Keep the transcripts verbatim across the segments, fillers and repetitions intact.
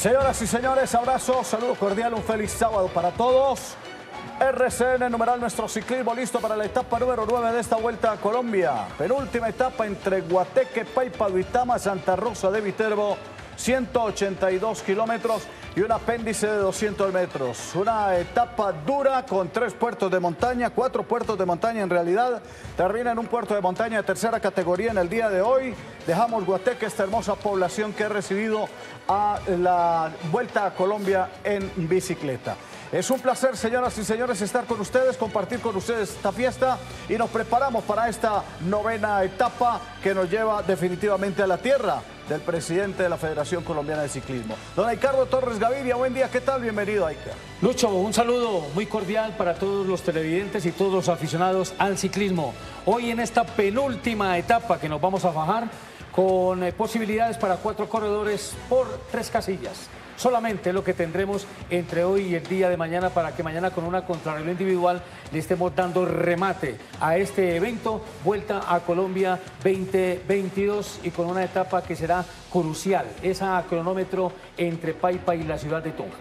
Señoras y señores, abrazo, saludo cordial, un feliz sábado para todos. R C N numeral Nuestro Ciclismo, listo para la etapa número nueve de esta Vuelta a Colombia. Penúltima etapa entre Guateque, Paipa, Duitama, Santa Rosa de Viterbo, ciento ochenta y dos kilómetros y un apéndice de doscientos metros. Una etapa dura con tres puertos de montaña, cuatro puertos de montaña en realidad. Termina en un puerto de montaña de tercera categoría en el día de hoy. Dejamos Guateque, esta hermosa población que ha recibido a la Vuelta a Colombia en bicicleta. Es un placer, señoras y señores, estar con ustedes, compartir con ustedes esta fiesta y nos preparamos para esta novena etapa que nos lleva definitivamente a la tierra del presidente de la Federación Colombiana de Ciclismo. Don Ricardo Torres Gaviria, buen día, ¿qué tal? Bienvenido, Aika. Lucho, un saludo muy cordial para todos los televidentes y todos los aficionados al ciclismo. Hoy en esta penúltima etapa que nos vamos a fajar con eh, posibilidades para cuatro corredores por tres casillas. Solamente lo que tendremos entre hoy y el día de mañana para que mañana con una contrarreloj individual le estemos dando remate a este evento Vuelta a Colombia veinte veintidós y con una etapa que será crucial, esa cronómetro entre Paipa y la ciudad de Tunja.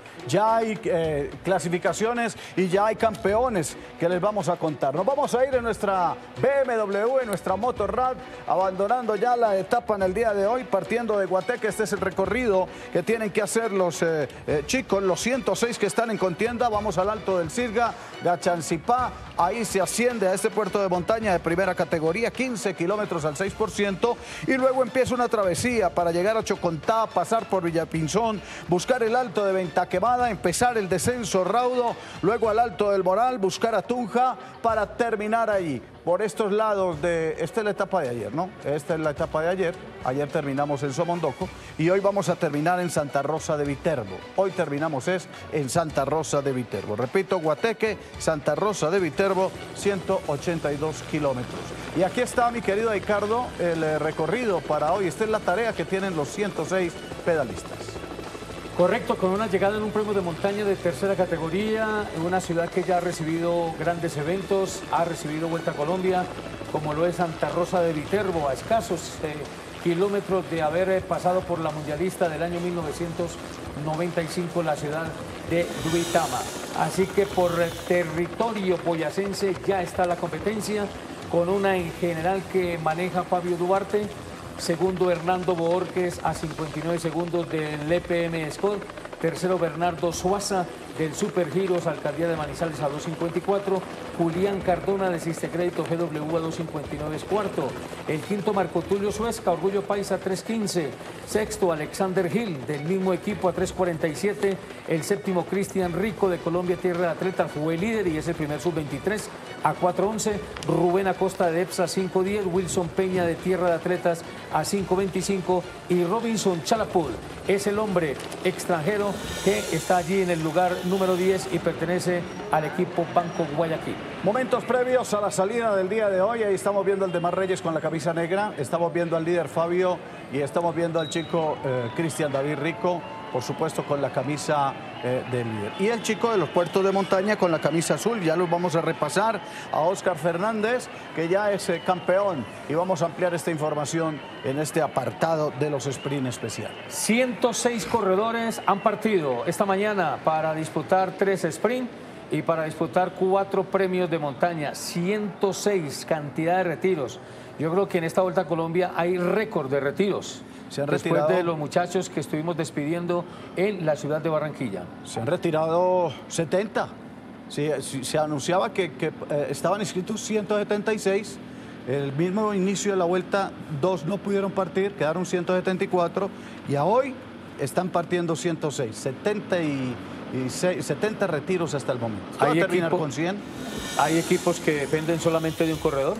Ya hay eh, clasificaciones y ya hay campeones que les vamos a contar. Nos vamos a ir en nuestra B M W, en nuestra Motorrad, abandonando ya la etapa en el día de hoy, partiendo de Guateque. Este es el recorrido que tienen que hacer los eh, eh, chicos, los ciento seis que están en contienda. Vamos al Alto del Sirga, Gachancipá, ahí se asciende a este puerto de montaña de primera categoría, quince kilómetros al seis por ciento, y luego empieza una travesía para llegar a Chocontá, pasar por Villapinzón, buscar el Alto de Ventaquemada, empezar el descenso raudo, luego al Alto del Moral, buscar a Tunja para terminar ahí. Por estos lados de... Esta es la etapa de ayer, ¿no? Esta es la etapa de ayer. Ayer terminamos en Somondoco y hoy vamos a terminar en Santa Rosa de Viterbo. Hoy terminamos es en Santa Rosa de Viterbo. Repito, Guateque, Santa Rosa de Viterbo, ciento ochenta y dos kilómetros. Y aquí está, mi querido Ricardo, el eh, recorrido para hoy. Esta es la tarea que tienen los ciento seis pedalistas. Correcto, con una llegada en un premio de montaña de tercera categoría, en una ciudad que ya ha recibido grandes eventos, ha recibido Vuelta a Colombia, como lo es Santa Rosa de Viterbo, a escasos eh, kilómetros de haber eh, pasado por la mundialista del año mil novecientos noventa y cinco, la ciudad de Duitama. Así que por el territorio boyacense ya está la competencia, con una en general que maneja Fabio Duarte. Segundo, Hernando Boorques a cincuenta y nueve segundos del E P M Scott. Tercero, Bernardo Suaza del Super Giros, Alcaldía de Manizales a dos cincuenta y cuatro. Julián Cardona de Sistecrédito G W a dos cincuenta y nueve es cuarto. El quinto, Marco Tulio Suezca, Orgullo Paisa a tres quince. Sexto, Alexander Hill del mismo equipo a tres cuarenta y siete. El séptimo, Cristian Rico de Colombia Tierra de Atletas, fue líder y es el primer sub veintitrés a cuatro once. Rubén Acosta de EPSA a cinco diez. Wilson Peña de Tierra de Atletas a cinco veinticinco. Y Robinson Chalapul es el hombre extranjero que está allí en el lugar número diez y pertenece al equipo Banco Guayaquil. Momentos previos a la salida del día de hoy. Ahí estamos viendo al de Mar Reyes con la camisa negra, estamos viendo al líder Fabio y estamos viendo al chico eh, Cristian David Rico, por supuesto con la camisa eh, del líder. Y el chico de los puertos de montaña con la camisa azul, ya los vamos a repasar, a Óscar Fernández, que ya es eh, campeón, y vamos a ampliar esta información en este apartado de los sprint especiales. ciento seis corredores han partido esta mañana para disputar tres sprint y para disputar cuatro premios de montaña. ciento seis, cantidad de retiros. Yo creo que en esta Vuelta a Colombia hay récord de retiros. Se han después retirado, de los muchachos que estuvimos despidiendo en la ciudad de Barranquilla. Se han retirado setenta. Sí, se anunciaba que, que eh, estaban inscritos ciento setenta y seis. El mismo inicio de la vuelta, dos no pudieron partir, quedaron ciento setenta y cuatro. Y a hoy están partiendo ciento seis. setenta y seis, setenta retiros hasta el momento. ¿Va a terminar equipo, con cien? ¿Hay equipos que dependen solamente de un corredor?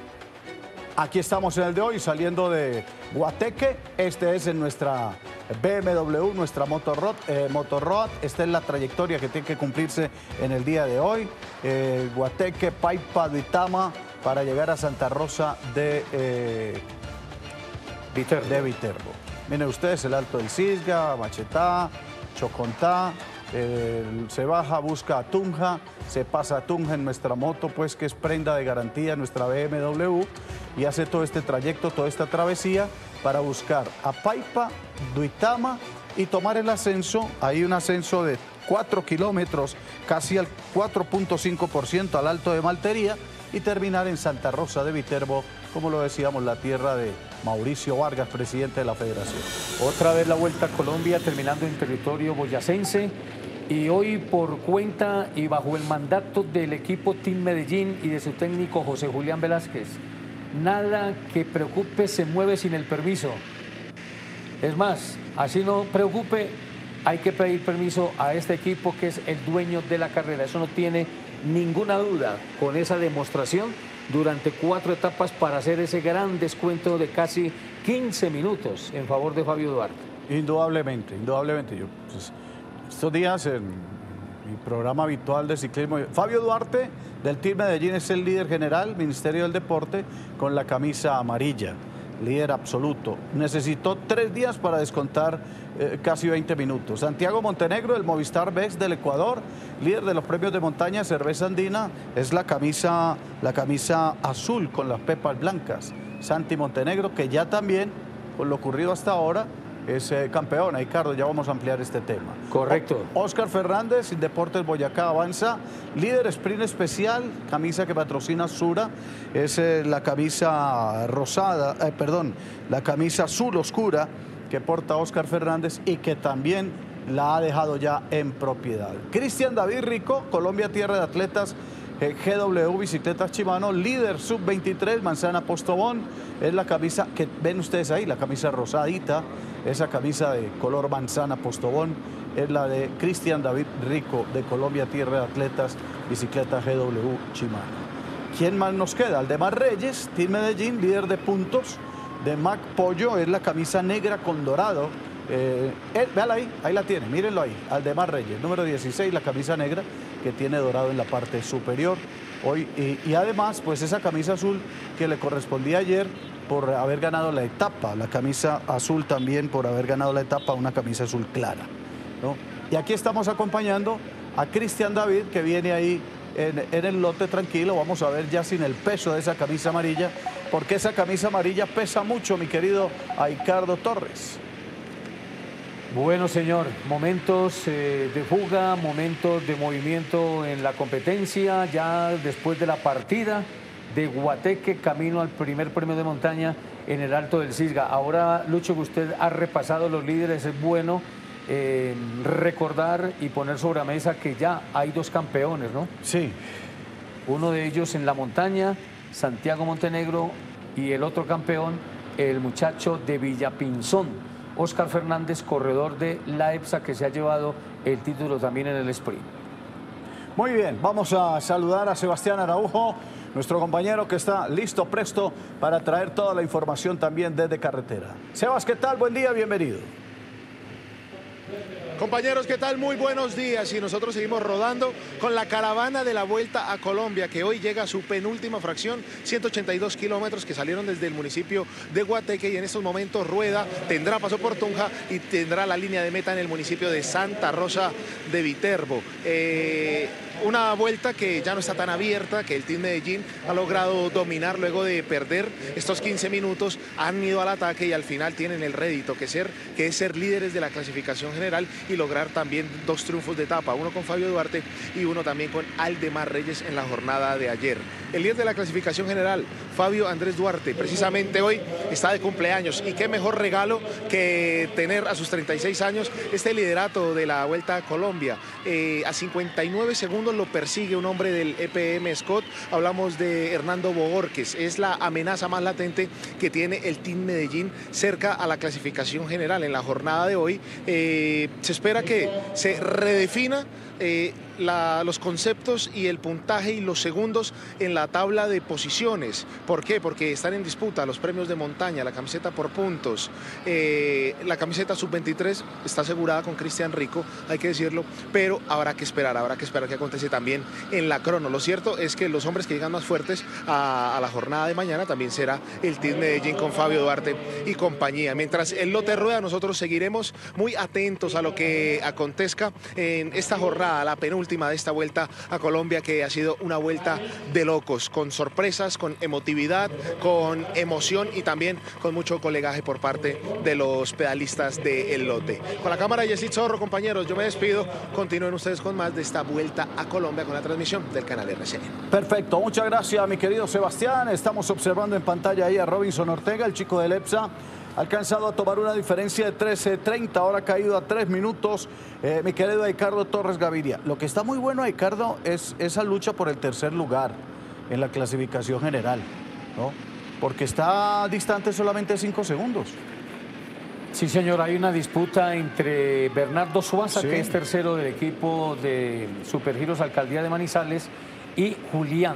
Aquí estamos en el de hoy, saliendo de Guateque. Este es en nuestra B M W, nuestra Motorrad. Eh, Motorrad. Esta es la trayectoria que tiene que cumplirse en el día de hoy. Eh, Guateque, Paipa, Duitama, para llegar a Santa Rosa de, eh, Viterbo. de Viterbo. Miren ustedes, el Alto del Sisga, Machetá, Chocontá. Eh, se baja, busca a Tunja, se pasa a Tunja en nuestra moto, pues que es prenda de garantía, nuestra B M W, y hace todo este trayecto, toda esta travesía para buscar a Paipa, Duitama y tomar el ascenso. Hay un ascenso de cuatro kilómetros, casi al cuatro punto cinco por ciento al Alto de Maltería, y terminar en Santa Rosa de Viterbo, como lo decíamos, la tierra de Mauricio Vargas, presidente de la federación. Otra vez la Vuelta a Colombia, terminando en territorio boyacense, y hoy por cuenta y bajo el mandato del equipo Team Medellín y de su técnico José Julián Velázquez, nada que preocupe se mueve sin el permiso. Es más, así no preocupe, hay que pedir permiso a este equipo que es el dueño de la carrera. Eso no tiene ninguna duda con esa demostración durante cuatro etapas para hacer ese gran descuento de casi quince minutos en favor de Fabio Duarte. Indudablemente, indudablemente. Yo, pues, estos días en mi programa habitual de ciclismo, Fabio Duarte del Team Medellín es el líder general, Ministerio del Deporte, con la camisa amarilla. Líder absoluto. Necesitó tres días para descontar eh, casi veinte minutos. Santiago Montenegro, el Movistar Vex del Ecuador, líder de los premios de montaña Cerveza Andina, es la camisa, la camisa azul con las pepas blancas. Santi Montenegro, que ya también, con lo ocurrido hasta ahora, es eh, campeón. Ricardo, ya vamos a ampliar este tema. Correcto. O Oscar Fernández, Deportes Boyacá avanza, líder sprint especial, camisa que patrocina Sura, es eh, la camisa rosada, eh, perdón, la camisa azul oscura que porta Oscar Fernández y que también la ha dejado ya en propiedad. Cristian David Rico, Colombia Tierra de Atletas, eh, G W Bicicletas Chimano, líder sub veintitrés, Manzana Postobón, es la camisa que ven ustedes ahí, la camisa rosadita. Esa camisa de color manzana Postobón es la de Cristian David Rico de Colombia Tierra de Atletas, Bicicleta G W Chimano. ¿Quién más nos queda? Aldemar Reyes, Team Medellín, líder de puntos de Mac Pollo, es la camisa negra con dorado. Eh, él, véala ahí, ahí la tiene, mírenlo ahí. Aldemar Reyes, número dieciséis, la camisa negra que tiene dorado en la parte superior. Hoy, y, y además, pues esa camisa azul que le correspondía ayer por haber ganado la etapa, la camisa azul también por haber ganado la etapa, una camisa azul clara, ¿no? Y aquí estamos acompañando a Cristian David, que viene ahí en, en el lote tranquilo. Vamos a ver ya sin el peso de esa camisa amarilla, porque esa camisa amarilla pesa mucho, mi querido Ricardo Torres. Bueno, señor, momentos eh, de fuga, momentos de movimiento en la competencia, ya después de la partida de Guateque, camino al primer premio de montaña en el Alto del Cisga. Ahora, Lucho, que usted ha repasado los líderes, es bueno eh, recordar y poner sobre la mesa que ya hay dos campeones, ¿no? Sí. Uno de ellos en la montaña, Santiago Montenegro, y el otro campeón, el muchacho de Villapinzón, Oscar Fernández, corredor de la EPSA, que se ha llevado el título también en el sprint. Muy bien, vamos a saludar a Sebastián Araujo, nuestro compañero que está listo, presto para traer toda la información también desde carretera. Sebas, ¿qué tal? Buen día, bienvenido. Compañeros, ¿qué tal? Muy buenos días, y nosotros seguimos rodando con la caravana de la Vuelta a Colombia, que hoy llega a su penúltima fracción, ciento ochenta y dos kilómetros que salieron desde el municipio de Guateque, y en estos momentos rueda, tendrá paso por Tunja y tendrá la línea de meta en el municipio de Santa Rosa de Viterbo. Eh, una vuelta que ya no está tan abierta, que el Team Medellín ha logrado dominar luego de perder estos quince minutos, han ido al ataque y al final tienen el rédito que, ser, que es ser líderes de la clasificación general y lograr también dos triunfos de etapa, uno con Fabio Duarte y uno también con Aldemar Reyes en la jornada de ayer. El líder de la clasificación general, Fabio Andrés Duarte, precisamente hoy está de cumpleaños, y qué mejor regalo que tener a sus treinta y seis años este liderato de la Vuelta a Colombia. Eh, a cincuenta y nueve segundos lo persigue un hombre del E P M Scott, hablamos de Hernando Bogorques, es la amenaza más latente que tiene el Team Medellín cerca a la clasificación general. En la jornada de hoy eh, se espera que se redefina eh, la, los conceptos y el puntaje y los segundos en la tabla de posiciones. ¿Por qué? Porque están en disputa los premios de montaña, la camiseta por puntos. Eh, la camiseta sub veintitrés está asegurada con Cristian Rico, hay que decirlo, pero habrá que esperar, habrá que esperar qué acontece también en la crono. Lo cierto es que los hombres que llegan más fuertes a, a la jornada de mañana también será el Team Medellín con Fabio Duarte y compañía. Mientras el lote rueda, nosotros seguiremos muy atentos a lo que acontezca en esta jornada, la penúltima penúltima de esta vuelta a Colombia, que ha sido una vuelta de locos, con sorpresas, con emotividad, con emoción y también con mucho colegaje por parte de los pedalistas del lote. Con la cámara Yesid Zorro, compañeros, yo me despido. Continúen ustedes con más de esta vuelta a Colombia con la transmisión del canal R C N. Perfecto, muchas gracias, mi querido Sebastián. Estamos observando en pantalla ahí a Robinson Ortega, el chico del EPSA. Ha alcanzado a tomar una diferencia de trece treinta, ahora ha caído a tres minutos. Eh, mi querido Ricardo Torres Gaviria. Lo que está muy bueno, Ricardo, es esa lucha por el tercer lugar en la clasificación general, ¿no? Porque está distante solamente cinco segundos. Sí, señor, hay una disputa entre Bernardo Suaza, sí, que es tercero del equipo de Supergiros Alcaldía de Manizales, y Julián.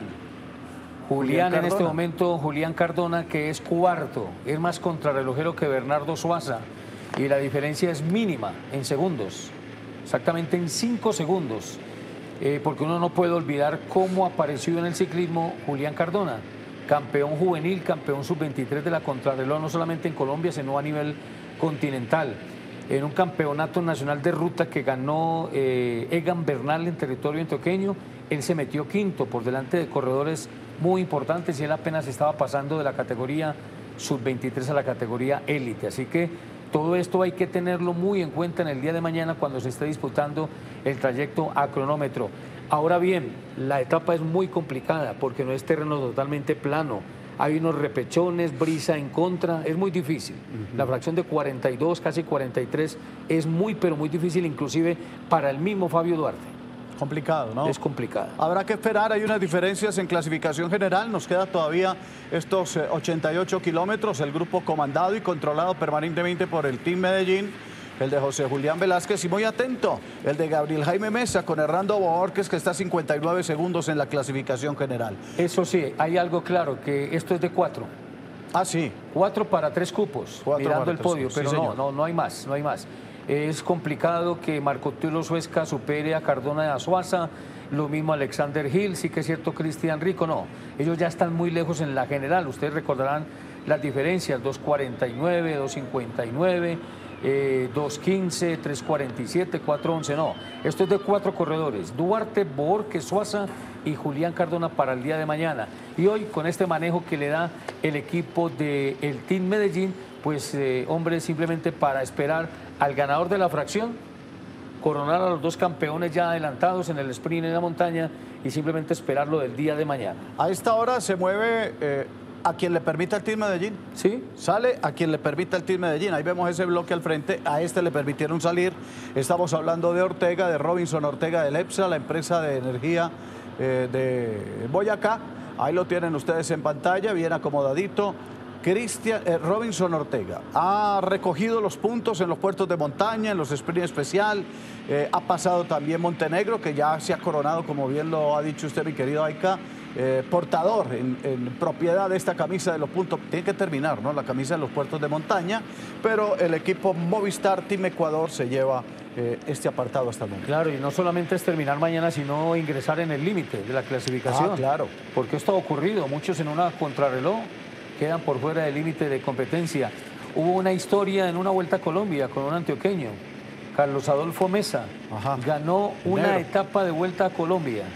Julián, Julián en este momento, Julián Cardona, que es cuarto, es más contrarrelojero que Bernardo Suaza, y la diferencia es mínima en segundos, exactamente en cinco segundos, eh, porque uno no puede olvidar cómo apareció en el ciclismo Julián Cardona, campeón juvenil, campeón sub veintitrés de la contrarreloj, no solamente en Colombia, sino a nivel continental, en un campeonato nacional de ruta que ganó eh, Egan Bernal en territorio antioqueño. Él se metió quinto por delante de corredores muy importantes y él apenas estaba pasando de la categoría sub veintitrés a la categoría élite. Así que todo esto hay que tenerlo muy en cuenta en el día de mañana cuando se esté disputando el trayecto a cronómetro. Ahora bien, la etapa es muy complicada porque no es terreno totalmente plano. Hay unos repechones, brisa en contra, es muy difícil. Uh-huh. La fracción de cuarenta y dos, casi cuarenta y tres, es muy, pero muy difícil, inclusive para el mismo Fabio Duarte. Complicado, ¿no? Es complicado. Habrá que esperar, hay unas diferencias en clasificación general, nos queda todavía estos eh, ochenta y ocho kilómetros, el grupo comandado y controlado permanentemente por el Team Medellín, el de José Julián Velázquez, y muy atento, el de Gabriel Jaime Mesa con Hernando Bohórquez, que está a cincuenta y nueve segundos en la clasificación general. Eso sí, hay algo claro, que esto es de cuatro. Ah, sí. Cuatro para tres cupos, cuatro mirando el podio, cupos, pero sí, no, no, no hay más, no hay más. Es complicado que Marco Tulio Suezca supere a Cardona de Azuaza, lo mismo Alexander Hill, sí que es cierto Cristian Rico, no. Ellos ya están muy lejos en la general, ustedes recordarán las diferencias, dos cuarenta y nueve, dos cincuenta y nueve, eh, dos quince, tres cuarenta y siete, cuatro once, no. Esto es de cuatro corredores, Duarte, Bohórquez, Suaza y Julián Cardona para el día de mañana. Y hoy con este manejo que le da el equipo del Team Medellín, pues eh, hombre, simplemente para esperar al ganador de la fracción, coronar a los dos campeones ya adelantados en el sprint en la montaña y simplemente esperarlo del día de mañana. A esta hora se mueve eh, a quien le permita el Team Medellín. Sí. Sale a quien le permita el Team Medellín. Ahí vemos ese bloque al frente. A este le permitieron salir. Estamos hablando de Ortega, de Robinson Ortega del EPSA, la empresa de energía eh, de Boyacá. Ahí lo tienen ustedes en pantalla, bien acomodadito. Cristian, eh, Robinson Ortega ha recogido los puntos en los puertos de montaña, en los sprint especial, eh, ha pasado también Montenegro, que ya se ha coronado, como bien lo ha dicho usted, mi querido Aika, eh, portador en, en propiedad de esta camisa de los puntos. Tiene que terminar, ¿no?, la camisa de los puertos de montaña, pero el equipo Movistar Team Ecuador se lleva eh, este apartado hasta el momento. Claro, y no solamente es terminar mañana, sino ingresar en el límite de la clasificación. Ah, claro. Porque esto ha ocurrido, muchos en una contrarreloj quedan por fuera del límite de competencia. Hubo una historia en una Vuelta a Colombia con un antioqueño, Carlos Adolfo Mesa. Ajá. Ganó una Negro. etapa de Vuelta a Colombia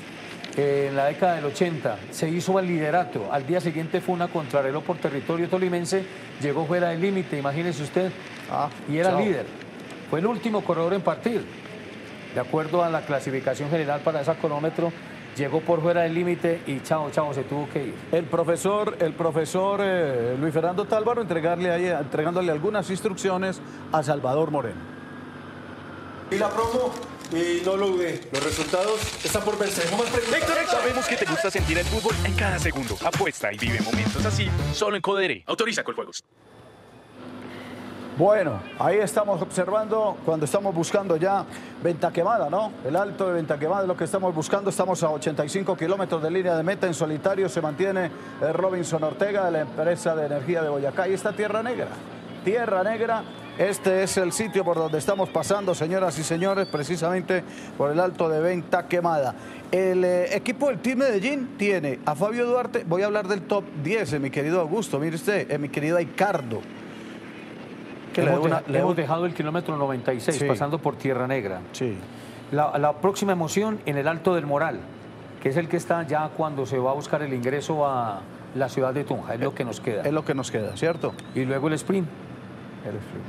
eh, en la década del ochenta, se hizo al liderato, al día siguiente fue una contrarreloj por territorio tolimense, llegó fuera del límite, imagínese usted, ah, y era chao. líder. Fue el último corredor en partir, de acuerdo a la clasificación general para ese cronómetro. Llegó por fuera del límite y chao, chao, se tuvo que ir. El profesor, el profesor eh, Luis Fernando Tálvaro entregarle ahí, entregándole algunas instrucciones a Salvador Moreno. Y la promo, y no lo dudé. Los resultados están por vencer. No más preguntas. Héctor, sabemos que te gusta sentir el fútbol en cada segundo. Apuesta y vive momentos así solo en Codere. Autoriza Coljuegos. Bueno, ahí estamos observando cuando estamos buscando ya Venta Quemada, ¿no? El alto de Venta Quemada es lo que estamos buscando. Estamos a ochenta y cinco kilómetros de línea de meta. En solitario se mantiene Robinson Ortega de la empresa de energía de Boyacá. Y está Tierra Negra. Tierra Negra. Este es el sitio por donde estamos pasando, señoras y señores, precisamente por el alto de Venta Quemada. El eh, equipo del Team Medellín tiene a Fabio Duarte. Voy a hablar del top diez, eh, mi querido Augusto. Mire usted, eh, mi querido Ricardo. Que hemos, una, de, hemos dejado el kilómetro noventa y seis, sí, pasando por Tierra Negra. Sí. La, la próxima emoción en el Alto del Moral, que es el que está ya cuando se va a buscar el ingreso a la ciudad de Tunja, es lo que nos queda. Es lo que nos queda, ¿cierto? Y luego el sprint. El sprint.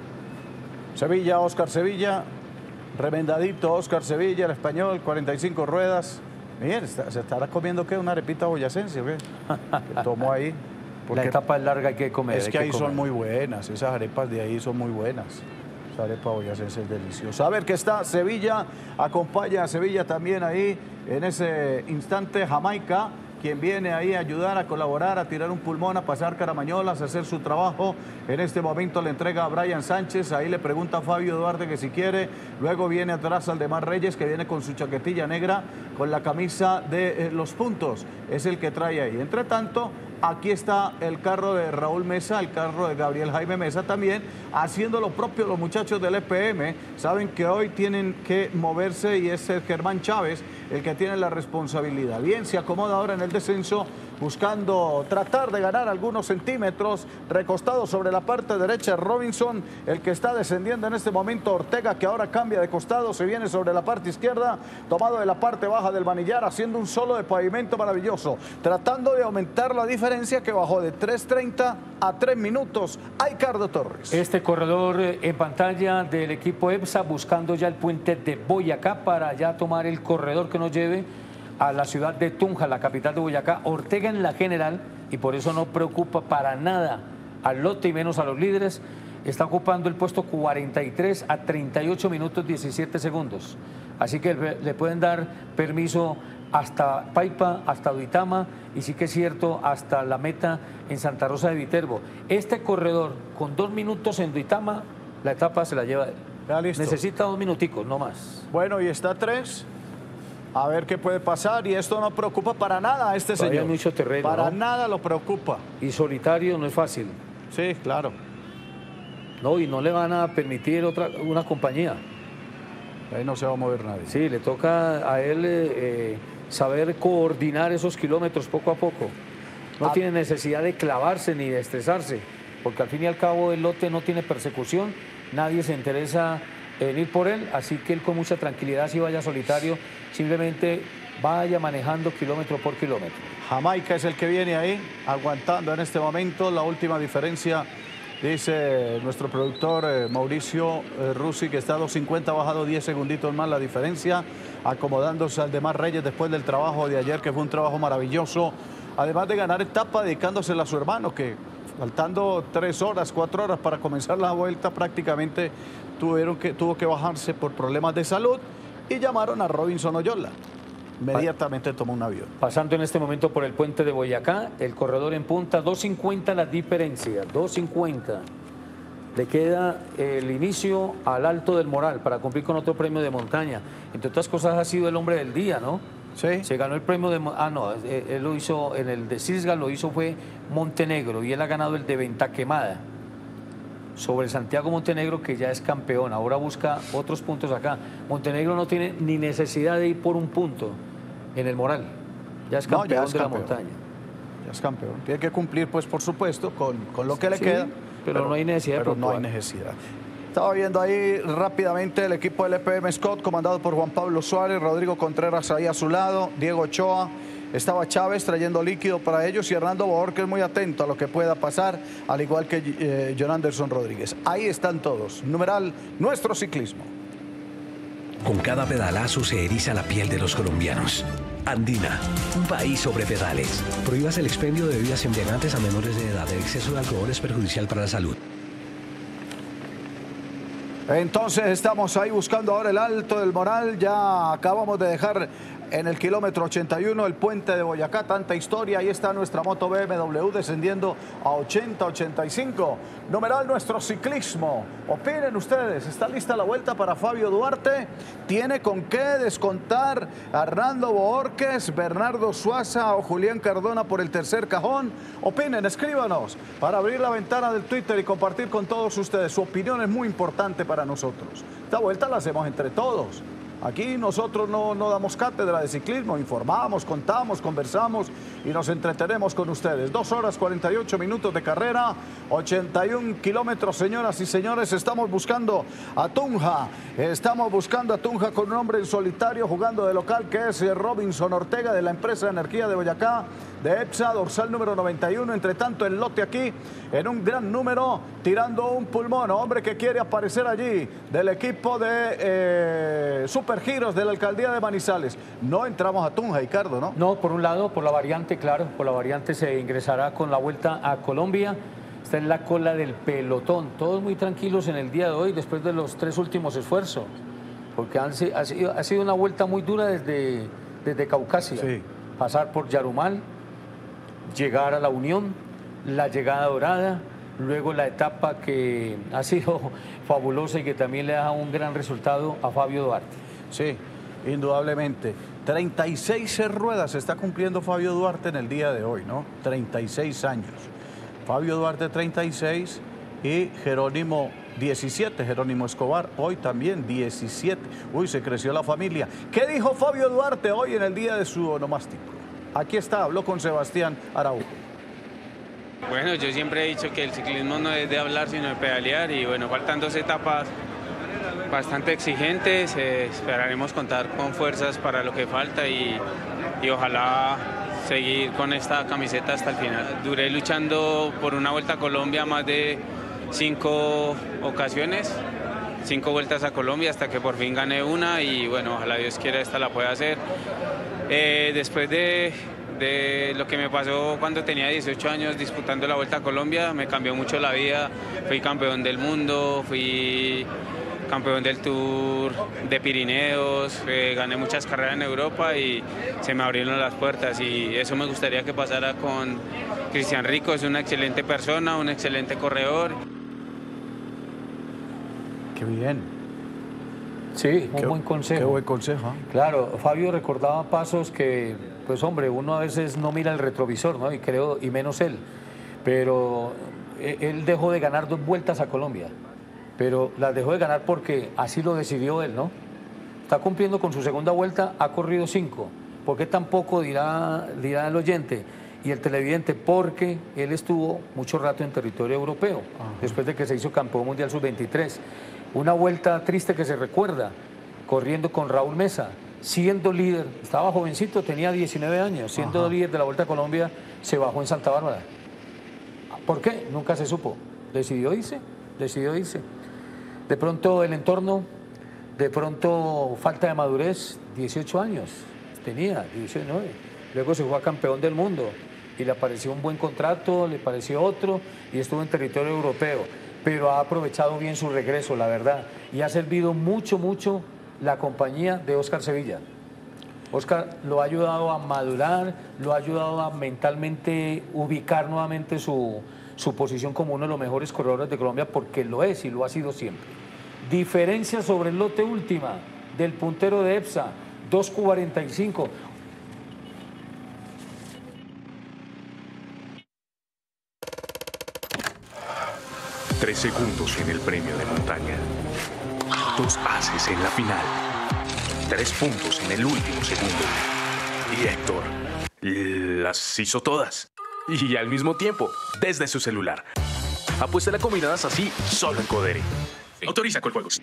Sevilla, Óscar Sevilla, remendadito Óscar Sevilla, el español, cuarenta y cinco ruedas. Miren, ¿se estará comiendo qué? ¿Una arepita boyacense o qué? Que tomó ahí. La etapa es larga, hay que comer. Es que, que ahí comer. son muy buenas, esas arepas de ahí son muy buenas. Esa arepa boyacense es deliciosa. A ver qué está Sevilla, acompaña a Sevilla también ahí en ese instante Jamaica, quien viene ahí a ayudar, a colaborar, a tirar un pulmón, a pasar caramañolas, a hacer su trabajo. En este momento le entrega a Brian Sánchez, ahí le pregunta a Fabio Duarte que si quiere. Luego viene atrás Aldemar Reyes, que viene con su chaquetilla negra, con la camisa de eh, los puntos. Es el que trae ahí. Entre tanto, aquí está el carro de Raúl Mesa, el carro de Gabriel Jaime Mesa también, haciendo lo propio los muchachos del E P M. Saben que hoy tienen que moverse y es el Germán Chávez el que tiene la responsabilidad. Bien, se acomoda ahora en el descenso, buscando tratar de ganar algunos centímetros, recostado sobre la parte derecha Robinson, el que está descendiendo en este momento Ortega, que ahora cambia de costado, se viene sobre la parte izquierda, tomado de la parte baja del manillar, haciendo un solo de pavimento maravilloso, tratando de aumentar la diferencia que bajó de tres treinta a tres minutos. Ricardo Torres. Este corredor en pantalla del equipo EPSA buscando ya el puente de Boyacá para ya tomar el corredor que nos lleve a la ciudad de Tunja, la capital de Boyacá. Ortega en la general, y por eso no preocupa para nada al lote y menos a los líderes, está ocupando el puesto cuarenta y tres a treinta y ocho minutos diecisiete segundos. Así que le pueden dar permiso hasta Paipa, hasta Duitama, y sí que es cierto, hasta la meta en Santa Rosa de Viterbo. Este corredor, con dos minutos en Duitama, la etapa se la lleva él. Ya listo. Necesita dos minuticos, no más. Bueno, y está tres. A ver qué puede pasar, y esto no preocupa para nada a este Todavía señor. hay mucho terreno, Para ¿no? nada lo preocupa. Y solitario no es fácil. Sí, claro. No, y no le van a permitir otra una compañía. Ahí no se va a mover nadie. Sí, le toca a él eh, saber coordinar esos kilómetros poco a poco. No Ah. tiene necesidad de clavarse ni de estresarse, porque al fin y al cabo el lote no tiene persecución, nadie se interesa en ir por él, así que él con mucha tranquilidad, si vaya solitario, simplemente vaya manejando kilómetro por kilómetro. Jamaica es el que viene ahí, aguantando en este momento. La última diferencia, dice nuestro productor eh, Mauricio eh, Rusi, que está a dos cincuenta, ha bajado diez segunditos más la diferencia, acomodándose al Aldemar Reyes después del trabajo de ayer, que fue un trabajo maravilloso, además de ganar etapa, dedicándosela a su hermano, que faltando tres horas, cuatro horas para comenzar la vuelta, prácticamente tuvieron que, tuvo que bajarse por problemas de salud, y llamaron a Robinson Oyola. Inmediatamente tomó un avión. Pasando en este momento por el puente de Boyacá, el corredor en punta, dos cincuenta la diferencia, dos cincuenta. Le queda el inicio al Alto del Moral para cumplir con otro premio de montaña. Entre otras cosas ha sido el hombre del día, ¿no? Sí. Se ganó el premio de... Ah, no, él, él lo hizo, en el de Cisga lo hizo fue Montenegro, y él ha ganado el de Venta Quemada sobre Santiago Montenegro, que ya es campeón. Ahora busca otros puntos acá. Montenegro no tiene ni necesidad de ir por un punto en el Moral. Ya es No, campeón ya es de campeón. la montaña. Ya es campeón. Tiene que cumplir, pues, por supuesto, con, con lo que le Sí, queda. pero no hay necesidad de Pero no hay puntuar. necesidad. Estaba viendo ahí rápidamente el equipo del E P M Scott, comandado por Juan Pablo Suárez, Rodrigo Contreras ahí a su lado, Diego Ochoa, estaba Chávez trayendo líquido para ellos, y Hernando Borges muy atento a lo que pueda pasar, al igual que eh, John Anderson Rodríguez. Ahí están todos. Numeral Nuestro Ciclismo. Con cada pedalazo se eriza la piel de los colombianos. Andina, un país sobre pedales. Prohíbas el expendio de bebidas embriagantes a menores de edad. El exceso de alcohol es perjudicial para la salud. Entonces estamos ahí buscando ahora el Alto del Moral. Ya acabamos de dejar en el kilómetro ochenta y uno el puente de Boyacá, tanta historia. Ahí está nuestra moto B M W descendiendo a ochenta, ochenta y cinco. Numeral Nuestro Ciclismo. Opinen ustedes, ¿está lista la vuelta para Fabio Duarte? ¿Tiene con qué descontar a Hernando Borges, Bernardo Suaza o Julián Cardona por el tercer cajón? Opinen, escríbanos para abrir la ventana del Twitter y compartir con todos ustedes. Su opinión es muy importante para nosotros. Esta vuelta la hacemos entre todos. Aquí nosotros no, no damos cátedra de ciclismo, informamos, contamos, conversamos y nos entretenemos con ustedes. Dos horas cuarenta y ocho minutos de carrera, ochenta y un kilómetros, señoras y señores. Estamos buscando a Tunja, estamos buscando a Tunja con un hombre en solitario jugando de local, que es Robinson Ortega, de la empresa de energía de Boyacá, de EPSA, dorsal número noventa y uno. Entre tanto, el lote aquí en un gran número, tirando un pulmón, hombre que quiere aparecer allí, del equipo de eh, Supergiros de la alcaldía de Manizales. No entramos a Tunja, Ricardo, ¿no? No, por un lado, por la variante, claro, por la variante se ingresará con la vuelta a Colombia. Está en la cola del pelotón, todos muy tranquilos en el día de hoy, después de los tres últimos esfuerzos, porque han, ha, sido, ha sido una vuelta muy dura desde, desde Caucasia. Sí. Pasar por Yarumal, llegar a la Unión, la llegada dorada, luego la etapa que ha sido fabulosa y que también le da un gran resultado a Fabio Duarte. Sí, indudablemente. treinta y seis ruedas está cumpliendo Fabio Duarte en el día de hoy, ¿no? treinta y seis años. Fabio Duarte treinta y seis y Jerónimo diecisiete, Jerónimo Escobar hoy también diecisiete. Uy, se creció la familia. ¿Qué dijo Fabio Duarte hoy en el día de su onomástico? Aquí está, habló con Sebastián Araujo. Bueno, yo siempre he dicho que el ciclismo no es de hablar, sino de pedalear, y bueno, faltan dos etapas bastante exigentes. Eh, esperaremos contar con fuerzas para lo que falta y, y ojalá seguir con esta camiseta hasta el final. Duré luchando por una Vuelta a Colombia más de cinco ocasiones, cinco vueltas a Colombia, hasta que por fin gané una, y bueno, ojalá Dios quiera esta la pueda hacer. Eh, después de, de lo que me pasó cuando tenía dieciocho años disputando la Vuelta a Colombia, me cambió mucho la vida. Fui campeón del mundo, fui campeón del Tour de Pirineos, eh, gané muchas carreras en Europa y se me abrieron las puertas, y eso me gustaría que pasara con Cristian Rico. Es una excelente persona, un excelente corredor. Qué bien. Sí, un qué, buen consejo. Qué buen consejo. ¿eh? Claro, Fabio recordaba pasos que, pues hombre, uno a veces no mira el retrovisor, ¿no? Y creo, y menos él. Pero él dejó de ganar dos vueltas a Colombia. Pero las dejó de ganar porque así lo decidió él, ¿no? Está cumpliendo con su segunda vuelta, ha corrido cinco. ¿Por qué tampoco dirá, dirá el oyente y el televidente? Porque él estuvo mucho rato en territorio europeo, ajá, después de que se hizo campeón mundial sub veintitrés. Una vuelta triste que se recuerda, corriendo con Raúl Mesa, siendo líder, estaba jovencito, tenía diecinueve años, siendo ajá, líder de la Vuelta a Colombia, se bajó en Santa Bárbara. ¿Por qué? Nunca se supo. Decidió irse, decidió irse. De pronto el entorno, de pronto falta de madurez, dieciocho años tenía, diecinueve. Luego se fue a campeón del mundo y le pareció un buen contrato, le pareció otro y estuvo en territorio europeo. Pero ha aprovechado bien su regreso, la verdad, y ha servido mucho, mucho la compañía de Óscar Sevilla. Óscar lo ha ayudado a madurar, lo ha ayudado a mentalmente ubicar nuevamente su, su posición como uno de los mejores corredores de Colombia, porque lo es y lo ha sido siempre. Diferencia sobre el lote última del puntero de EPSA, dos cuarenta y cinco. Tres segundos en el premio de montaña. Dos haces en la final. Tres puntos en el último segundo. Y Héctor las hizo todas. Y al mismo tiempo, desde su celular. Apuéstala combinadas así, solo en Codere. Autoriza Coljuegos.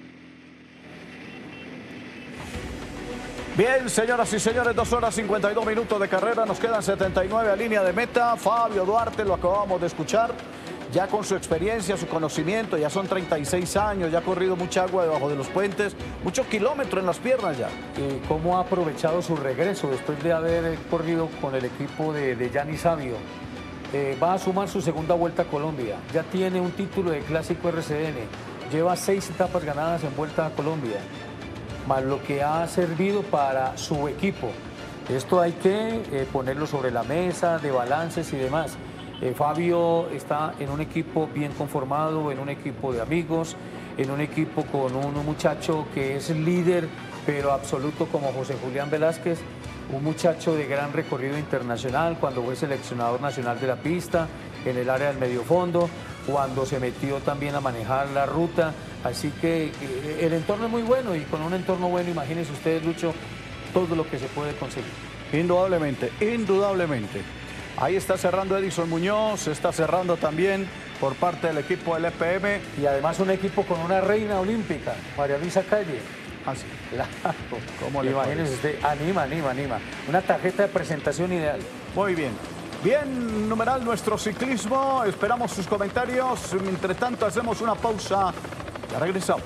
Bien, señoras y señores, dos horas cincuenta y dos minutos de carrera. Nos quedan setenta y nueve a línea de meta. Fabio Duarte, lo acabamos de escuchar. Ya con su experiencia, su conocimiento, ya son treinta y seis años, ya ha corrido mucha agua debajo de los puentes, muchos kilómetros en las piernas ya. Eh, ¿Cómo ha aprovechado su regreso después de haber corrido con el equipo de, de Gianni Savio? Eh, va a sumar su segunda Vuelta a Colombia, ya tiene un título de Clásico R C N, lleva seis etapas ganadas en Vuelta a Colombia, más lo que ha servido para su equipo. Esto hay que eh, ponerlo sobre la mesa, de balances y demás. Eh, Fabio está en un equipo bien conformado, en un equipo de amigos, en un equipo con un muchacho que es líder, pero absoluto, como José Julián Velázquez, un muchacho de gran recorrido internacional, cuando fue seleccionador nacional de la pista, en el área del medio fondo, cuando se metió también a manejar la ruta. Así que eh, el entorno es muy bueno y con un entorno bueno, imagínense ustedes, Lucho, todo lo que se puede conseguir. Indudablemente, indudablemente. Ahí está cerrando Edison Muñoz, está cerrando también por parte del equipo del E P M. Y además un equipo con una reina olímpica, María Luisa Calle. Así. Claro. ¿Cómo le Imagínense usted, anima, anima, anima. Una tarjeta de presentación ideal. Muy bien. Bien, numeral nuestro ciclismo. Esperamos sus comentarios. Mientras tanto, hacemos una pausa. Ya regresamos.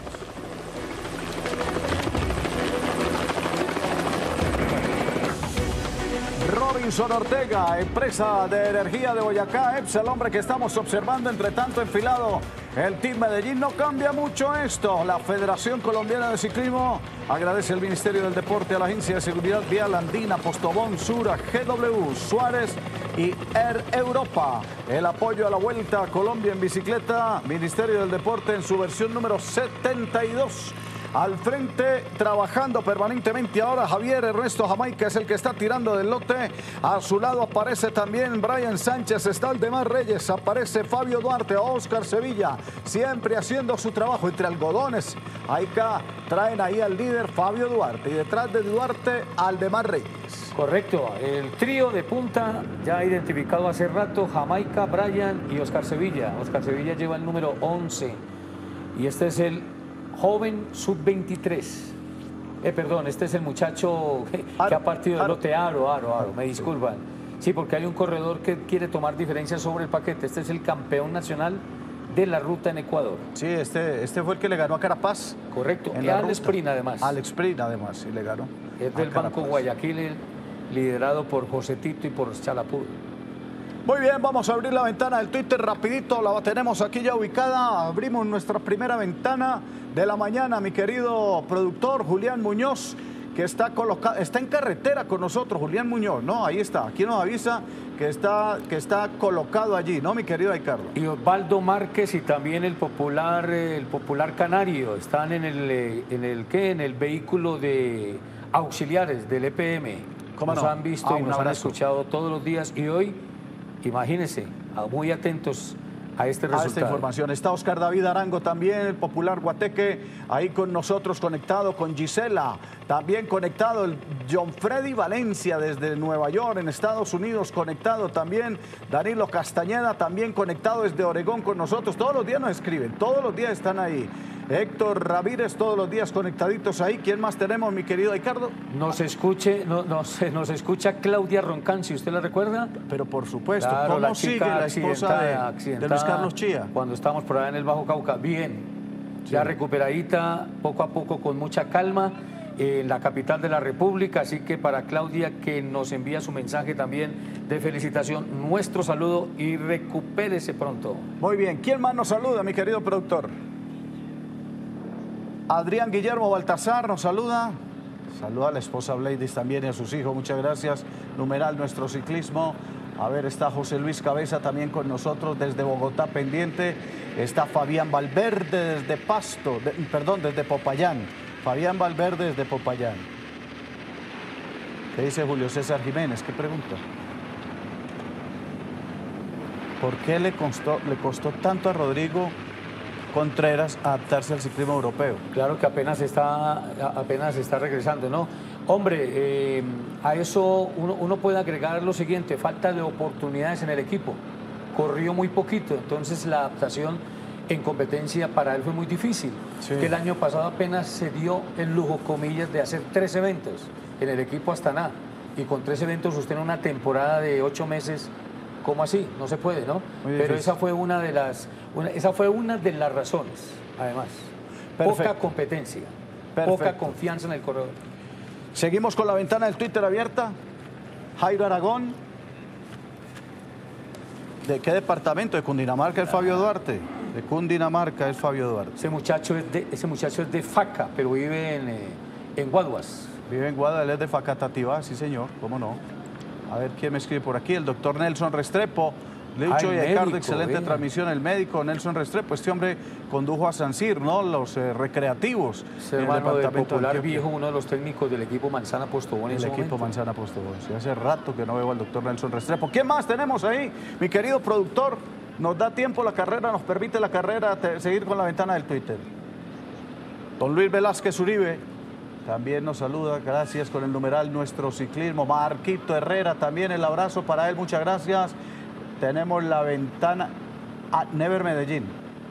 Robinson Ortega, empresa de energía de Boyacá, E P S, el hombre que estamos observando, entre tanto enfilado el Team Medellín. No cambia mucho esto. La Federación Colombiana de Ciclismo agradece al Ministerio del Deporte, a la Agencia de Seguridad Vial Andina, Postobón, Sura, G W, Suárez y Air Europa. El apoyo a la Vuelta a Colombia en bicicleta. Ministerio del Deporte en su versión número setenta y dos. Al frente, trabajando permanentemente ahora, Javier Ernesto Jamaica es el que está tirando del lote. A su lado aparece también Brian Sánchez, está Aldemar Reyes, aparece Fabio Duarte, Oscar Sevilla, siempre haciendo su trabajo entre algodones. Aica traen ahí al líder Fabio Duarte y detrás de Duarte, Aldemar Reyes. Correcto, el trío de punta ya identificado hace rato, Jamaica, Brian y Oscar Sevilla. Oscar Sevilla lleva el número once y este es el joven sub veintitrés. Eh, perdón, este es el muchacho que, que ha partido del lote. Aro, Aro, Aro, me disculpan. Sí, porque hay un corredor que quiere tomar diferencias sobre el paquete. Este es el campeón nacional de la ruta en Ecuador. Sí, este, este fue el que le ganó a Carapaz. Correcto, en y la al ruta. Sprint además. Al Sprint además, sí le ganó. Es del Banco Guayaquil, liderado por José Tito y por Chalapur. Muy bien, vamos a abrir la ventana del Twitter rapidito, la tenemos aquí ya ubicada. Abrimos nuestra primera ventana de la mañana, mi querido productor Julián Muñoz, que está, colocado, está en carretera con nosotros, Julián Muñoz, ¿no? Ahí está, aquí nos avisa que está, que está colocado allí, ¿no, mi querido Ricardo? Y Osvaldo Márquez y también el popular, el popular canario, están en el, en el, ¿qué? En el vehículo de auxiliares del E P M. ¿Cómo nos no? han visto Ah, y un nos han abrazo. escuchado todos los días y hoy, imagínense, muy atentos a este A resultado. esta información. Está Oscar David Arango también, el popular guateque, ahí con nosotros conectado, con Gisela, también conectado el John Freddy Valencia desde Nueva York, en Estados Unidos, conectado también, Danilo Castañeda también conectado desde Oregón con nosotros, todos los días nos escriben, todos los días están ahí. Héctor Ramírez, todos los días conectaditos ahí. ¿Quién más tenemos, mi querido Ricardo? Nos, escuche, no, nos, nos escucha Claudia Roncán, si usted la recuerda. Pero por supuesto, Claro, ¿cómo la sigue chica la esposa de, accidentada de Luis Carlos Chía? Cuando estamos por allá en el Bajo Cauca. Bien, Sí. ya recuperadita, poco a poco, con mucha calma, en la capital de la República. Así que para Claudia, que nos envía su mensaje también de felicitación, nuestro saludo y recupérese pronto. Muy bien, ¿quién más nos saluda, mi querido productor? Adrián Guillermo Baltasar nos saluda. Saluda a la esposa Bladys también y a sus hijos, muchas gracias. Numeral nuestro ciclismo. A ver, está José Luis Cabeza también con nosotros desde Bogotá pendiente. Está Fabián Valverde desde Pasto, de- perdón, desde Popayán. Fabián Valverde desde Popayán. ¿Qué dice Julio César Jiménez? ¿Qué pregunta? ¿Por qué le costó, le costó tanto a Rodrigo Contreras adaptarse al ciclismo europeo? Claro que apenas está, apenas está regresando, ¿no? Hombre, eh, a eso uno, uno puede agregar lo siguiente, falta de oportunidades en el equipo. Corrió muy poquito, entonces la adaptación en competencia para él fue muy difícil. Sí. Que el año pasado apenas se dio el lujo, comillas, de hacer tres eventos en el equipo Astana. Y con tres eventos usted en una temporada de ocho meses, ¿cómo así? No se puede, ¿no? Muy Pero difícil. esa fue una de las, una- esa fue una de las razones, además. Poca Perfecto. competencia, Perfecto. poca confianza en el corredor. Seguimos con la ventana del Twitter abierta. Jairo Aragón. ¿De qué departamento? De Cundinamarca es Fabio Duarte. De Cundinamarca es Fabio Duarte. Ese muchacho es de, ese muchacho es de Faca, pero vive en, eh, en Guaduas. Vive en Guadalajara, es de Facatativá, sí señor, cómo no. A ver quién me escribe por aquí. El doctor Nelson Restrepo. Lucho Ah, y el Ricardo, médico, excelente venga. transmisión. El médico Nelson Restrepo. Este hombre condujo a San Cir, ¿no? Los eh, recreativos. Es en el hermano del departamento de popular Antioquia. viejo, uno de los técnicos del equipo Manzana Postobón en El ese equipo momento. Manzana Postobón. Sí, hace rato que no veo al doctor Nelson Restrepo. ¿Quién más tenemos ahí? Mi querido productor. Nos da tiempo la carrera, nos permite la carrera te, seguir con la ventana del Twitter. Don Luis Velázquez Uribe también nos saluda, gracias con el numeral Nuestro Ciclismo. Marquito Herrera también, el abrazo para él, muchas gracias. Tenemos la ventana a Never Medellín.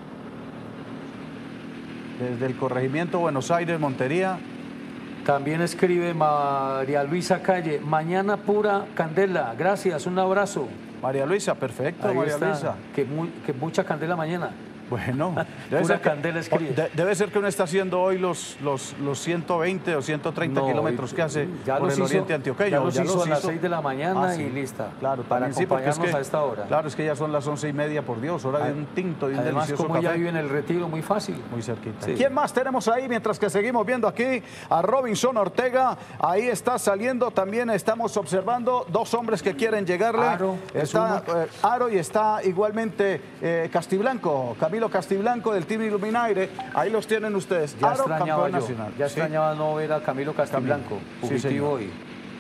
Desde el corregimiento Buenos Aires, Montería. También escribe María Luisa Calle, mañana pura candela, gracias, un abrazo. María Luisa, perfecto, Ahí María está, Luisa. Que, muy, que mucha candela mañana. Bueno, debe Pura ser, que, candela escribe. de, debe ser que uno está haciendo hoy los, los, los ciento veinte o ciento treinta No, kilómetros que hace ya por los el hizo, oriente antioqueño. Ya los ya hizo los a las hizo. seis de la mañana Ah, sí. y lista. Claro, para también sí, porque es acompañarnos que, a esta hora. Claro, es que ya son las once y media, por Dios, hora de un tinto, de un Además, delicioso como café. ella vive en el Retiro, muy fácil. Muy cerquita. Sí. ¿Quién más tenemos ahí? Mientras que seguimos viendo aquí a Robinson Ortega. Ahí está saliendo. También estamos observando dos hombres que quieren llegarle. Aro, está eh, Aro y está igualmente eh, Castiblanco, Camilo Castiblanco del Team Illuminaire. Ahí los tienen ustedes. Ya Aro, extrañaba campeón yo. nacional. Ya Sí. extrañaba no ver a Camilo Castiblanco, Sí, fugitivo señor. hoy.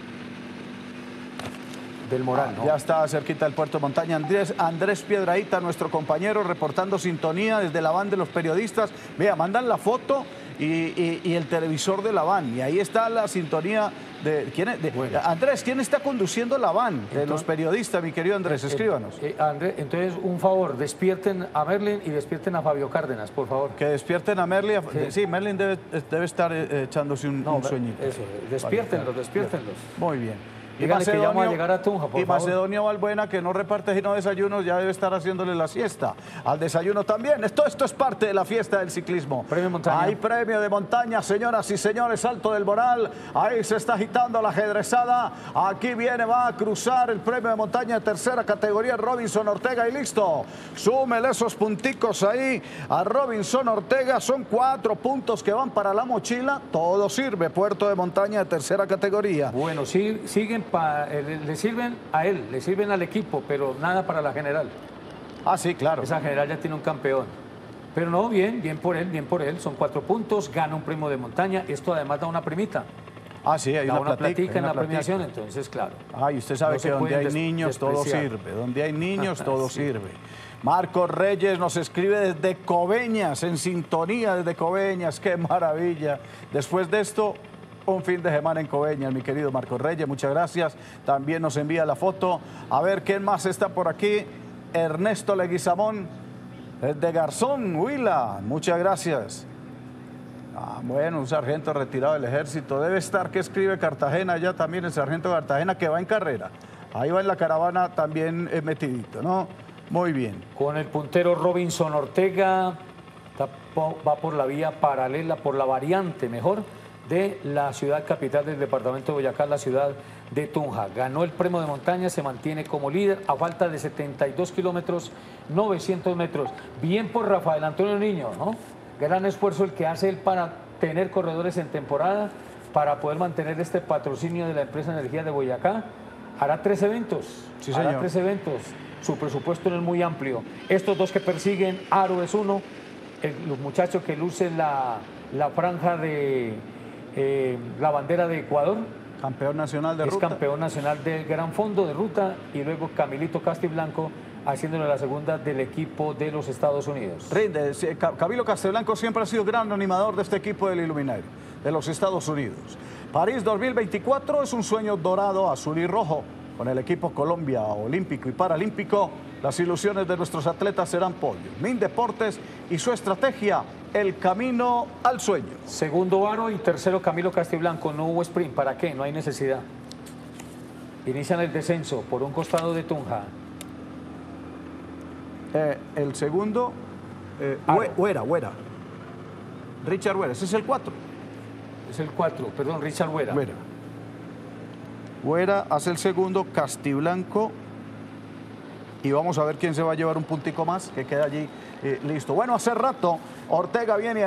Del Moral, ¿no? Ya está cerquita del Puerto de Montaña. Andrés, Andrés Piedrahita, nuestro compañero, reportando sintonía desde la van de los periodistas. Vea, mandan la foto y, y, y el televisor de la van. Y ahí está la sintonía de... ¿quién es? de Bueno. Andrés, ¿quién está conduciendo la van? De Entonces- los periodistas, mi querido Andrés, escríbanos. Eh, eh, André, entonces, un favor, despierten a Merlin y despierten a Fabio Cárdenas, por favor. Que despierten a Merlin. Sí. Sí, Merlin debe, debe estar eh, echándose un, un sueñito. Eso, despiértenlos, despiértenlos. Muy bien. Díganle que ya vamos a llegar a Tunja, por y favor. Macedonio Valbuena, que no reparte sino desayunos, ya debe estar haciéndole la siesta. Al desayuno también. Esto, esto es parte de la fiesta del ciclismo. Premio de montaña. Hay premio de montaña, señoras y señores. Alto del Moral. Ahí se está agitando la ajedrezada. Aquí viene, va a cruzar el premio de montaña de tercera categoría. Robinson Ortega y listo. Súmele esos punticos ahí a Robinson Ortega. Son cuatro puntos que van para la mochila. Todo sirve. Puerto de montaña de tercera categoría. Bueno, sí, siguen pa- eh, le, le sirven a él, le sirven al equipo, pero nada para la general. Ah, sí, claro. Esa general ya tiene un campeón. Pero no, bien, bien por él, bien por él. Son cuatro puntos, gana un premio de montaña. Esto además da una primita. Ah, sí, hay Da una, una platica, platica hay en una la platica. premiación, entonces, claro. Ay, usted sabe No que se donde pueden hay des- niños todo despreciar. sirve. Donde hay niños todo Sí. sirve. Marcos Reyes nos escribe desde Coveñas, en sintonía desde Coveñas. ¡Qué maravilla! Después de esto, un fin de semana en Coveñas, mi querido Marcos Reyes. Muchas gracias. También nos envía la foto. A ver, ¿quién más está por aquí? Ernesto Leguizamón, desde Garzón, Huila. Muchas gracias. Ah, bueno, un sargento retirado del ejército. Debe estar que escribe Cartagena ya también, el sargento de Cartagena, que va en carrera. Ahí va en la caravana también eh, metidito, ¿no? Muy bien. Con el puntero Robinson Ortega, está po- va por la vía paralela, por la variante mejor, de la ciudad capital del departamento de Boyacá, la ciudad de Tunja. Ganó el premio de montaña, se mantiene como líder a falta de setenta y dos kilómetros, novecientos metros. Bien por Rafael Antonio Niño, ¿no? Gran esfuerzo el que hace él para tener corredores en temporada, para poder mantener este patrocinio de la empresa Energía de Boyacá. Hará tres eventos. Sí, hará señor. tres eventos. Su presupuesto no es muy amplio. Estos dos que persiguen, Aro es uno, el, los muchachos que lucen la, la franja de eh, la bandera de Ecuador, Campeón nacional de es ruta. campeón nacional del Gran Fondo de Ruta, y luego Camilito Castiblanco haciéndole la segunda del equipo de los Estados Unidos. Rinde. Sí, Ca- Camilo Castiblanco siempre ha sido gran animador de este equipo del Illuminaire, de los Estados Unidos. París dos mil veinticuatro es un sueño dorado, azul y rojo. Con el equipo Colombia Olímpico y Paralímpico, las ilusiones de nuestros atletas serán podio. Mindeportes y su estrategia, el camino al sueño. Segundo Aro y tercero Camilo Castiblanco. No hubo sprint. ¿Para qué? No hay necesidad. Inician el descenso por un costado de Tunja. Eh, el segundo, eh, Aro. Hue- Huera, Huera. Richard Huera, ese es el cuatro. Es el cuatro, perdón, Richard Huera. Huera. Huera hace el segundo, Castiblanco. Y vamos a ver quién se va a llevar un puntico más, que queda allí eh, listo. Bueno, hace rato Ortega viene ahí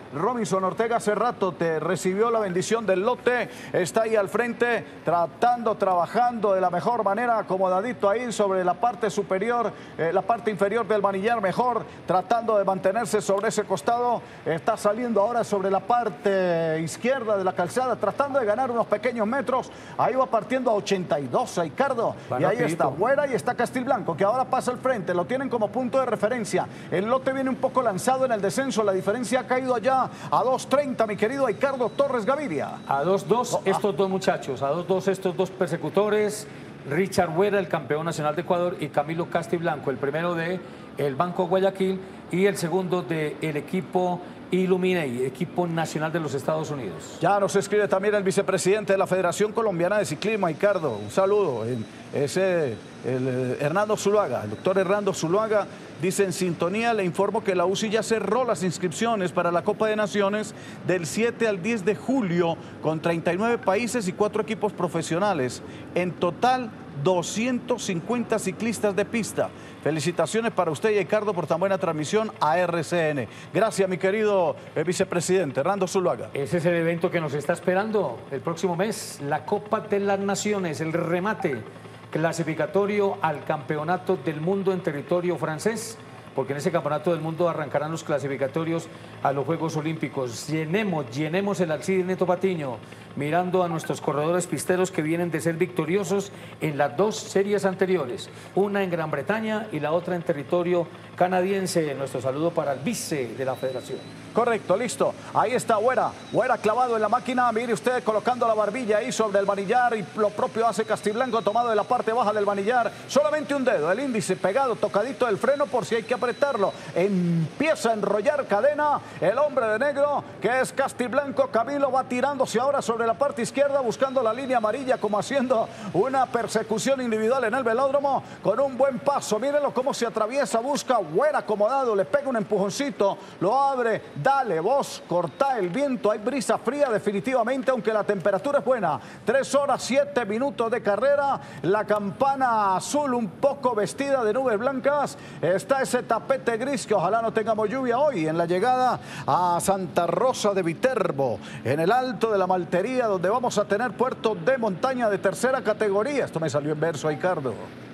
Robinson Ortega hace rato te recibió la bendición del lote. Está ahí al frente, tratando, trabajando de la mejor manera, acomodadito ahí sobre la parte superior, eh, la parte inferior del manillar mejor, tratando de mantenerse sobre ese costado. Está saliendo ahora sobre la parte izquierda de la calzada, tratando de ganar unos pequeños metros. Ahí va partiendo a ochenta y dos, Ricardo. Y ahí está Huera y está Castilblanco, que ahora pasa al frente. Lo tienen como punto de referencia. El lote viene un poco lanzado en el descenso. La diferencia ha caído allá a dos treinta, mi querido Ricardo Torres Gaviria. A dos dos Oh, estos ah. dos muchachos, a dos dos estos dos persecutores. Richard Huera, el campeón nacional de Ecuador, y Camilo Castilblanco, el primero de el Banco Guayaquil y el segundo del equipo Illuminei, equipo nacional de los Estados Unidos. Ya nos escribe también el vicepresidente de la Federación Colombiana de Ciclismo, Ricardo. Un saludo. Ese, el Hernando Zuluaga, el doctor Hernando Zuluaga, dice: en sintonía, le informo que la U C I ya cerró las inscripciones para la Copa de Naciones del siete al diez de julio con treinta y nueve países y cuatro equipos profesionales. En total, doscientos cincuenta ciclistas de pista. Felicitaciones para usted y Ricardo por tan buena transmisión a R C N. Gracias, mi querido eh, vicepresidente Hernando Zuluaga. Ese es el evento que nos está esperando el próximo mes, la Copa de las Naciones, el remate clasificatorio al Campeonato del Mundo en territorio francés, porque en ese Campeonato del Mundo arrancarán los clasificatorios a los Juegos Olímpicos. Llenemos, llenemos el Alcides Neto Patiño, mirando a nuestros corredores pisteros que vienen de ser victoriosos en las dos series anteriores, una en Gran Bretaña y la otra en territorio canadiense. Nuestro saludo para el vice de la federación. Correcto, listo. Ahí está Huera. Huera clavado en la máquina. Mire usted, colocando la barbilla ahí sobre el manillar, y lo propio hace Castilblanco, tomado de la parte baja del manillar. Solamente un dedo, el índice pegado, tocadito del freno por si hay que apretarlo. Empieza a enrollar cadena el hombre de negro, que es Castilblanco. Camilo va tirándose ahora sobre la parte izquierda, buscando la línea amarilla, como haciendo una persecución individual en el velódromo, con un buen paso. Mírenlo cómo se atraviesa, busca Huera acomodado, le pega un empujoncito, lo abre. Dale, vos, cortá el viento. Hay brisa fría definitivamente, aunque la temperatura es buena. Tres horas, siete minutos de carrera. La campana azul un poco vestida de nubes blancas. Está ese tapete gris que ojalá no tengamos lluvia hoy en la llegada a Santa Rosa de Viterbo, en el Alto de la Maltería, donde vamos a tener puerto de montaña de tercera categoría. Esto me salió en verso, Ricardo.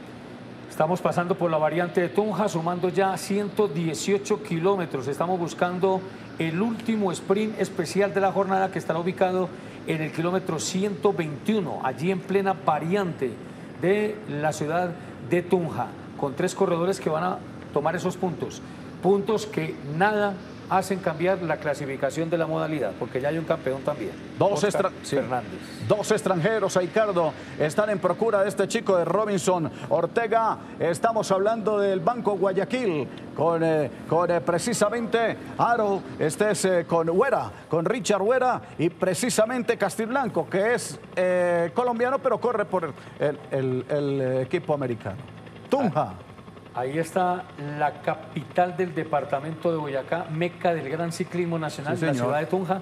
Estamos pasando por la variante de Tunja, sumando ya ciento dieciocho kilómetros. Estamos buscando el último sprint especial de la jornada, que estará ubicado en el kilómetro ciento veintiuno, allí en plena variante de la ciudad de Tunja, con tres corredores que van a tomar esos puntos. Puntos que nada hacen cambiar la clasificación de la modalidad, porque ya hay un campeón también. Dos, extra... sí. Fernández. Dos extranjeros, Ricardo, están en procura de este chico de Robinson Ortega. Estamos hablando del Banco Guayaquil, con, eh, con eh, precisamente Aro, este es eh, con Huera, con Richard Huera, y precisamente Castilblanco, que es eh, colombiano, pero corre por el, el, el, el equipo americano. Tunja. Ahí está la capital del departamento de Boyacá, meca del gran ciclismo nacional, Sí, la señor. ciudad de Tunja.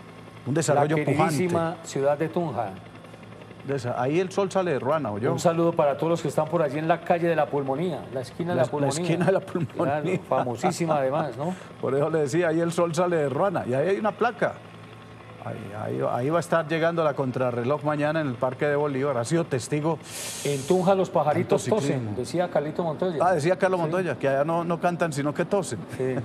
Un desarrollo la pujante. queridísima ciudad de Tunja. Ahí el sol sale de Ruana, ¿o yo? Un saludo para todos los que están por allí en la calle de la Pulmonía, la esquina de la, La- la Pulmonía. esquina de la Pulmonía. Claro, famosísima además, ¿no? Por eso le decía, ahí el sol sale de Ruana. Y ahí hay una placa. Ahí, ahí, ahí va a estar llegando la contrarreloj mañana en el Parque de Bolívar. Ha sido testigo. En Tunja los pajaritos Tanto ciclismo. tosen, decía Carlito Montoya. Ah, decía Carlos Sí. Montoya, que allá no, no cantan, sino que tosen. Sí.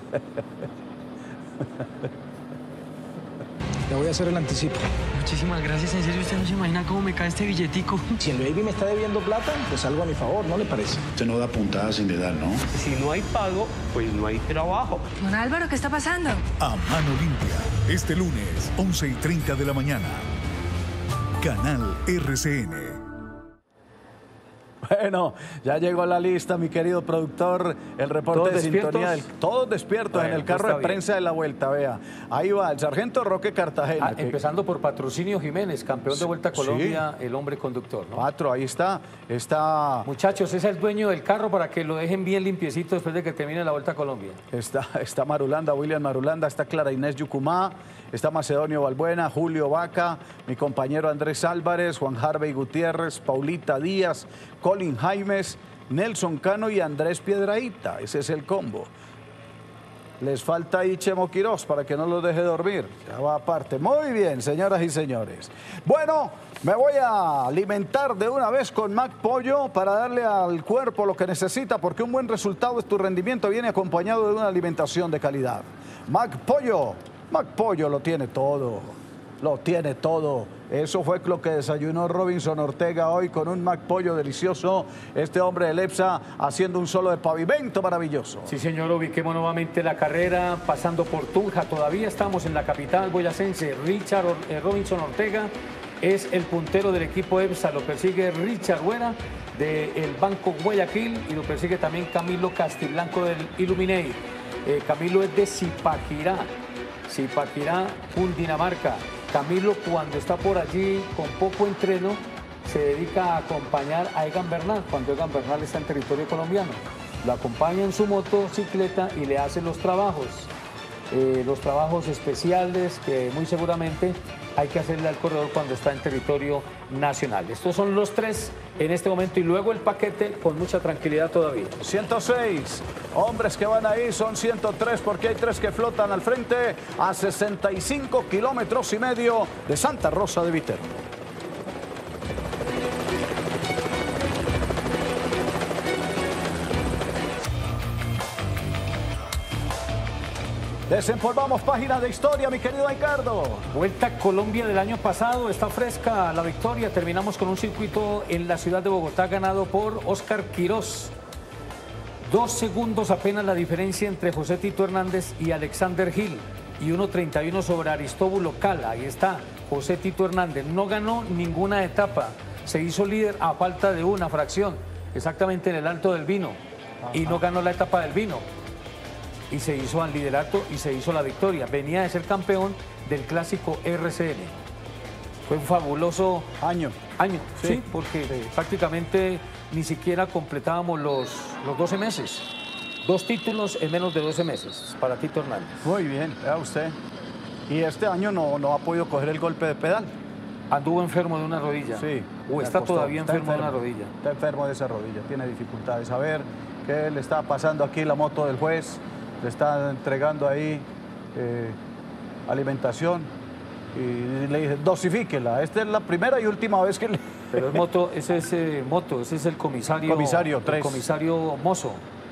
Le voy a hacer el anticipo. Muchísimas gracias, en serio, usted no se imagina cómo me cae este billetico. Si el baby me está debiendo plata, pues algo a mi favor, ¿no le parece? Usted no da puntadas sin dedal, ¿no? Si no hay pago, pues no hay trabajo. Don Álvaro, ¿qué está pasando? A Mano Limpia, este lunes, once y treinta de la mañana. Canal R C N. Bueno, ya llegó a la lista, mi querido productor, el reporte ¿Todos de despiertos? sintonía. Del, todos despiertos Bueno, en el pues carro está de bien. prensa de la vuelta, vea. Ahí va el sargento Roque Cartagena. Ah, que- empezando por Patrocinio Jiménez, campeón de Vuelta a Sí. Colombia, el hombre conductor, ¿no? Patro, ahí está. Está, Muchachos, ese es el dueño del carro para que lo dejen bien limpiecito después de que termine la Vuelta a Colombia. está, está Marulanda, William Marulanda, está Clara Inés Yucumá, está Macedonio Balbuena, Julio Vaca, mi compañero Andrés Álvarez, Juan Harvey Gutiérrez, Paulita Díaz, Colin Jaimes, Nelson Cano y Andrés Piedrahíta. Ese es el combo. Les falta ahí Chemo Quirós para que no los deje dormir. Ya va aparte. Muy bien, señoras y señores. Bueno, me voy a alimentar de una vez con Mac Pollo para darle al cuerpo lo que necesita, porque un buen resultado de tu rendimiento viene acompañado de una alimentación de calidad. Mac Pollo, Mac Pollo lo tiene todo. Lo tiene todo. Eso fue lo que desayunó Robinson Ortega hoy con un Mac Pollo delicioso. Este hombre del EPSA haciendo un solo de pavimento maravilloso. Sí, señor, ubiquemos nuevamente la carrera pasando por Tunja. Todavía estamos en la capital boyacense. Richard eh, Robinson Ortega es el puntero del equipo EPSA. Lo persigue Richard Huera del Banco Guayaquil y lo persigue también Camilo Castiblanco del Illuminate. Eh, Camilo es de Zipaquirá. Zipaquirá, Cundinamarca. Camilo, cuando está por allí con poco entreno, se dedica a acompañar a Egan Bernal cuando Egan Bernal está en territorio colombiano. Lo acompaña en su motocicleta y le hace los trabajos, eh, los trabajos especiales que muy seguramente hay que hacerle al corredor cuando está en territorio nacional. Estos son los tres en este momento y luego el paquete con mucha tranquilidad todavía. ciento seis hombres que van ahí, son ciento tres porque hay tres que flotan al frente a sesenta y cinco kilómetros y medio de Santa Rosa de Viterbo. Desempolvamos páginas de historia, mi querido Ricardo. Vuelta a Colombia del año pasado, está fresca la victoria. Terminamos con un circuito en la ciudad de Bogotá ganado por Óscar Quirós. Dos segundos apenas la diferencia entre José Tito Hernández y Alexander Gil. Y uno treinta y uno sobre Aristóbulo Cala. Ahí está José Tito Hernández. No ganó ninguna etapa. Se hizo líder a falta de una fracción, exactamente en el Alto del Vino. Y no ganó la etapa del Vino. Y se hizo al liderato y se hizo la victoria. Venía de ser campeón del clásico R C N. Fue un fabuloso año. Año, sí, sí porque sí. prácticamente ni siquiera completábamos los, los doce meses. Dos títulos en menos de doce meses para Tito Hernández. Muy bien, vea usted. Y este año no, no ha podido coger el golpe de pedal. Anduvo enfermo de una rodilla. Sí. O está costó. todavía está enfermo, enfermo de una rodilla. Está enfermo de esa rodilla, tiene dificultades. A ver qué le está pasando aquí la moto del juez. Le está entregando ahí eh, alimentación y le dice, dosifíquela. Esta es la primera y última vez que le... Pero es moto, ese es eh, moto, ese es el comisario. Comisario tres. El comisario Mozo.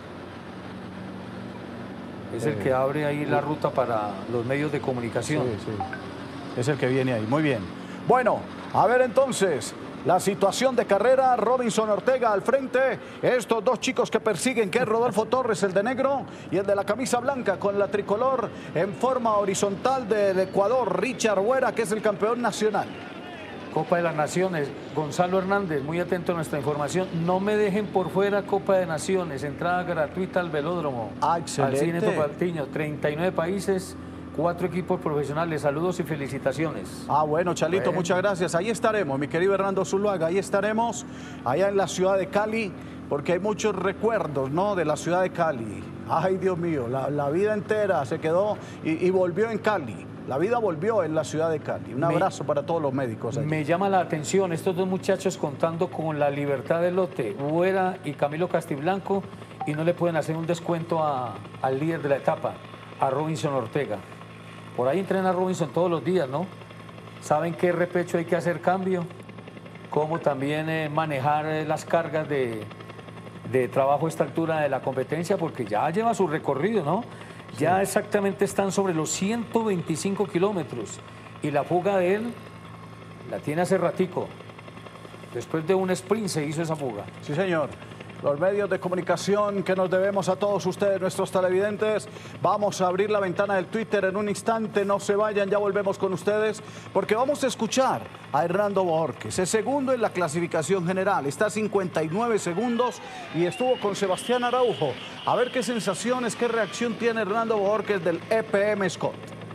Es eh, el que abre ahí la ruta para los medios de comunicación. Sí, sí. Es el que viene ahí. Muy bien. Bueno, a ver entonces... La situación de carrera, Robinson Ortega al frente, estos dos chicos que persiguen, que es Rodolfo Torres, el de negro, y el de la camisa blanca con la tricolor en forma horizontal del Ecuador, Richard Huera, que es el campeón nacional. Copa de las Naciones, Gonzalo Hernández, muy atento a nuestra información, no me dejen por fuera Copa de Naciones, entrada gratuita al velódromo, ah, excelente. Al Cine Topaltiño, treinta y nueve países, cuatro equipos profesionales. Saludos y felicitaciones. Ah, bueno, Chalito, bueno. muchas gracias. Ahí estaremos, mi querido Hernando Zuluaga, ahí estaremos, allá en la ciudad de Cali, porque hay muchos recuerdos, ¿no?, de la ciudad de Cali. Ay, Dios mío, la, la vida entera se quedó y, y volvió en Cali. La vida volvió en la ciudad de Cali. Un abrazo me, para todos los médicos allí. Me llama la atención estos dos muchachos contando con la libertad de lote, Huera y Camilo Castiblanco, y no le pueden hacer un descuento a, al líder de la etapa, a Robinson Ortega. Por ahí entrena Robinson todos los días, ¿no? Saben qué repecho hay que hacer cambio, cómo también eh, manejar eh, las cargas de, de trabajo a esta altura de la competencia, porque ya lleva su recorrido, ¿no? Sí. Ya exactamente están sobre los ciento veinticinco kilómetros y la fuga de él la tiene hace ratico. Después de un sprint se hizo esa fuga. Sí, señor. Los medios de comunicación que nos debemos a todos ustedes, nuestros televidentes. Vamos a abrir la ventana del Twitter en un instante, no se vayan, ya volvemos con ustedes, porque vamos a escuchar a Hernando Bojorquez, el segundo en la clasificación general, está a cincuenta y nueve segundos y estuvo con Sebastián Araujo. A ver qué sensaciones, qué reacción tiene Hernando Bojorquez del E P M Scott.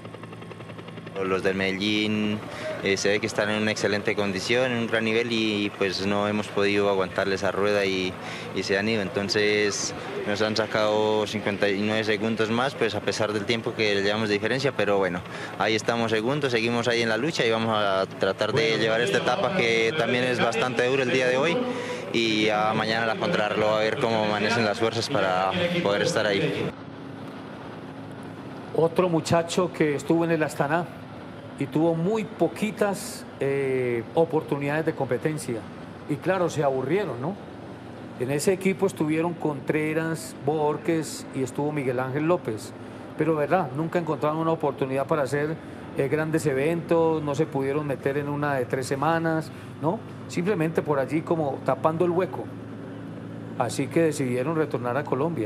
Los del Medellín eh, se ve que están en una excelente condición, en un gran nivel y pues no hemos podido aguantarle esa rueda y, y se han ido. Entonces nos han sacado cincuenta y nueve segundos más, pues a pesar del tiempo que llevamos de diferencia, pero bueno, ahí estamos segundos, seguimos ahí en la lucha y vamos a tratar de llevar esta etapa que también es bastante dura el día de hoy y a mañana la contrarreloj a ver cómo amanecen las fuerzas para poder estar ahí. Otro muchacho que estuvo en el Astana y tuvo muy poquitas eh, oportunidades de competencia. Y claro, se aburrieron, ¿no? En ese equipo estuvieron Contreras, Borges y estuvo Miguel Ángel López. Pero, ¿verdad? Nunca encontraron una oportunidad para hacer eh, grandes eventos, no se pudieron meter en una de tres semanas, ¿no? Simplemente por allí como tapando el hueco. Así que decidieron retornar a Colombia.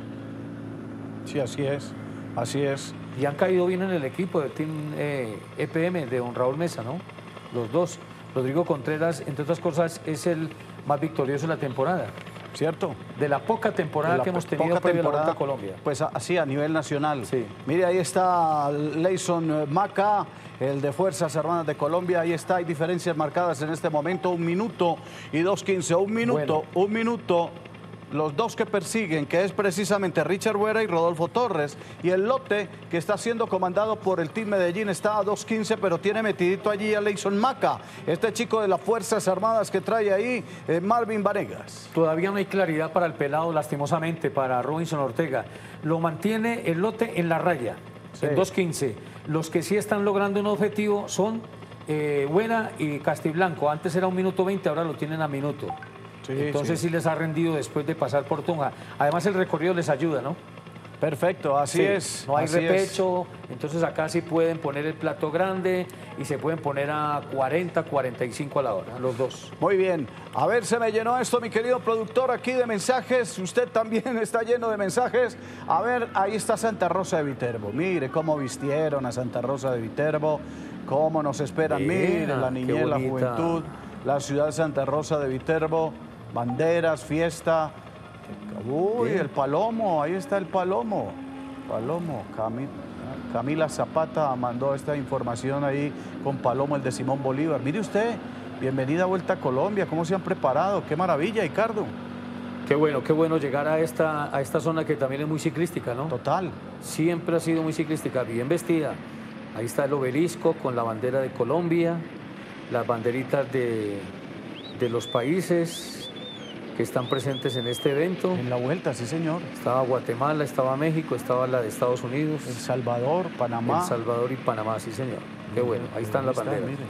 Sí, así es, así es. Y han caído bien en el equipo del Team eh, E P M de don Raúl Mesa, ¿no? Los dos. Rodrigo Contreras, entre otras cosas, es el más victorioso de la temporada. ¿Cierto? De la poca temporada la que hemos poca tenido previo a la Vuelta a temporada, Colombia. Pues así a nivel nacional. Sí. Mire, ahí está Leison Maca, el de Fuerzas Armadas de Colombia. Ahí está, hay diferencias marcadas en este momento. Un minuto y dos quince. Un minuto, Bueno. un minuto. Los dos que persiguen, que es precisamente Richard Huera y Rodolfo Torres. Y el lote que está siendo comandado por el Team Medellín está a dos quince, pero tiene metidito allí a Leison Maca, este chico de las Fuerzas Armadas que trae ahí eh, Marvin Vanegas. Todavía no hay claridad para el pelado, lastimosamente, para Robinson Ortega. Lo mantiene el lote en la raya, Sí. en dos quince. Los que sí están logrando un objetivo son eh, Huera y Castiblanco. Antes era un minuto veinte, ahora lo tienen a minuto. Sí, Entonces sí. sí les ha rendido después de pasar por Tunja. Además el recorrido les ayuda, ¿no? Perfecto, así Sí, es. No hay así repecho, entonces acá sí pueden poner el plato grande y se pueden poner a cuarenta, cuarenta y cinco a la hora, los dos. Muy bien. A ver, se me llenó esto, mi querido productor, aquí de mensajes. Usted también está lleno de mensajes. A ver, ahí está Santa Rosa de Viterbo. Mire cómo vistieron a Santa Rosa de Viterbo, cómo nos esperan. Bien, Mire, la qué niñez, la bonita. juventud, la ciudad de Santa Rosa de Viterbo, banderas, fiesta. Uy, Bien. el Palomo, ahí está el Palomo. Palomo, Camila, Camila Zapata mandó esta información ahí con Palomo, el de Simón Bolívar. Mire usted, bienvenida a Vuelta a Colombia, ¿cómo se han preparado? Qué maravilla, Ricardo. Qué bueno, qué bueno llegar a esta, a esta zona que también es muy ciclística, ¿no? Total. Siempre ha sido muy ciclística, bien vestida. Ahí está el obelisco con la bandera de Colombia, las banderitas de, de los países que están presentes en este evento. En la vuelta, sí, señor. Estaba Guatemala, estaba México, estaba la de Estados Unidos. El Salvador, Panamá. El Salvador y Panamá, sí, señor. Qué bueno, ahí están las banderas. Mire.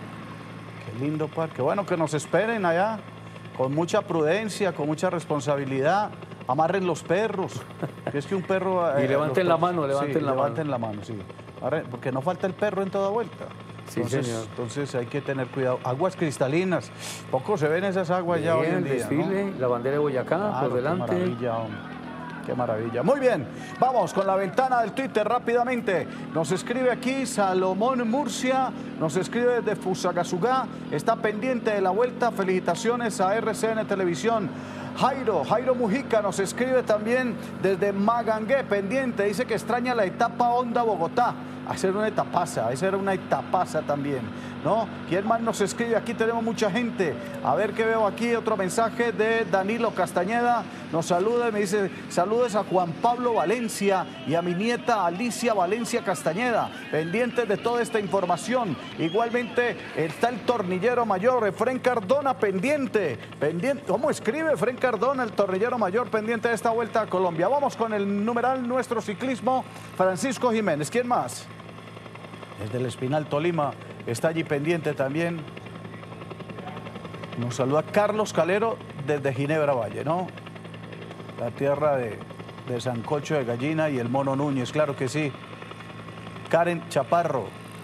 Qué lindo parque. Bueno, que nos esperen allá con mucha prudencia, con mucha responsabilidad. Amarren los perros. Que es que un perro... Y eh, levanten los la perros- mano, levanten sí, la levanten mano. la mano, sí. Amarren- porque no falta el perro en toda vuelta. Sí, entonces, señor. entonces hay que tener cuidado. Aguas cristalinas. Poco se ven esas aguas ya hoy Bien, en día, desfile, ¿no? la bandera de Boyacá Claro, por qué delante. maravilla, hombre. Qué maravilla. Muy bien, vamos con la ventana del Twitter rápidamente. Nos escribe aquí Salomón Murcia, nos escribe desde Fusagasugá, está pendiente de la vuelta. Felicitaciones a R C N Televisión. Jairo, Jairo Mujica nos escribe también desde Magangué, pendiente. Dice que extraña la etapa Honda Bogotá. Hacer una etapaza, esa era una etapaza también, ¿no? ¿Quién más nos escribe? Aquí tenemos mucha gente. A ver qué veo aquí, otro mensaje de Danilo Castañeda. Nos saluda y me dice, saludes a Juan Pablo Valencia y a mi nieta Alicia Valencia Castañeda, pendientes de toda esta información. Igualmente está el tornillero mayor, Efren Cardona, pendiente, pendiente. ¿Cómo escribe Efren Cardona, el tornillero mayor, pendiente de esta Vuelta a Colombia? Vamos con el numeral Nuestro Ciclismo, Francisco Jiménez. ¿Quién más? Desde el Espinal Tolima está allí pendiente también. Nos saluda Carlos Calero desde Ginebra Valle, ¿no? La tierra de, de Sancocho de Gallina y el Mono Núñez, claro que sí. Karen Chaparro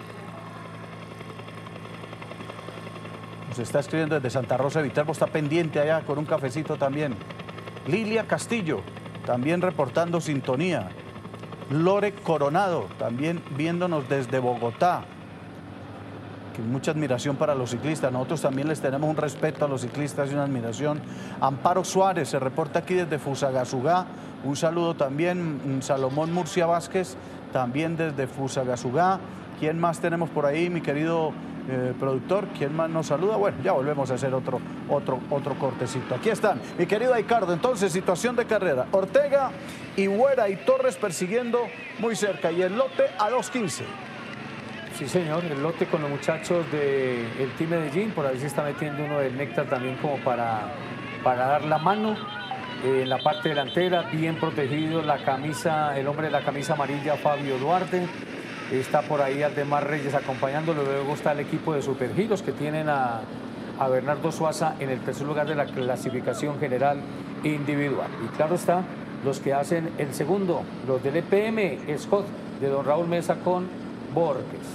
nos está escribiendo desde Santa Rosa de Viterbo, está pendiente allá con un cafecito también. Lilia Castillo, también reportando sintonía. Lore Coronado, también viéndonos desde Bogotá. Que mucha admiración para los ciclistas. Nosotros también les tenemos un respeto a los ciclistas y una admiración. Amparo Suárez se reporta aquí desde Fusagasugá. Un saludo también. Salomón Murcia Vázquez, también desde Fusagasugá. ¿Quién más tenemos por ahí, mi querido eh, productor? ¿Quién más nos saluda? Bueno, ya volvemos a hacer otro, otro, otro cortecito. Aquí están, mi querido Ricardo. Entonces, situación de carrera. Ortega y Huera y Torres persiguiendo muy cerca. Y el lote a dos quince. Sí, señor, el lote con los muchachos del Team Medellín. Por ahí se está metiendo uno del Néctar también como para, para dar la mano. eh, en la parte delantera, bien protegido, la camisa, el hombre de la camisa amarilla, Fabio Duarte. Está por ahí Aldemar Reyes acompañándolo. Luego está el equipo de Supergiros que tienen a, a Bernardo Suaza en el tercer lugar de la clasificación general individual. Y claro está, los que hacen el segundo, los del E P M, Scott, de don Raúl Mesa con Borges.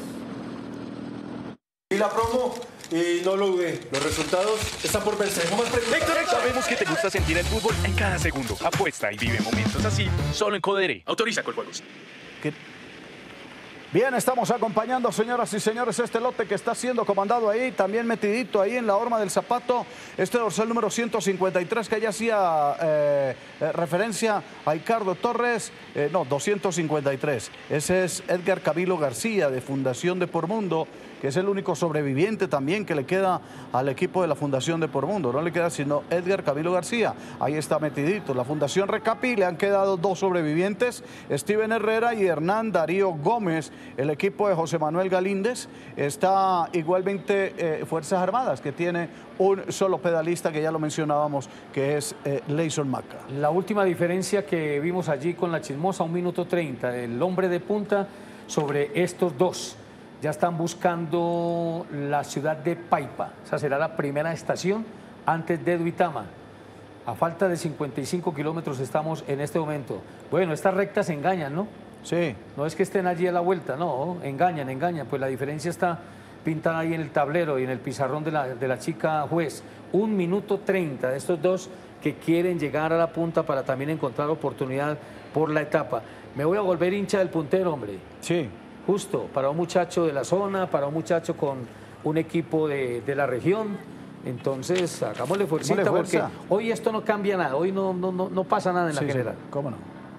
Y la promo, y no lo dudé, los resultados están por vencer. No más preguntas. Héctor, sabemos que te gusta sentir el fútbol en cada segundo. Apuesta y vive momentos así solo en Codere. Autoriza con juegos. ¿Qué? Bien, estamos acompañando, señoras y señores, este lote que está siendo comandado ahí, también metidito ahí en la horma del zapato, este dorsal número ciento cincuenta y tres que ya hacía eh, eh, referencia a Ricardo Torres, eh, no, doscientos cincuenta y tres. Ese es Edgar Camilo García de Fundación de Por Mundo, que es el único sobreviviente también que le queda al equipo de la Fundación de Por Mundo. No le queda sino Edgar Camilo García. Ahí está metidito. La Fundación Recapi le han quedado dos sobrevivientes, Steven Herrera y Hernán Darío Gómez. El equipo de José Manuel Galíndez está igualmente eh, Fuerzas Armadas, que tiene un solo pedalista que ya lo mencionábamos, que es eh, Leison Maca. La última diferencia que vimos allí con la Chismosa, un minuto treinta, el hombre de punta sobre estos dos. Ya están buscando la ciudad de Paipa. Esa será la primera estación antes de Duitama. A falta de cincuenta y cinco kilómetros estamos en este momento. Bueno, estas rectas engañan, ¿no? Sí. No es que estén allí a la vuelta, no, engañan, engañan. Pues la diferencia está pintada ahí en el tablero y en el pizarrón de la, de la chica juez. Un minuto treinta de estos dos que quieren llegar a la punta para también encontrar oportunidad por la etapa. Me voy a volver hincha del puntero, hombre. Sí. Justo, para un muchacho de la zona, para un muchacho con un equipo de, de la región. Entonces, hagámosle fuercita, porque hoy esto no cambia nada, hoy no, no, no, no pasa nada en sí, la general. Sí, cómo no.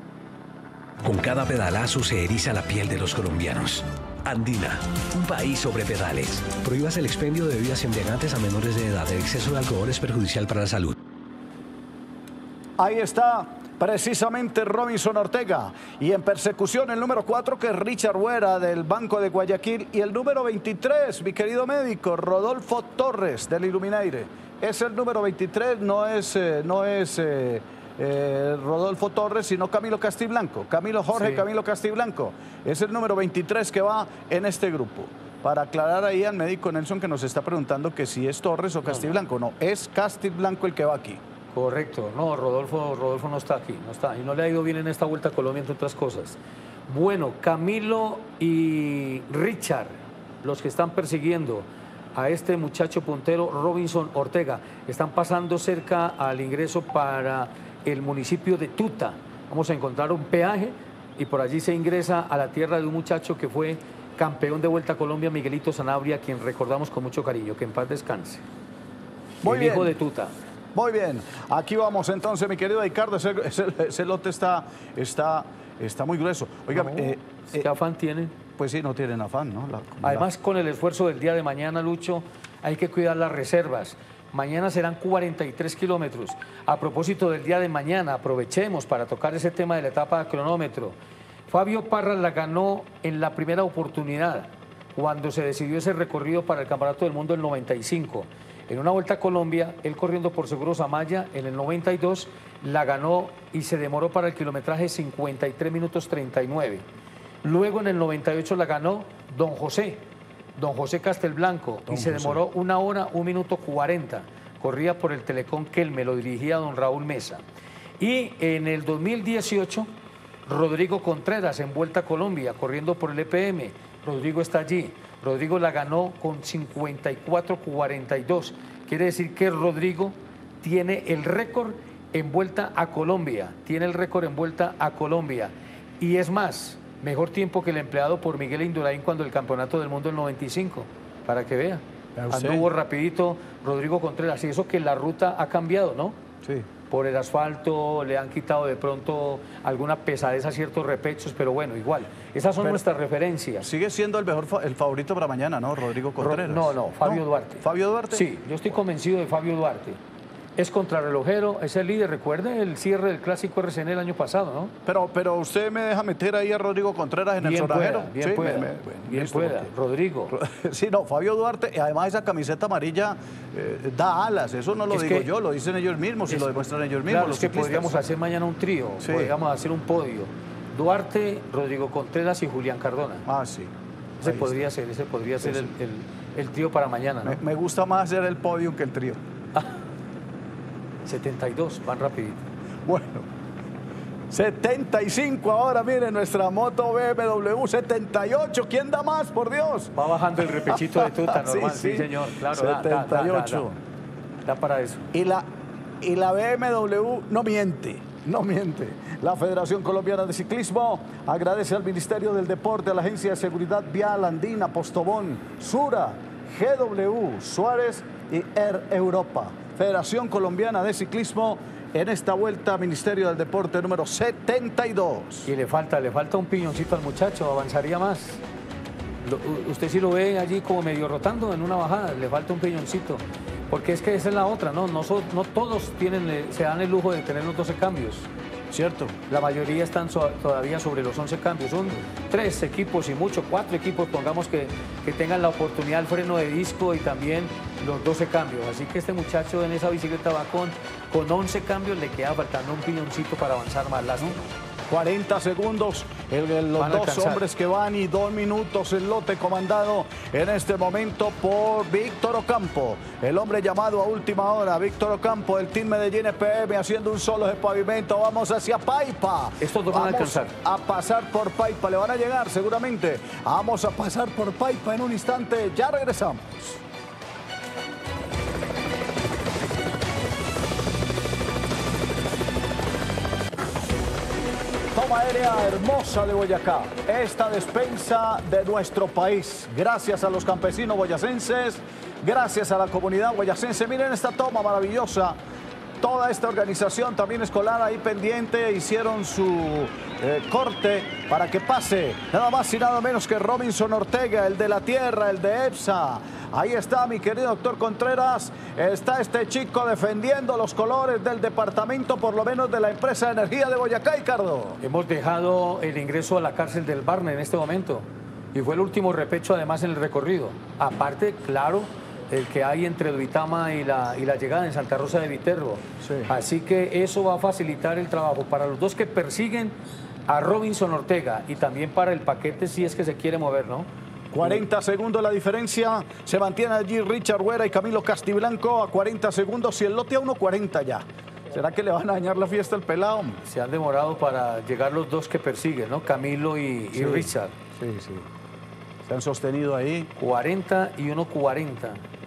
Con cada pedalazo se eriza la piel de los colombianos. Andina, un país sobre pedales. Prohíbas el expendio de bebidas embriagantes a menores de edad. El exceso de alcohol es perjudicial para la salud. Ahí está precisamente Robinson Ortega. Y en persecución el número cuatro, que es Richard Huera del Banco de Guayaquil. Y el número veintitrés, mi querido médico, Rodolfo Torres del Iluminaire. Es el número veintitrés, no es, eh, no es eh, eh, Rodolfo Torres, sino Camilo Castiblanco. Camilo Jorge sí. Camilo Castiblanco. Es el número veintitrés que va en este grupo. Para aclarar ahí al médico Nelson, que nos está preguntando que si es Torres o Castiblanco. No, es Castiblanco el que va aquí. Correcto, no, Rodolfo, Rodolfo no está aquí, no está, y no le ha ido bien en esta Vuelta a Colombia, entre otras cosas. Bueno, Camilo y Richard, los que están persiguiendo a este muchacho puntero Robinson Ortega, están pasando cerca al ingreso para el municipio de Tuta. Vamos a encontrar un peaje y por allí se ingresa a la tierra de un muchacho que fue campeón de Vuelta a Colombia, Miguelito Sanabria, quien recordamos con mucho cariño, que en paz descanse. Muy el bien. hijo de Tuta. Muy bien, aquí vamos entonces, mi querido Ricardo, ese, ese, ese lote está, está, está muy grueso. Oiga, no, eh, ¿qué eh, afán tienen? Pues sí, no tienen afán, ¿no? La, Además, la... con el esfuerzo del día de mañana, Lucho, hay que cuidar las reservas. Mañana serán cuarenta y tres kilómetros. A propósito del día de mañana, aprovechemos para tocar ese tema de la etapa de cronómetro. Fabio Parra la ganó en la primera oportunidad, cuando se decidió ese recorrido para el Campeonato del Mundo del noventa y cinco. En una Vuelta a Colombia, él corriendo por Seguros Amaya, en el noventa y dos, la ganó y se demoró para el kilometraje cincuenta y tres minutos treinta y nueve. Luego en el noventa y ocho la ganó Don José, Don José Castelblanco, Don y se José. demoró una hora, un minuto cuarenta. Corría por el Telecom Kelme, lo dirigía Don Raúl Mesa. Y en el dos mil dieciocho, Rodrigo Contreras en Vuelta a Colombia, corriendo por el E P M. Rodrigo está allí. Rodrigo la ganó con cincuenta y cuatro cuarenta y dos. Quiere decir que Rodrigo tiene el récord en Vuelta a Colombia. Tiene el récord en Vuelta a Colombia. Y es más, mejor tiempo que el empleado por Miguel Indurain cuando el Campeonato del Mundo del noventa y cinco. Para que vea. Anduvo rapidito Rodrigo Contreras. Y eso que la ruta ha cambiado, ¿no? Sí. Por el asfalto, le han quitado de pronto alguna pesadez a ciertos repechos, pero bueno, igual. Esas son pero nuestras referencias. Sigue siendo el mejor, el favorito para mañana, ¿no? Rodrigo Contreras. No, no, Fabio ¿No? Duarte. ¿Fabio Duarte? Sí, yo estoy convencido de Fabio Duarte. Es contrarrelojero, es el líder. Recuerde el cierre del Clásico R C N el año pasado, ¿no? Pero, pero usted me deja meter ahí a Rodrigo Contreras en bien el sonajero. Pueda, bien sí, pueda, me, me, bueno, bien listo, pueda. porque... Rodrigo. Sí, no, Fabio Duarte, y además esa camiseta amarilla eh, da alas. Eso no lo es digo que, yo, lo dicen ellos mismos y es, lo demuestran ellos mismos. Claro, los es que ciclistas. podríamos hacer mañana un trío, sí. Podríamos hacer un podio. Duarte, Rodrigo Contreras y Julián Cardona. Ah, sí. Ese ahí podría está. ser, ese podría sí, ser sí. El, el, el trío para mañana, ¿no? Me, me gusta más hacer el podio que el trío. Ah, setenta y dos, van rapidito. Bueno, setenta y cinco ahora, miren, nuestra moto B M W, setenta y ocho, ¿quién da más, por Dios? Va bajando el repechito de tuta normal, sí, sí, sí señor, claro, setenta y ocho. Da, da, da, da, da para eso. Y la, y la B M W no miente, no miente. La Federación Colombiana de Ciclismo agradece al Ministerio del Deporte, a la Agencia de Seguridad Vial Andina, Postobón, Sura, G W, Suárez y Air Europa. Federación Colombiana de Ciclismo en esta vuelta Ministerio del Deporte número setenta y dos. Y le falta, le falta un piñoncito al muchacho, avanzaría más. Lo, usted sí lo ve allí como medio rotando en una bajada, le falta un piñoncito. Porque es que esa es la otra, ¿no? No, so, no todos tienen, se dan el lujo de tener los doce cambios. Cierto. La mayoría están so, todavía sobre los once cambios. Son tres equipos y mucho, cuatro equipos, pongamos que, que tengan la oportunidad del freno de disco y también los doce cambios. Así que este muchacho en esa bicicleta va con, con once cambios, le queda faltando un piñoncito para avanzar más. Lástima. cuarenta segundos, el, el, los dos hombres que van y dos minutos el lote comandado en este momento por Víctor Ocampo, el hombre llamado a última hora. Víctor Ocampo, el Team Medellín E P M haciendo un solo de pavimento. Vamos hacia Paipa. Estos dos van a alcanzar. A pasar por Paipa, le van a llegar seguramente. Vamos a pasar por Paipa en un instante, ya regresamos. Toma aérea hermosa de Boyacá, esta despensa de nuestro país, gracias a los campesinos boyacenses, gracias a la comunidad boyacense. Miren esta toma maravillosa, toda esta organización también escolar ahí pendiente, hicieron su eh, corte para que pase nada más y nada menos que Robinson Ortega, el de la tierra, el de EPSA. Ahí está mi querido doctor Contreras, está este chico defendiendo los colores del departamento, por lo menos de la empresa de energía de Boyacá, Ricardo. Hemos dejado el ingreso a la cárcel del Barne en este momento y fue el último repecho además en el recorrido. Aparte, claro, el que hay entre Duitama y la, y la llegada en Santa Rosa de Viterbo. Sí. Así que eso va a facilitar el trabajo para los dos que persiguen a Robinson Ortega y también para el paquete si es que se quiere mover, ¿no? cuarenta segundos la diferencia, se mantiene allí Richard Huera y Camilo Castiblanco a cuarenta segundos y el lote a uno cuarenta ya. ¿Será que le van a dañar la fiesta al pelado? Se han demorado para llegar los dos que persiguen, ¿no? Camilo y, sí, y Richard. Sí, sí. Se han sostenido ahí. cuarenta y uno cuarenta.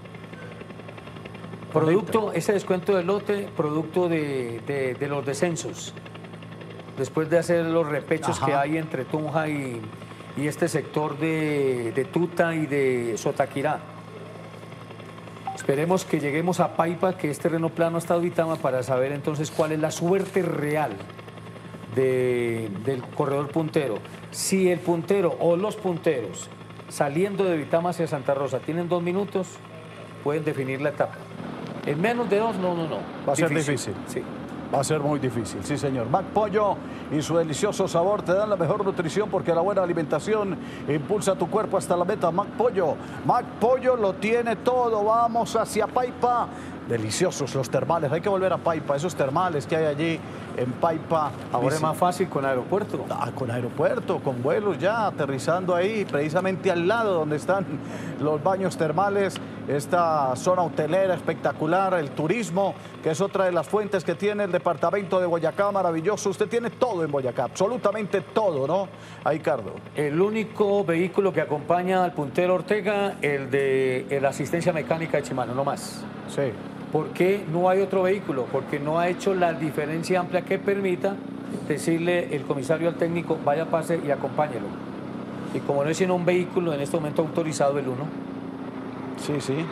Producto, ese descuento del lote, producto de, de, de los descensos. Después de hacer los repechos Ajá. que hay entre Tunja y... y este sector de, de Tuta y de Sotaquirá. Esperemos que lleguemos a Paipa, que es terreno plano hasta Duitama, para saber entonces cuál es la suerte real de, del corredor puntero. Si el puntero o los punteros saliendo de Duitama hacia Santa Rosa tienen dos minutos, pueden definir la etapa. En menos de dos, no, no, no. Va a ser difícil. Sí. Va a ser muy difícil, sí señor. Mac Pollo y su delicioso sabor te dan la mejor nutrición porque la buena alimentación impulsa tu cuerpo hasta la meta. Mac Pollo, Mac Pollo lo tiene todo. Vamos hacia Paipa. Deliciosos los termales, hay que volver a Paipa, esos termales que hay allí en Paipa. Ahora es más fácil con aeropuerto. Ah, con aeropuerto, con vuelos ya, aterrizando ahí, precisamente al lado donde están los baños termales, esta zona hotelera espectacular, el turismo, que es otra de las fuentes que tiene el departamento de Boyacá, maravilloso. Usted tiene todo en Boyacá, absolutamente todo, ¿no, Ricardo? El único vehículo que acompaña al puntero Ortega, el de la asistencia mecánica de Chimano, no más. Sí. ¿Por qué no hay otro vehículo? Porque no ha hecho la diferencia amplia que permita decirle el comisario al técnico, vaya, pase y acompáñelo. Y como no es sino un vehículo en este momento autorizado el uno. Sí, sí.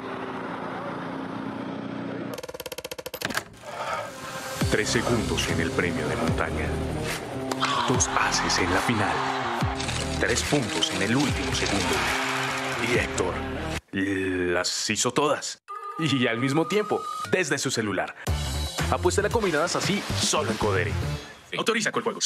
Tres segundos en el premio de montaña. Dos haces en la final. Tres puntos en el último segundo. Y Héctor las hizo todas. Y al mismo tiempo, desde su celular. Apuesta a combinadas así solo en Codere. Autoriza con juegos.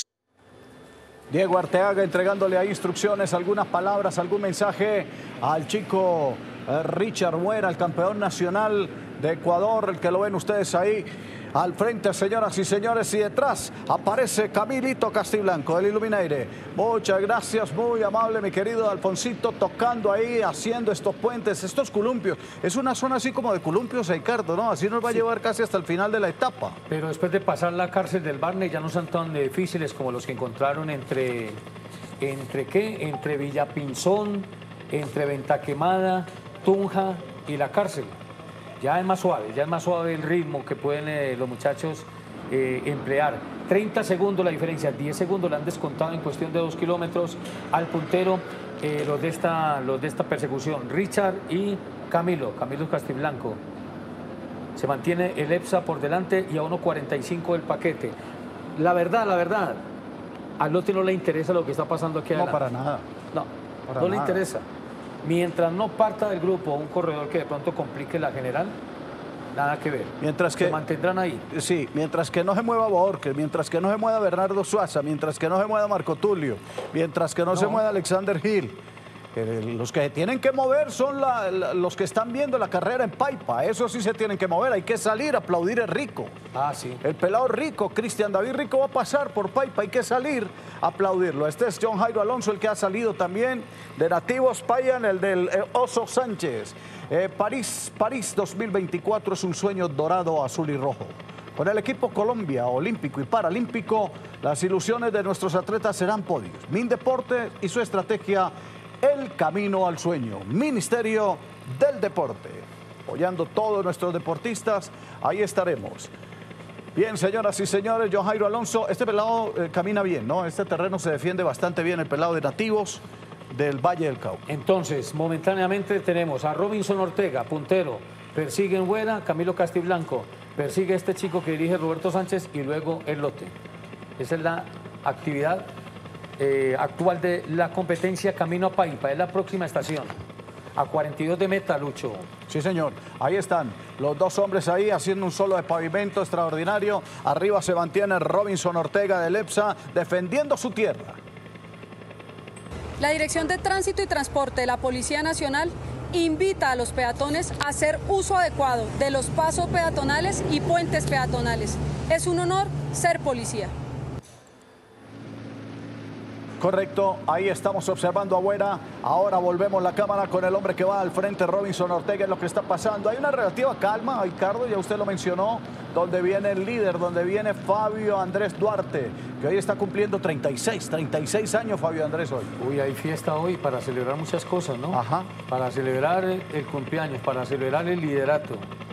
Diego Arteaga entregándole ahí instrucciones, algunas palabras, algún mensaje al chico eh, Richard Muera, el campeón nacional de Ecuador, el que lo ven ustedes ahí al frente, señoras y señores, y detrás aparece Camilito Castiblanco del Illuminaire. Muchas gracias, muy amable mi querido Alfonsito, tocando ahí, haciendo estos puentes, estos columpios. Es una zona así como de columpios, Ricardo, ¿no? Así nos va a Sí. llevar casi hasta el final de la etapa. Pero después de pasar la cárcel del Barney ya no son tan difíciles como los que encontraron entre, ¿entre qué? Entre Villapinzón, entre Ventaquemada, Tunja y la cárcel. Ya es más suave, ya es más suave el ritmo que pueden eh, los muchachos eh, emplear. treinta segundos la diferencia, diez segundos le han descontado en cuestión de dos kilómetros al puntero eh, los, de esta, los de esta persecución, Richard y Camilo, Camilo Castiblanco. Se mantiene el EPSA por delante y a uno cuarenta y cinco el paquete. La verdad, la verdad, al lote no le interesa lo que está pasando aquí adelante. No, para nada. No, Para no le nada. interesa. Mientras no parta del grupo un corredor que de pronto complique la general, nada que ver. Mientras que se mantendrán ahí. Sí, mientras que no se mueva Borges, mientras que no se mueva Bernardo Suaza, mientras que no se mueva Marco Tulio, mientras que no, no. se mueva Alexander Hill. Eh, los que tienen que mover son la, la, los que están viendo la carrera en Paipa. Eso sí se tienen que mover. Hay que salir a aplaudir el Rico. Ah, sí. El pelado Rico, Cristian David Rico va a pasar por Paipa. Hay que salir a aplaudirlo. Este es John Jairo Alonso, el que ha salido también de Nativos Payan, el del eh, Oso Sánchez. Eh, París, París dos mil veinticuatro es un sueño dorado, azul y rojo. Con el equipo Colombia, olímpico y paralímpico, las ilusiones de nuestros atletas serán podios. Mindeporte y su estrategia, el camino al sueño. Ministerio del Deporte. Apoyando a todos nuestros deportistas, ahí estaremos. Bien, señoras y señores, John Jairo Alonso, este pelado eh, camina bien, ¿no? Este terreno se defiende bastante bien, el pelado de Nativos del Valle del Cauca. Entonces, momentáneamente tenemos a Robinson Ortega, puntero, persigue en Huera, Camilo Castiblanco, persigue a este chico que dirige Roberto Sánchez y luego el lote. Esa es la actividad eh, actual de la competencia Camino a Paipa, es la próxima estación. A cuarenta y dos de meta, Lucho. Sí, señor. Ahí están los dos hombres ahí haciendo un solo de pavimento extraordinario. Arriba se mantiene Robinson Ortega del EPSA defendiendo su tierra. La Dirección de Tránsito y Transporte de la Policía Nacional invita a los peatones a hacer uso adecuado de los pasos peatonales y puentes peatonales. Es un honor ser policía. Correcto, ahí estamos observando a Huera. Ahora volvemos la cámara con el hombre que va al frente, Robinson Ortega, es lo que está pasando. Hay una relativa calma, Ricardo, ya usted lo mencionó, donde viene el líder, donde viene Fabio Andrés Duarte, que hoy está cumpliendo treinta y seis, treinta y seis años Fabio Andrés hoy. Uy, hay fiesta hoy para celebrar muchas cosas, ¿no? Ajá. Para celebrar el cumpleaños, para celebrar el liderato.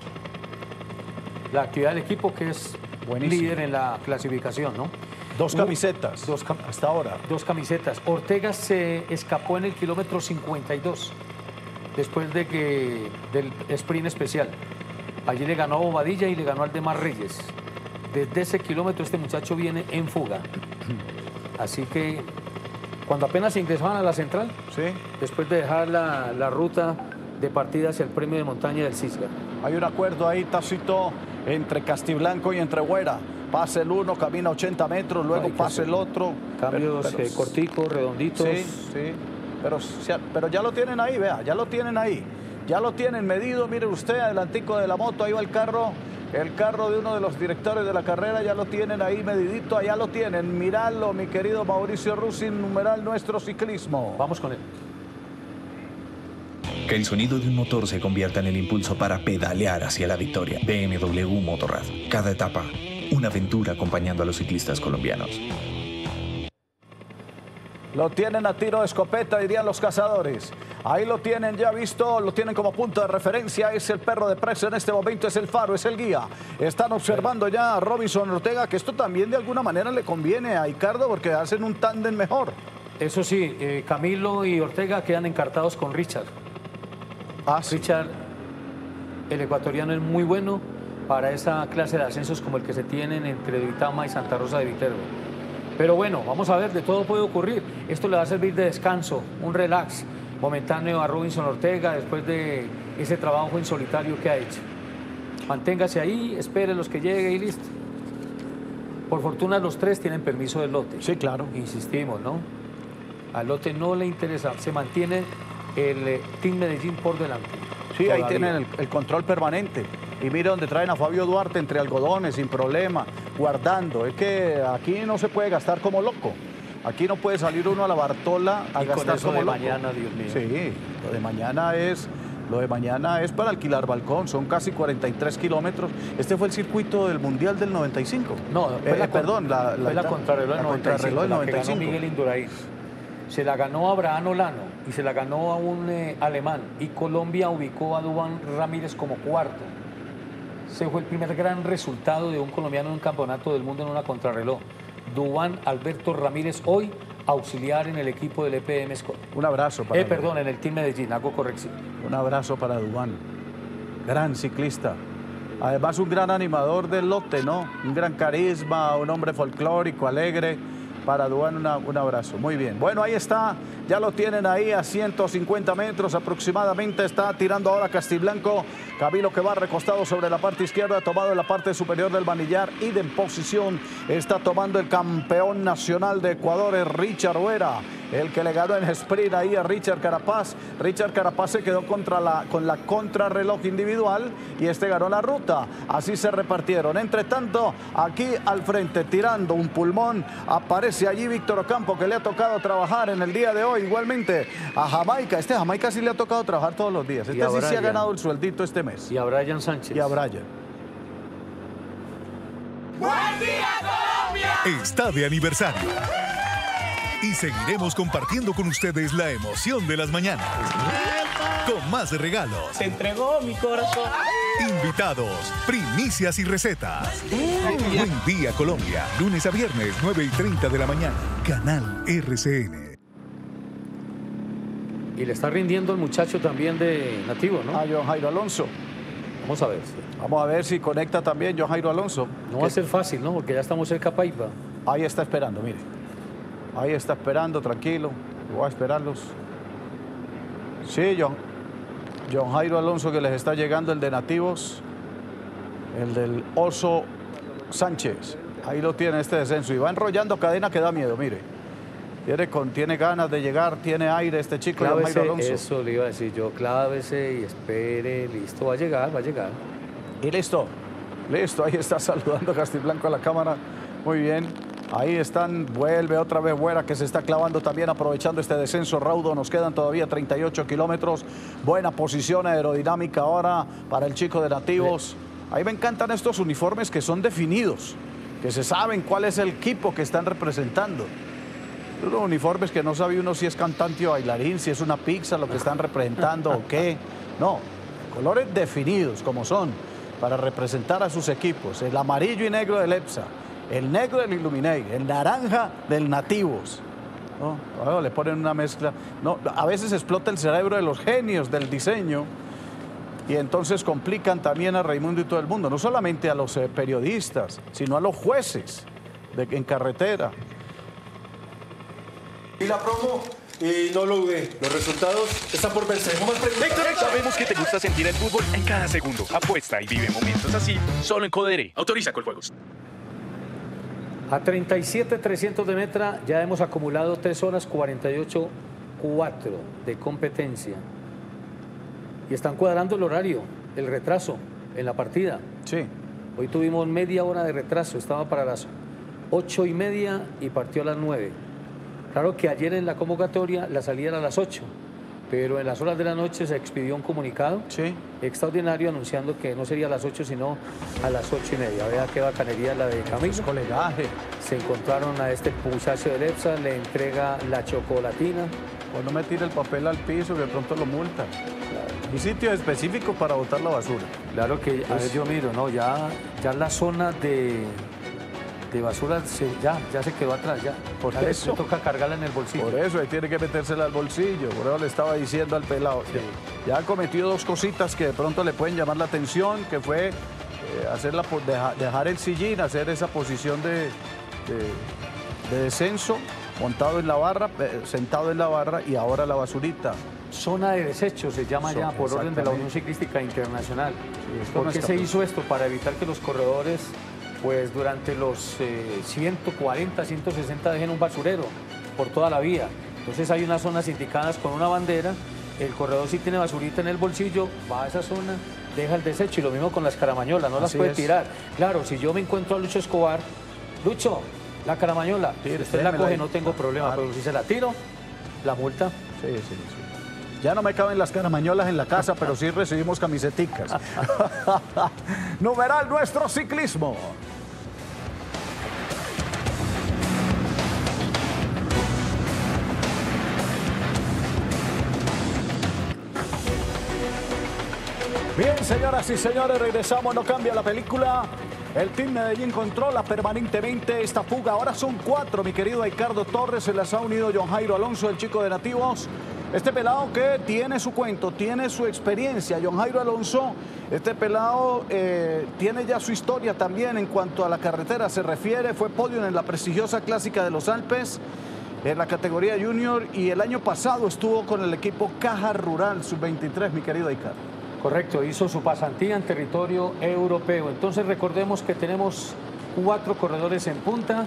La actividad del equipo que es Buenísimo. líder en la clasificación, ¿no? Dos camisetas, dos cam hasta ahora. Dos camisetas. Ortega se escapó en el kilómetro cincuenta y dos, después de que del sprint especial. Allí le ganó a Bobadilla y le ganó al Demar Reyes. Desde ese kilómetro este muchacho viene en fuga. Así que cuando apenas ingresaban a la central, ¿sí? después de dejar la, la ruta de partida hacia el premio de montaña del Cisga. Hay un acuerdo ahí tácito entre Castiblanco y entre Huera. Pasa el uno, camina ochenta metros, luego pasa el otro. Cambios pero, pero, eh, corticos, redonditos. Sí, sí. Pero, pero ya lo tienen ahí, vea, ya lo tienen ahí. Ya lo tienen medido, mire usted, adelantico de la moto, ahí va el carro. El carro de uno de los directores de la carrera, ya lo tienen ahí medidito, allá lo tienen. Miralo, mi querido Mauricio Rusin, numeral Nuestro Ciclismo. Vamos con él. Que el sonido de un motor se convierta en el impulso para pedalear hacia la victoria. B M W Motorrad. Cada etapa, una aventura acompañando a los ciclistas colombianos. Lo tienen a tiro de escopeta, dirían los cazadores. Ahí lo tienen ya visto, lo tienen como punto de referencia. Es el perro de presa en este momento, es el faro, es el guía. Están observando ya a Robinson Ortega, que esto también de alguna manera le conviene a Ricardo porque hacen un tándem mejor. Eso sí, eh, Camilo y Ortega quedan encartados con Richard. Ah, sí. Richard, el ecuatoriano, es muy bueno para esa clase de ascensos como el que se tienen entre Duitama y Santa Rosa de Viterbo. Pero bueno, vamos a ver, de todo puede ocurrir. Esto le va a servir de descanso, un relax momentáneo a Robinson Ortega después de ese trabajo en solitario que ha hecho. Manténgase ahí, espere los que llegue y listo. Por fortuna los tres tienen permiso del lote. Sí, claro. Insistimos, ¿no? Al lote no le interesa, se mantiene el eh, Team Medellín por delante. Sí, todavía. ahí tienen el, el control permanente. Y mire donde traen a Fabio Duarte entre algodones, sin problema, guardando. Es que aquí no se puede gastar como loco. Aquí no puede salir uno a la Bartola a y con gastar eso como de loco. mañana, Dios mío. Sí, lo de mañana es... Lo de mañana es para alquilar balcón, son casi cuarenta y tres kilómetros. Este fue el circuito del Mundial del noventa y cinco. No, fue eh, la, perdón, la, fue la, la contrarreloj del noventa y cinco, del noventa y la que cinco. ganó Miguel Indurain. Se la ganó a Abraham Olano y se la ganó a un eh, alemán. Y Colombia ubicó a Duván Ramírez como cuarto. Ese fue el primer gran resultado de un colombiano en un campeonato del mundo en una contrarreloj. Duván Alberto Ramírez, hoy auxiliar en el equipo del E P M Scott. Un abrazo para Eh, perdón, en el Team Medellín, hago corrección. Un abrazo para Duván, gran ciclista. Además un gran animador del lote, ¿no? Un gran carisma, un hombre folclórico, alegre. Para Duván una, un abrazo, muy bien. Bueno, ahí está, ya lo tienen ahí a ciento cincuenta metros aproximadamente. Está tirando ahora Castiblanco. Camilo que va recostado sobre la parte izquierda, tomado en la parte superior del manillar y de en posición está tomando el campeón nacional de Ecuador, es Richard Huera, el que le ganó en sprint ahí a Richard Carapaz. Richard Carapaz se quedó contra la, con la contrarreloj individual y este ganó la ruta. Así se repartieron. Entre tanto, aquí al frente, tirando un pulmón, aparece allí Víctor Ocampo, que le ha tocado trabajar en el día de hoy igualmente a Jamaica. Este Jamaica sí le ha tocado trabajar todos los días. Este sí se ha ganado el sueldito este mes. Y a Brian Sánchez. Y a Brian. ¡Buen día, Colombia! Está de aniversario. Y seguiremos compartiendo con ustedes la emoción de las mañanas. Con más regalos. Se entregó mi corazón. Invitados, primicias y recetas. Mm. Buen día, Colombia. Lunes a viernes, nueve y treinta de la mañana. Canal R C N. Y le está rindiendo el muchacho también de Nativo, ¿no? A John Jairo Alonso. Vamos a ver. Vamos a ver si conecta también John Jairo Alonso. No va a ser fácil, ¿no? Porque ya estamos cerca a Paipa. Ahí está esperando, mire. Ahí está esperando, tranquilo. Voy a esperarlos. Sí, John. John Jairo Alonso, que les está llegando el de Nativos. El del Oso Sánchez. Ahí lo tiene este descenso. Y va enrollando cadena que da miedo, mire. Tiene, con, tiene ganas de llegar, tiene aire este chico, John Jairo Alonso. Eso le iba a decir yo, clávese y espere, listo, va a llegar, va a llegar. Y listo, listo, ahí está saludando Castiblanco a la cámara. Muy bien. Ahí están, vuelve otra vez Huera, que se está clavando también aprovechando este descenso raudo. Nos quedan todavía treinta y ocho kilómetros. Buena posición aerodinámica ahora para el chico de Nativos. Ahí me encantan estos uniformes que son definidos, que se saben cuál es el equipo que están representando. Unos uniformes que no sabe uno si es cantante o bailarín, si es una pizza lo que están representando o qué. No, colores definidos como son para representar a sus equipos. El amarillo y negro del EPSA. El negro del Illuminate, el naranja del Nativos. ¿No? Bueno, le ponen una mezcla. No, a veces explota el cerebro de los genios del diseño y entonces complican también a Raimundo y todo el mundo. No solamente a los eh, periodistas, sino a los jueces de, en carretera. Y la promo, y no lo dudé. Los resultados están por verse. No más preguntas. Héctor, sabemos que te gusta sentir el fútbol en cada segundo. Apuesta y vive momentos así solo en Codere. Autoriza Coljuegos. A treinta y siete trescientos de metra ya hemos acumulado tres horas cuarenta y ocho cuatro de competencia. Y están cuadrando el horario, el retraso en la partida. Sí. Hoy tuvimos media hora de retraso, estaba para las ocho y media y partió a las nueve. Claro que ayer en la convocatoria la salida era a las ocho, pero en las horas de la noche se expidió un comunicado sí. extraordinario anunciando que no sería a las ocho, sino a las ocho y media. Vea qué bacanería la de Camilo. Colegaje. Se encontraron a este muchacho del EPSA, le entrega la chocolatina. Pues no me tire el papel al piso, que de pronto lo multan. Claro. Y sitio específico para botar la basura. Claro que, a ver, yo miro, ¿no? Ya, ya la zona de... de basura se, ya, ya se quedó atrás, ya. Por ya eso. Le toca cargarla en el bolsillo. Por eso, ahí tiene que metérsela al bolsillo. Por eso le estaba diciendo al pelado. Sí. Ya, ya cometió dos cositas que de pronto le pueden llamar la atención, que fue eh, hacer la, deja, dejar el sillín, hacer esa posición de, de, de descenso, montado en la barra, eh, sentado en la barra, y ahora la basurita. zona de desechos, se llama So- ya por orden de la Unión exactamente. Ciclística Internacional. esto ¿Por no qué está se bien. hizo esto? Para evitar que los corredores, pues durante los eh, ciento cuarenta, ciento sesenta dejen un basurero por toda la vía. Entonces hay unas zonas indicadas con una bandera, el corredor si tiene basurita en el bolsillo, va a esa zona, deja el desecho, y lo mismo con las caramañolas, no las Así puede es. tirar. Claro, si yo me encuentro a Lucho Escobar, Lucho, la caramañola, si usted la démela coge ahí. no tengo problema, Claro. pero si se la tiro, la multa. Sí, sí, sí. Ya no me caben las caramañolas en la casa, pero sí recibimos camiseticas. Numeral nuestro ciclismo. Bien, señoras y señores, regresamos, no cambia la película. El Team Medellín controla permanentemente esta fuga. Ahora son cuatro, mi querido Ricardo Torres. Se les ha unido John Jairo Alonso, el chico de Nativos. Este pelado que tiene su cuento, tiene su experiencia. John Jairo Alonso, este pelado eh, tiene ya su historia también en cuanto a la carretera se refiere. Fue podio en la prestigiosa Clásica de los Alpes en la categoría junior y el año pasado estuvo con el equipo Caja Rural sub veintitrés, mi querido Ricardo. Correcto, hizo su pasantía en territorio europeo. Entonces recordemos que tenemos cuatro corredores en punta.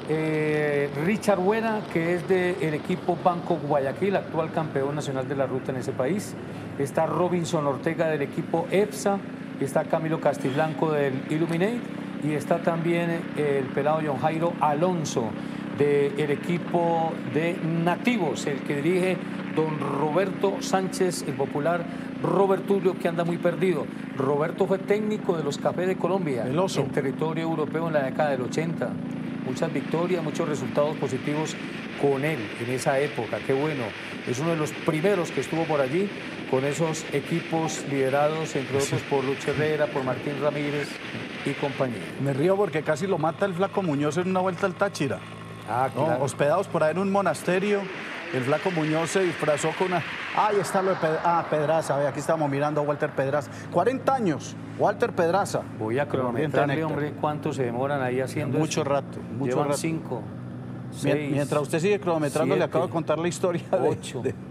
Eh, Richard Huera, que es del equipo Banco Guayaquil, actual campeón nacional de la ruta en ese país. Está Robinson Ortega del equipo EPSA. Está Camilo Castiblanco del Illuminate. Y está también el pelado John Jairo Alonso del equipo de Nativos, el que dirige don Roberto Sánchez, el popular Robert Tulio, que anda muy perdido. Roberto fue técnico de los Cafés de Colombia en territorio europeo en la década del ochenta. Muchas victorias, muchos resultados positivos con él en esa época. Qué bueno. Es uno de los primeros que estuvo por allí con esos equipos liderados, entre otros, por Lucho Herrera, por Martín Ramírez y compañía. Me río porque casi lo mata el Flaco Muñoz en una vuelta al Táchira. Ah, ¿No? claro. Hospedados por ahí en un monasterio, el Flaco Muñoz se disfrazó con una... Ahí está lo de Ped... ah, Pedraza, ve, aquí estamos mirando a Walter Pedraza. cuarenta años, Walter Pedraza. Voy a cronometrarle, hombre, cuánto se demoran ahí haciendo Mucho eso. rato, mucho Llevan rato. cinco, Mien- seis, Mientras usted sigue cronometrando, le siete, acabo de contar la historia de- ocho. de-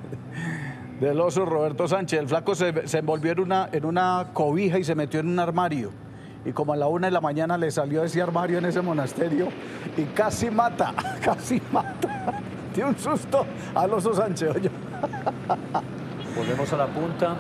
del oso Roberto Sánchez. El Flaco se, se envolvió en una, en una cobija y se metió en un armario. Y como a la una de la mañana le salió ese armario en ese monasterio y casi mata, casi mata. Tiene un susto al oso Sánchez, oye. Volvemos a la punta.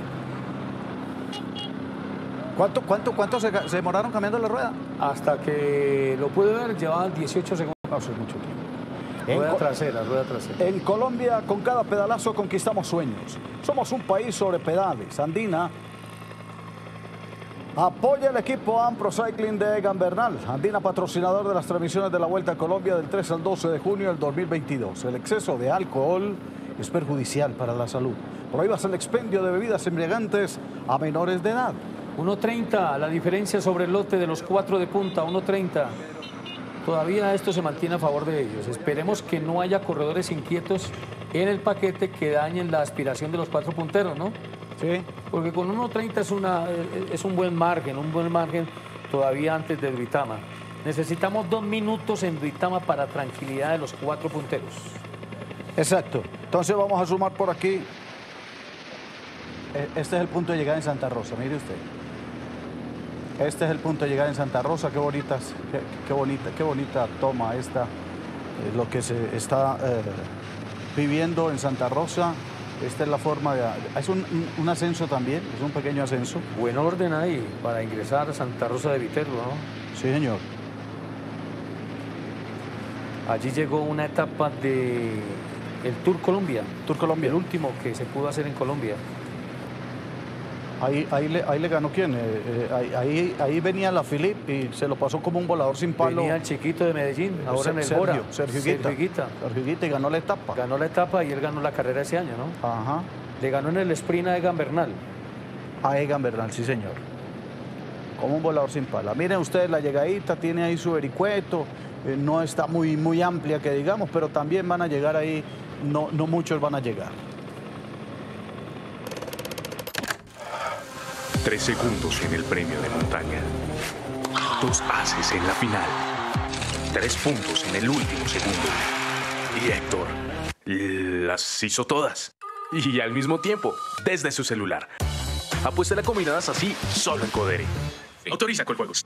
¿Cuánto, cuánto, cuánto se, se demoraron cambiando la rueda? Hasta que lo pude ver, llevaban dieciocho segundos. No, eso es mucho tiempo. Rueda En Co- trasera, rueda trasera. En Colombia, con cada pedalazo conquistamos sueños. Somos un país sobre pedales. Andina apoya el equipo Ampro Cycling de Egan Bernal. Andina, patrocinador de las transmisiones de la Vuelta a Colombia del tres al doce de junio del dos mil veintidós. El exceso de alcohol es perjudicial para la salud. Prohíbas el expendio de bebidas embriagantes a menores de edad. uno treinta, la diferencia sobre el lote de los cuatro de punta, uno treinta. Todavía esto se mantiene a favor de ellos. Esperemos que no haya corredores inquietos en el paquete que dañen la aspiración de los cuatro punteros, ¿no? Sí. Porque con uno treinta es, una, es un buen margen, un buen margen todavía antes del Duitama. Necesitamos dos minutos en Duitama para tranquilidad de los cuatro punteros. Exacto. Entonces vamos a sumar por aquí. Eh, Este es el punto de llegada en Santa Rosa, mire usted. Este es el punto de llegada en Santa Rosa. Qué bonitas, qué, qué bonita, qué bonita toma esta, eh, lo que se está eh, viviendo en Santa Rosa. Esta es la forma de... Es un, un- un ascenso también, es un pequeño ascenso. Buen orden ahí para ingresar a Santa Rosa de Viterbo, ¿no? Sí, señor. Allí llegó una etapa de el Tour Colombia. Tour Colombia. El último que se pudo hacer en Colombia. Ahí, ahí, le, ahí le ganó quién. Eh, eh, ahí, ahí, ahí venía la Filip y se lo pasó como un volador sin palo. Venía el chiquito de Medellín, ahora en el Sergio, Bora. Sergio Higuita. Sergio Higuita. Sergio Higuita y ganó la etapa. Ganó la etapa y él ganó la carrera ese año, ¿no? Ajá. Le ganó en el sprint a Egan Bernal. A Egan Bernal, sí señor. Como un volador sin pala. Miren ustedes la llegadita, tiene ahí su vericueto. eh, no está muy, muy amplia que digamos, pero también van a llegar ahí, no, no muchos van a llegar. Tres segundos en el premio de montaña. Dos haces en la final. Tres puntos en el último segundo. Y Héctor las hizo todas. y al mismo tiempo desde su celular. Apuesta la combinadas así solo en Codere. Autoriza Coljuegos.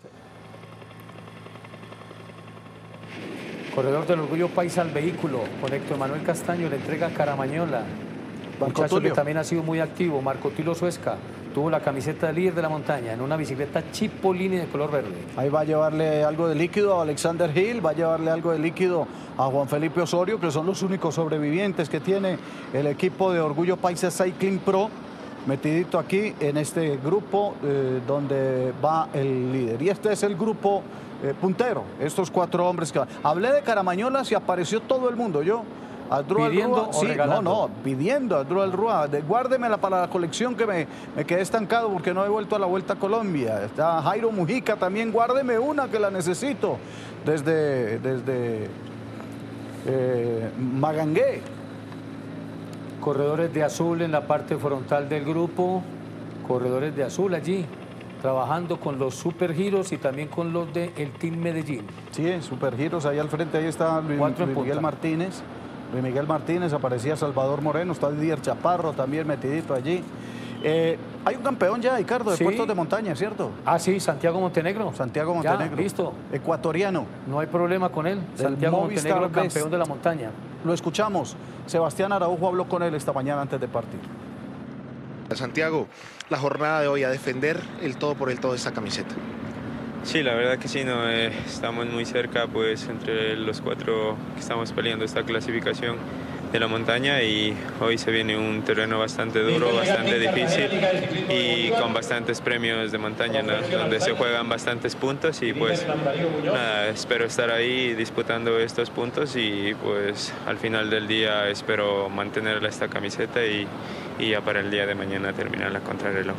Corredor del Orgullo Paisa al vehículo, con Héctor Manuel Castaño, le entrega a Caramañola. Muchacho que también ha sido muy activo, Marco Tulio Suesca, tuvo la camiseta de líder de la montaña en una bicicleta Cipollini de color verde. Ahí va a llevarle algo de líquido a Alexander Hill, va a llevarle algo de líquido a Juan Felipe Osorio, que son los únicos sobrevivientes que tiene el equipo de Orgullo Paisa Cycling Pro, metidito aquí en este grupo eh, donde va el líder. Y este es el grupo eh, puntero, estos cuatro hombres que van. Hablé de Caramañolas y apareció todo el mundo. Yo, Asdrúbal ¿Pidiendo Rúa, o sí, regalando? no, no, pidiendo a Asdrúbal Rúa, de, guárdemela para la colección que me, me quedé estancado porque no he vuelto a la Vuelta a Colombia. Está Jairo Mujica también, guárdeme una que la necesito desde, desde eh, Magangué. Corredores de azul en la parte frontal del grupo, corredores de azul allí, trabajando con los supergiros y también con los del Team Medellín. Sí, supergiros, ahí al frente, ahí está Luis, Luis Miguel Martínez. Luis Miguel Martínez, aparecía Salvador Moreno, está Didier Chaparro también metidito allí. Eh, hay un campeón ya, Ricardo, de Sí. puertos de montaña, ¿cierto? Ah, sí, Santiago Montenegro. Santiago Ya, Montenegro. listo. Ecuatoriano. No hay problema con él. Del Santiago Movistar Montenegro, Best. campeón de la montaña. Lo escuchamos. Sebastián Araujo habló con él esta mañana antes de partir. Santiago, la jornada de hoy a defender el todo por el todo de esta camiseta. Sí, la verdad que sí, no, eh, estamos muy cerca pues entre los cuatro que estamos peleando esta clasificación de la montaña y hoy se viene un terreno bastante duro, bastante difícil y con bastantes premios de montaña, ¿no? Donde se juegan bastantes puntos y pues nada, espero estar ahí disputando estos puntos y pues al final del día espero mantener esta camiseta y, y ya para el día de mañana terminar la contrarreloj.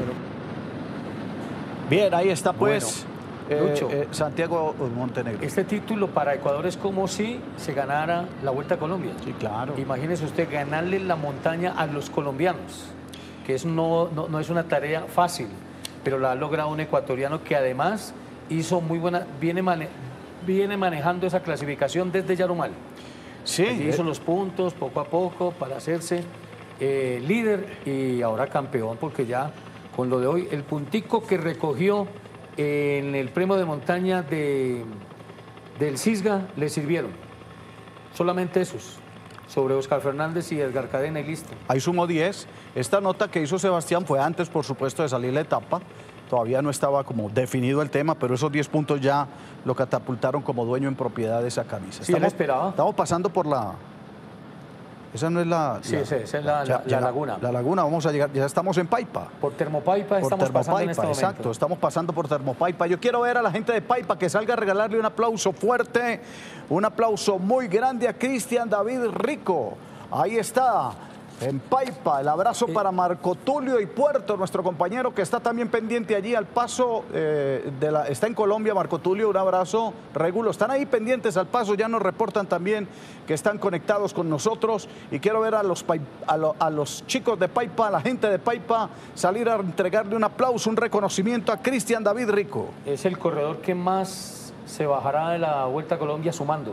Bien, ahí está pues. Bueno. Eh, Lucho. eh, Santiago Montenegro. Este título para Ecuador es como si se ganara la Vuelta a Colombia. Sí, claro. Imagínese usted ganarle la montaña a los colombianos, que es no, no, no es una tarea fácil, pero la ha logrado un ecuatoriano que además hizo muy buena, viene, mane, viene manejando esa clasificación desde Yarumal. Sí. Allí hizo los puntos poco a poco para hacerse eh, líder y ahora campeón, porque ya con lo de hoy, el puntico que recogió en el premio de montaña de, del Cisga le sirvieron. Solamente esos, sobre Oscar Fernández y Edgar Cadena y listo. Ahí sumó diez. Esta nota que hizo Sebastián fue antes, por supuesto, de salir la etapa. Todavía no estaba como definido el tema, pero esos diez puntos ya lo catapultaron como dueño en propiedad de esa camisa. Sí, él esperaba. Estamos pasando por la... Esa no es la... Sí, la, esa, esa es la, ya, la, ya la laguna. La laguna, vamos a llegar, ya estamos en Paipa. Por Termopaipa Por estamos pasando en este momento. exacto, estamos pasando por Termopaipa. Yo quiero ver a la gente de Paipa que salga a regalarle un aplauso fuerte, un aplauso muy grande a Cristian David Rico. Ahí está, en Paipa, el abrazo para Marco Tulio y Puerto, nuestro compañero que está también pendiente allí al paso, eh, de la, está en Colombia, Marco Tulio, un abrazo, Regulo, están ahí pendientes al paso, ya nos reportan también que están conectados con nosotros y quiero ver a los, a, lo, a los chicos de Paipa, a la gente de Paipa, salir a entregarle un aplauso, un reconocimiento a Cristian David Rico. Es el corredor que más se bajará de la Vuelta a Colombia sumando.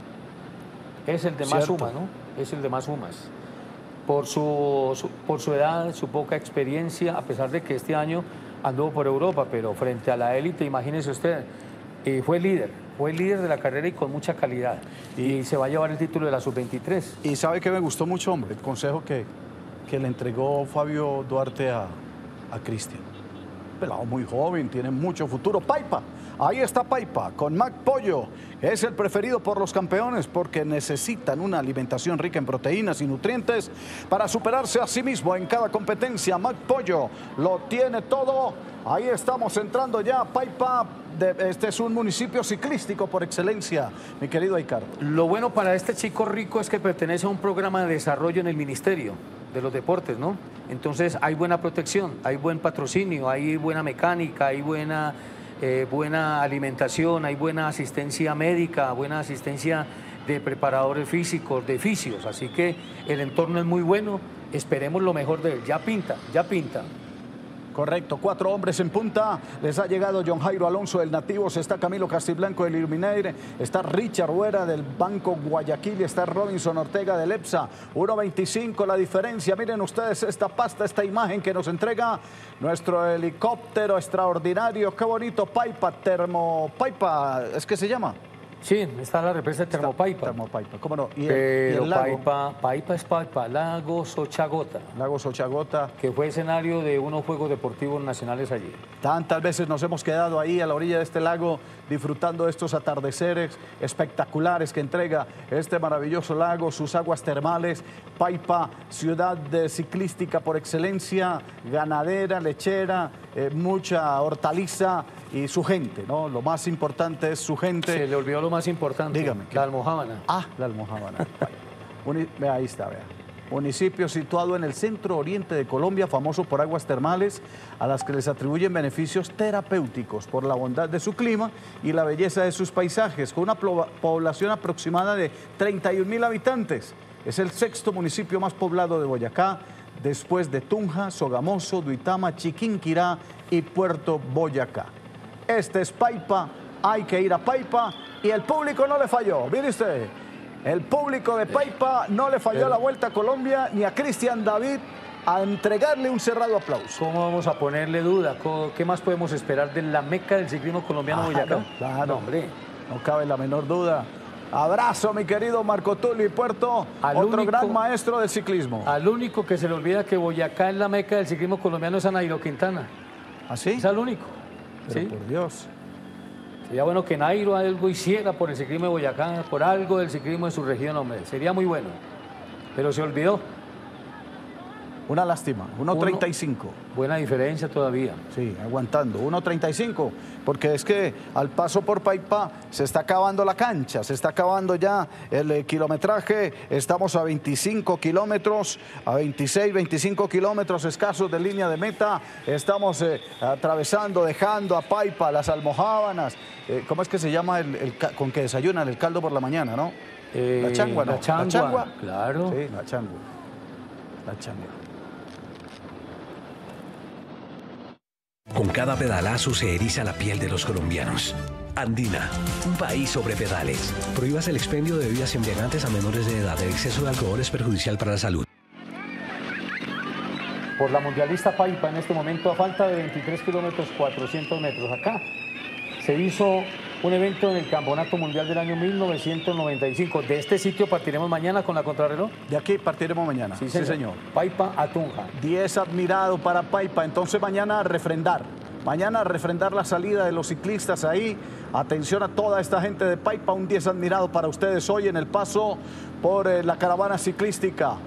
Es el de más Cierto. sumas, ¿no? Es el de más sumas. Por su, su, por su edad, su poca experiencia, a pesar de que este año anduvo por Europa, pero frente a la élite, imagínese usted, eh, fue líder, fue líder de la carrera y con mucha calidad. Y, y se va a llevar el título de la sub veintitrés. Y sabe que me gustó mucho, hombre, el consejo que, que le entregó Fabio Duarte a, a Cristian. Pelado muy joven, tiene mucho futuro. Paipa, ahí está Paipa, con Mac Pollo. Es el preferido por los campeones porque necesitan una alimentación rica en proteínas y nutrientes para superarse a sí mismo en cada competencia. Mac Pollo lo tiene todo. Ahí estamos entrando ya a Paipa. De, este es un municipio ciclístico por excelencia, mi querido Ricardo. Lo bueno para este chico Rico es que pertenece a un programa de desarrollo en el Ministerio de los Deportes, ¿no? Entonces hay buena protección, hay buen patrocinio, hay buena mecánica, hay buena... Eh, buena alimentación, hay buena asistencia médica, buena asistencia de preparadores físicos, de fisios, así que el entorno es muy bueno, esperemos lo mejor de él, ya pinta, ya pinta. Correcto, cuatro hombres en punta. Les ha llegado John Jairo Alonso del Nativos, está Camilo Castiblanco del Illuminaire, está Richard Huera del Banco Guayaquil, está Robinson Ortega del EPSA. uno veinticinco la diferencia. Miren ustedes esta pasta, esta imagen que nos entrega nuestro helicóptero extraordinario. Qué bonito, Paipa, Termo... Paipa, ¿es que se llama? Sí, está la represa de Termopaipa. Termopaipa, ¿cómo no? ¿Y el, Pero y el lago? Paipa, Paipa es Paipa, Lago Sochagota. Lago Sochagota. Que fue escenario de unos Juegos Deportivos Nacionales allí. Tantas veces nos hemos quedado ahí a la orilla de este lago disfrutando de estos atardeceres espectaculares que entrega este maravilloso lago, sus aguas termales. Paipa, ciudad de ciclística por excelencia, ganadera, lechera, eh, mucha hortaliza y su gente, ¿no? Lo más importante es su gente. Se le olvidó lo más importante. Dígame. La almojábana. Ah, la almojábana. Uni- Vea, ahí está, vea. Municipio situado en el centro oriente de Colombia, famoso por aguas termales, a las que les atribuyen beneficios terapéuticos por la bondad de su clima y la belleza de sus paisajes, con una plo- población aproximada de treinta y un mil habitantes. Es el sexto municipio más poblado de Boyacá, después de Tunja, Sogamoso, Duitama, Chiquinquirá y Puerto Boyacá. Este es Paipa, hay que ir a Paipa y el público no le falló. Mire usted, el público de Paipa no le falló a la Vuelta a Colombia ni a Cristian David a entregarle un cerrado aplauso. ¿Cómo vamos a ponerle duda? ¿Qué más podemos esperar de la meca del ciclismo colombiano Ah, Boyacá? no, claro, No, hombre. no cabe la menor duda. Abrazo, mi querido Marco Tulio Puerto, Al otro único- gran maestro del ciclismo. Al único que se le olvida que Boyacá es la meca del ciclismo colombiano es a Nairo Quintana. ¿Ah, sí? Es al único. Pero ¿sí? por Dios. Sería bueno que Nairo algo hiciera por el ciclismo de Boyacá, por algo del ciclismo de su región, hombre. Sería muy bueno. Pero se olvidó. Una lástima, uno treinta y cinco. Buena diferencia todavía. Sí, aguantando, uno treinta y cinco, porque es que al paso por Paipa se está acabando la cancha, se está acabando ya el eh, kilometraje, estamos a veinticinco kilómetros, a veintiséis, veinticinco kilómetros escasos de línea de meta, estamos eh, atravesando, dejando a Paipa, las almojábanas, eh, ¿cómo es que se llama el, el ca- con que desayunan el caldo por la mañana, no? Eh, la changua, ¿no? la changua, claro. Sí, la changua, la changua. Con cada pedalazo se eriza la piel de los colombianos. Andina, un país sobre pedales. Prohíbas el expendio de bebidas embriagantes a menores de edad. El exceso de alcohol es perjudicial para la salud. Por la mundialista Paipa en este momento a falta de veintitrés kilómetros, cuatrocientos metros. Acá se hizo un evento en el Campeonato Mundial del año mil novecientos noventa y cinco. De este sitio partiremos mañana con la contrarreloj. De aquí partiremos mañana. Sí, Sí, señor. señor. Paipa a Tunja. diez admirado para Paipa. Entonces mañana a refrendar. Mañana a refrendar la salida de los ciclistas ahí. Atención a toda esta gente de Paipa. Un diez admirado para ustedes hoy en el paso por eh, la caravana ciclística.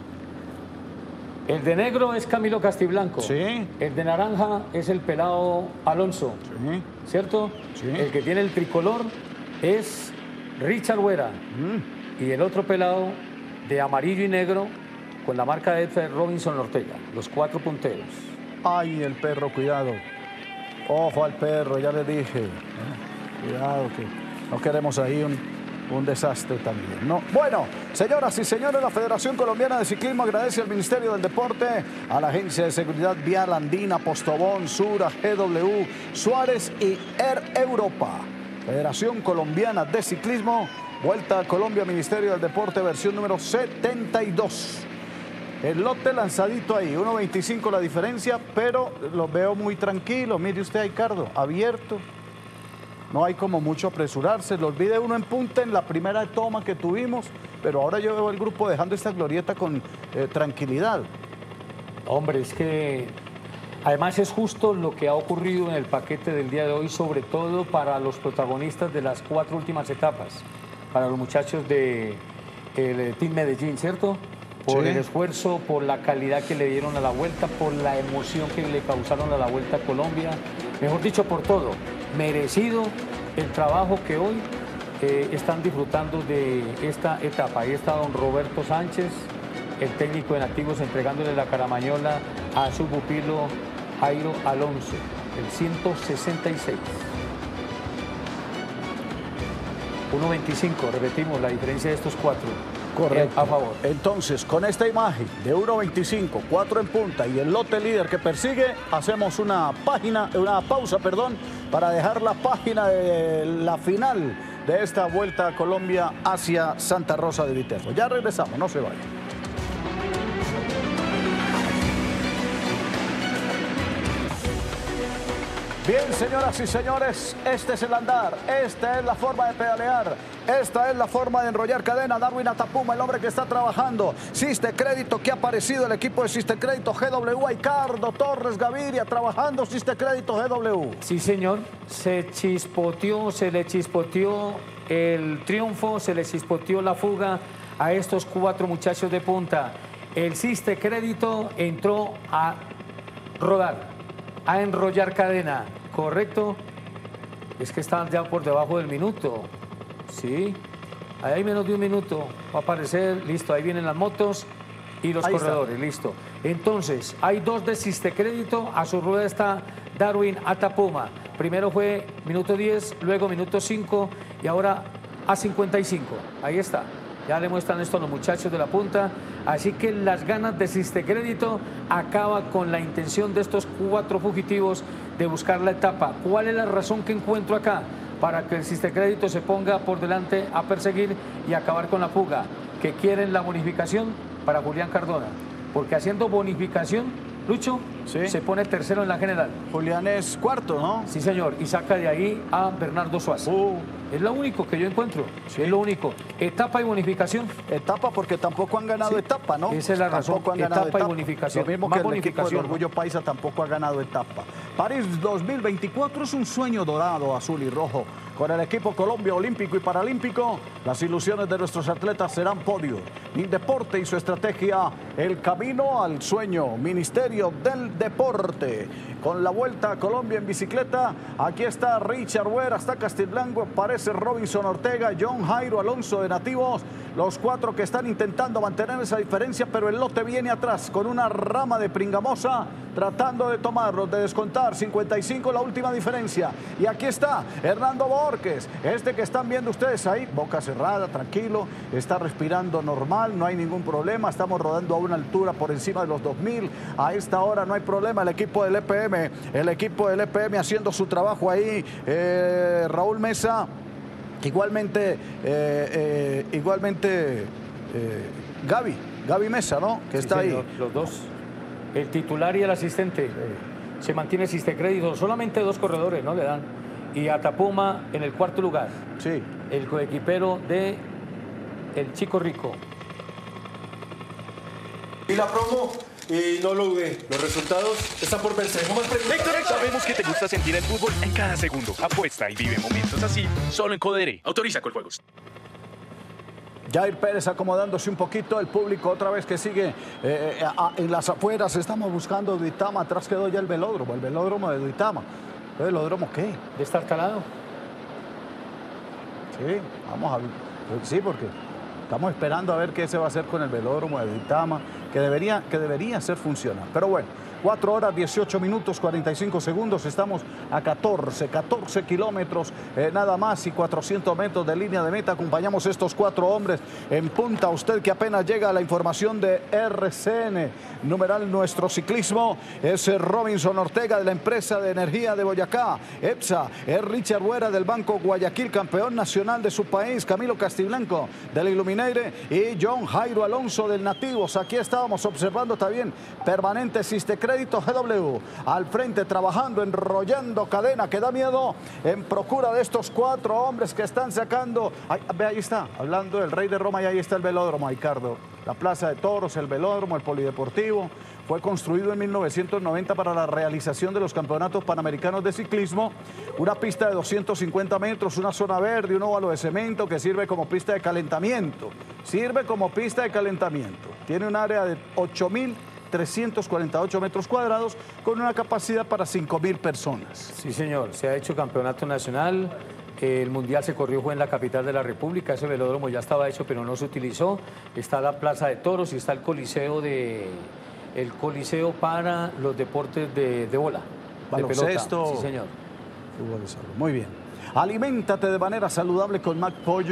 El de negro es Camilo Castiblanco. Sí. El de naranja es el pelado Alonso. Sí. ¿Cierto? Sí. El que tiene el tricolor es Richard Huera. Mm. Y el otro pelado de amarillo y negro con la marca de Edfer Robinson Ortega. Los cuatro punteros. Ay, el perro, cuidado. Ojo al perro, ya le dije. Eh, Cuidado que no queremos ahí un, un desastre también, ¿no? Bueno, señoras y señores, la Federación Colombiana de Ciclismo agradece al Ministerio del Deporte, a la Agencia de Seguridad Vial Andina, Postobón, Sura, G W, Suárez y Air Europa. Federación Colombiana de Ciclismo, Vuelta a Colombia, Ministerio del Deporte, versión número setenta y dos. El lote lanzadito ahí, uno veinticinco la diferencia, pero lo veo muy tranquilo. Mire usted, Ricardo, abierto. No hay como mucho apresurarse. Lo olvide uno en punta en la primera toma que tuvimos, pero ahora yo veo el grupo dejando esta glorieta con eh, tranquilidad. Hombre, es que además es justo lo que ha ocurrido en el paquete del día de hoy, sobre todo para los protagonistas de las cuatro últimas etapas, para los muchachos de el Team Medellín, ¿cierto? Por Sí. el esfuerzo, por la calidad que le dieron a la vuelta, por la emoción que le causaron a la Vuelta a Colombia, mejor dicho, por todo. Merecido el trabajo que hoy eh, están disfrutando de esta etapa. Ahí está don Roberto Sánchez, el técnico de Nativos, entregándole la caramañola a su pupilo Jairo Alonso, el ciento sesenta y seis. uno veinticinco, repetimos la diferencia de estos cuatro. Correcto. a favor. Entonces, con esta imagen de uno veinticinco, cuatro en punta y el lote líder que persigue, hacemos una página, una pausa, perdón, para dejar la página de la final de esta Vuelta a Colombia hacia Santa Rosa de Viterbo. Ya regresamos, no se vayan. Bien, señoras y señores, este es el andar, esta es la forma de pedalear, esta es la forma de enrollar cadena. Darwin Atapuma, el hombre que está trabajando. Siste Crédito, que ha aparecido el equipo de Siste Crédito G W, Ricardo Torres Gaviria, trabajando Siste Crédito G W. Sí, señor, se chispoteó, se le chispoteó el triunfo, se le chispoteó la fuga a estos cuatro muchachos de punta. El Siste Crédito entró a rodar, a enrollar cadena. Correcto, es que están ya por debajo del minuto, sí, ahí hay menos de un minuto, va a aparecer, listo, ahí vienen las motos y los ahí corredores, está. Listo. Entonces, hay dos de Siste Crédito, a su rueda está Darwin Atapuma, primero fue minuto diez, luego minuto cinco y ahora a cincuenta y cinco, ahí está. Ya le muestran esto a los muchachos de la punta. Así que las ganas de Siste Crédito acaba con la intención de estos cuatro fugitivos de buscar la etapa. ¿Cuál es la razón que encuentro acá? Para que el Siste Crédito se ponga por delante a perseguir y acabar con la fuga. Que quieren la bonificación para Julián Cardona. Porque haciendo bonificación, Lucho, ¿sí?, se pone tercero en la general. Julián es cuarto, ¿no? Sí, señor. Y saca de ahí a Bernardo Suaza. Uh. Es lo único que yo encuentro. Sí. Es lo único. Etapa y bonificación. Etapa porque tampoco han ganado sí. etapa, ¿no? Esa es la razón. Tampoco han ganado etapa, etapa y bonificación. Lo mismo Más que el equipo del Orgullo ¿no? Paisa tampoco ha ganado etapa. París dos mil veinticuatro es un sueño dorado, azul y rojo. Con el equipo Colombia Olímpico y Paralímpico, las ilusiones de nuestros atletas serán podio. Mindeporte y su estrategia, el camino al sueño. Ministerio del Deporte. Con la Vuelta a Colombia en bicicleta, aquí está Richard Huera, está Castilblanco, aparece Robinson Ortega, John Jairo Alonso de Nativos, los cuatro que están intentando mantener esa diferencia, pero el lote viene atrás con una rama de Pringamosa tratando de tomarlo, de descontar, cincuenta y cinco la última diferencia. Y aquí está Hernando Borges, este que están viendo ustedes ahí, boca cerrada, tranquilo, está respirando normal, no hay ningún problema, estamos rodando a una altura por encima de los dos mil, a esta hora no hay problema. El equipo del E P M, el equipo del E P M haciendo su trabajo ahí, eh, Raúl Mesa, igualmente, eh, eh, igualmente eh, Gaby, Gaby Mesa, ¿no? Que está sí, señor, ahí. Los dos, el titular y el asistente, eh, se mantiene Siste Crédito, solamente dos corredores, ¿no? Le dan. Y Atapuma en el cuarto lugar. Sí. El coequipero de el Chico Rico. Y la promo, y no lo dudé, los resultados están por verse. No más preguntas. Héctor, sabemos que te gusta sentir el fútbol en cada segundo. Apuesta y vive momentos así solo en Codere. Autoriza Coljuegos. Jair Pérez acomodándose un poquito, el público otra vez que sigue eh, a, en las afueras. Estamos buscando Duitama, atrás quedó ya el velódromo, el velódromo de Duitama. ¿El velódromo qué? ¿De estar calado? Sí, vamos a ver. Sí, porque estamos esperando a ver qué se va a hacer con el velódromo de Duitama, que debería, que debería ser funcional. Pero bueno, cuatro horas, dieciocho minutos, cuarenta y cinco segundos. Estamos a catorce, catorce kilómetros eh, nada más y cuatrocientos metros de línea de meta. Acompañamos estos cuatro hombres en punta. Usted que apenas llega a la información de R C N, numeral Nuestro Ciclismo, es Robinson Ortega de la empresa de energía de Boyacá. EPSA es Richard Huera del Banco Guayaquil, campeón nacional de su país. Camilo Castilblanco del Iluminaire y John Jairo Alonso del Nativos. Aquí estábamos observando también permanente Siste Crédito G W al frente, trabajando, enrollando cadena que da miedo en procura de estos cuatro hombres que están sacando. Ahí, ve, ahí está, hablando del Rey de Roma, y ahí está el velódromo, Ricardo. La Plaza de Toros, el velódromo, el polideportivo. Fue construido en mil novecientos noventa para la realización de los campeonatos panamericanos de ciclismo. Una pista de doscientos cincuenta metros, una zona verde, un óvalo de cemento que sirve como pista de calentamiento. Sirve como pista de calentamiento. Tiene un área de ocho mil trescientos cuarenta y ocho metros cuadrados con una capacidad para cinco mil personas. Sí, señor. Se ha hecho campeonato nacional. El mundial se corrió, fue en la capital de la República. Ese velódromo ya estaba hecho, pero no se utilizó. Está la Plaza de Toros y está el Coliseo de... el Coliseo para los deportes de, de bola. Baloncesto. Sí, señor. Muy bien. Aliméntate de manera saludable con Mac Pollo.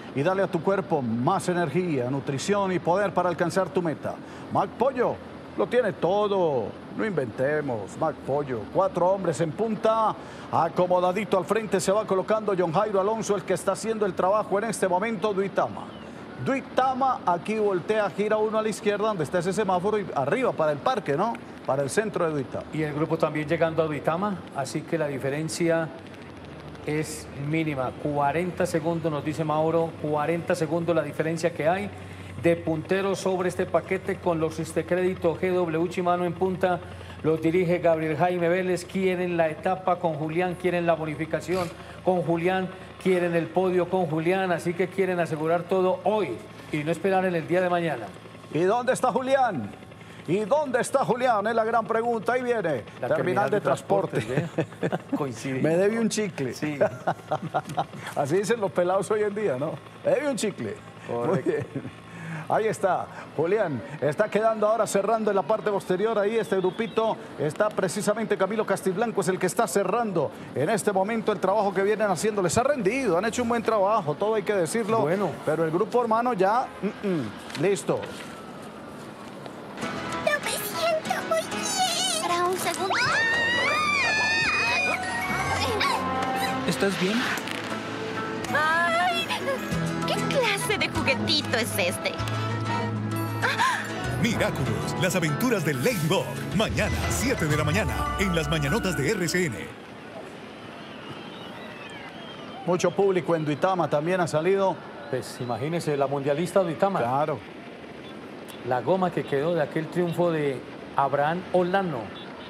y dale a tu cuerpo más energía, nutrición y poder para alcanzar tu meta. McPollo lo tiene todo. No inventemos. McPollo, cuatro hombres en punta, acomodadito al frente se va colocando John Jairo Alonso, el que está haciendo el trabajo en este momento. Duitama. Duitama, aquí voltea, gira uno a la izquierda donde está ese semáforo y arriba para el parque, ¿no? Para el centro de Duitama. Y el grupo también llegando a Duitama, así que la diferencia es mínima. cuarenta segundos, nos dice Mauro, cuarenta segundos la diferencia que hay de punteros sobre este paquete con los este crédito G W Shimano en punta. Los dirige Gabriel Jaime Vélez. Quieren la etapa con Julián, quieren la bonificación con Julián, quieren el podio con Julián, así que quieren asegurar todo hoy y no esperar en el día de mañana. ¿Y dónde está Julián? ¿Y dónde está Julián? Es la gran pregunta. Ahí viene. La terminal, terminal de, de transporte. transporte. Coincide. Me debe un chicle. Sí. Así dicen los pelados hoy en día, ¿no? Me debe un chicle. Correcto. Muy bien. Ahí está, Julián, está quedando ahora cerrando en la parte posterior, ahí este grupito, está precisamente Camilo Castiblanco, es el que está cerrando en este momento el trabajo que vienen haciendo. Les ha rendido, han hecho un buen trabajo, todo hay que decirlo, bueno. Pero el grupo hermano ya, mm, mm, listo. No me siento muy bien. Para un segundo. ¿Estás bien? Ay, ¿qué clase de juguetito es este? Miraculous, las aventuras de Ladybug. Mañana, siete de la mañana, en las mañanotas de R C N. Mucho público en Duitama también ha salido. Pues imagínese, la mundialista Duitama. Claro. La goma que quedó de aquel triunfo de Abraham Olano.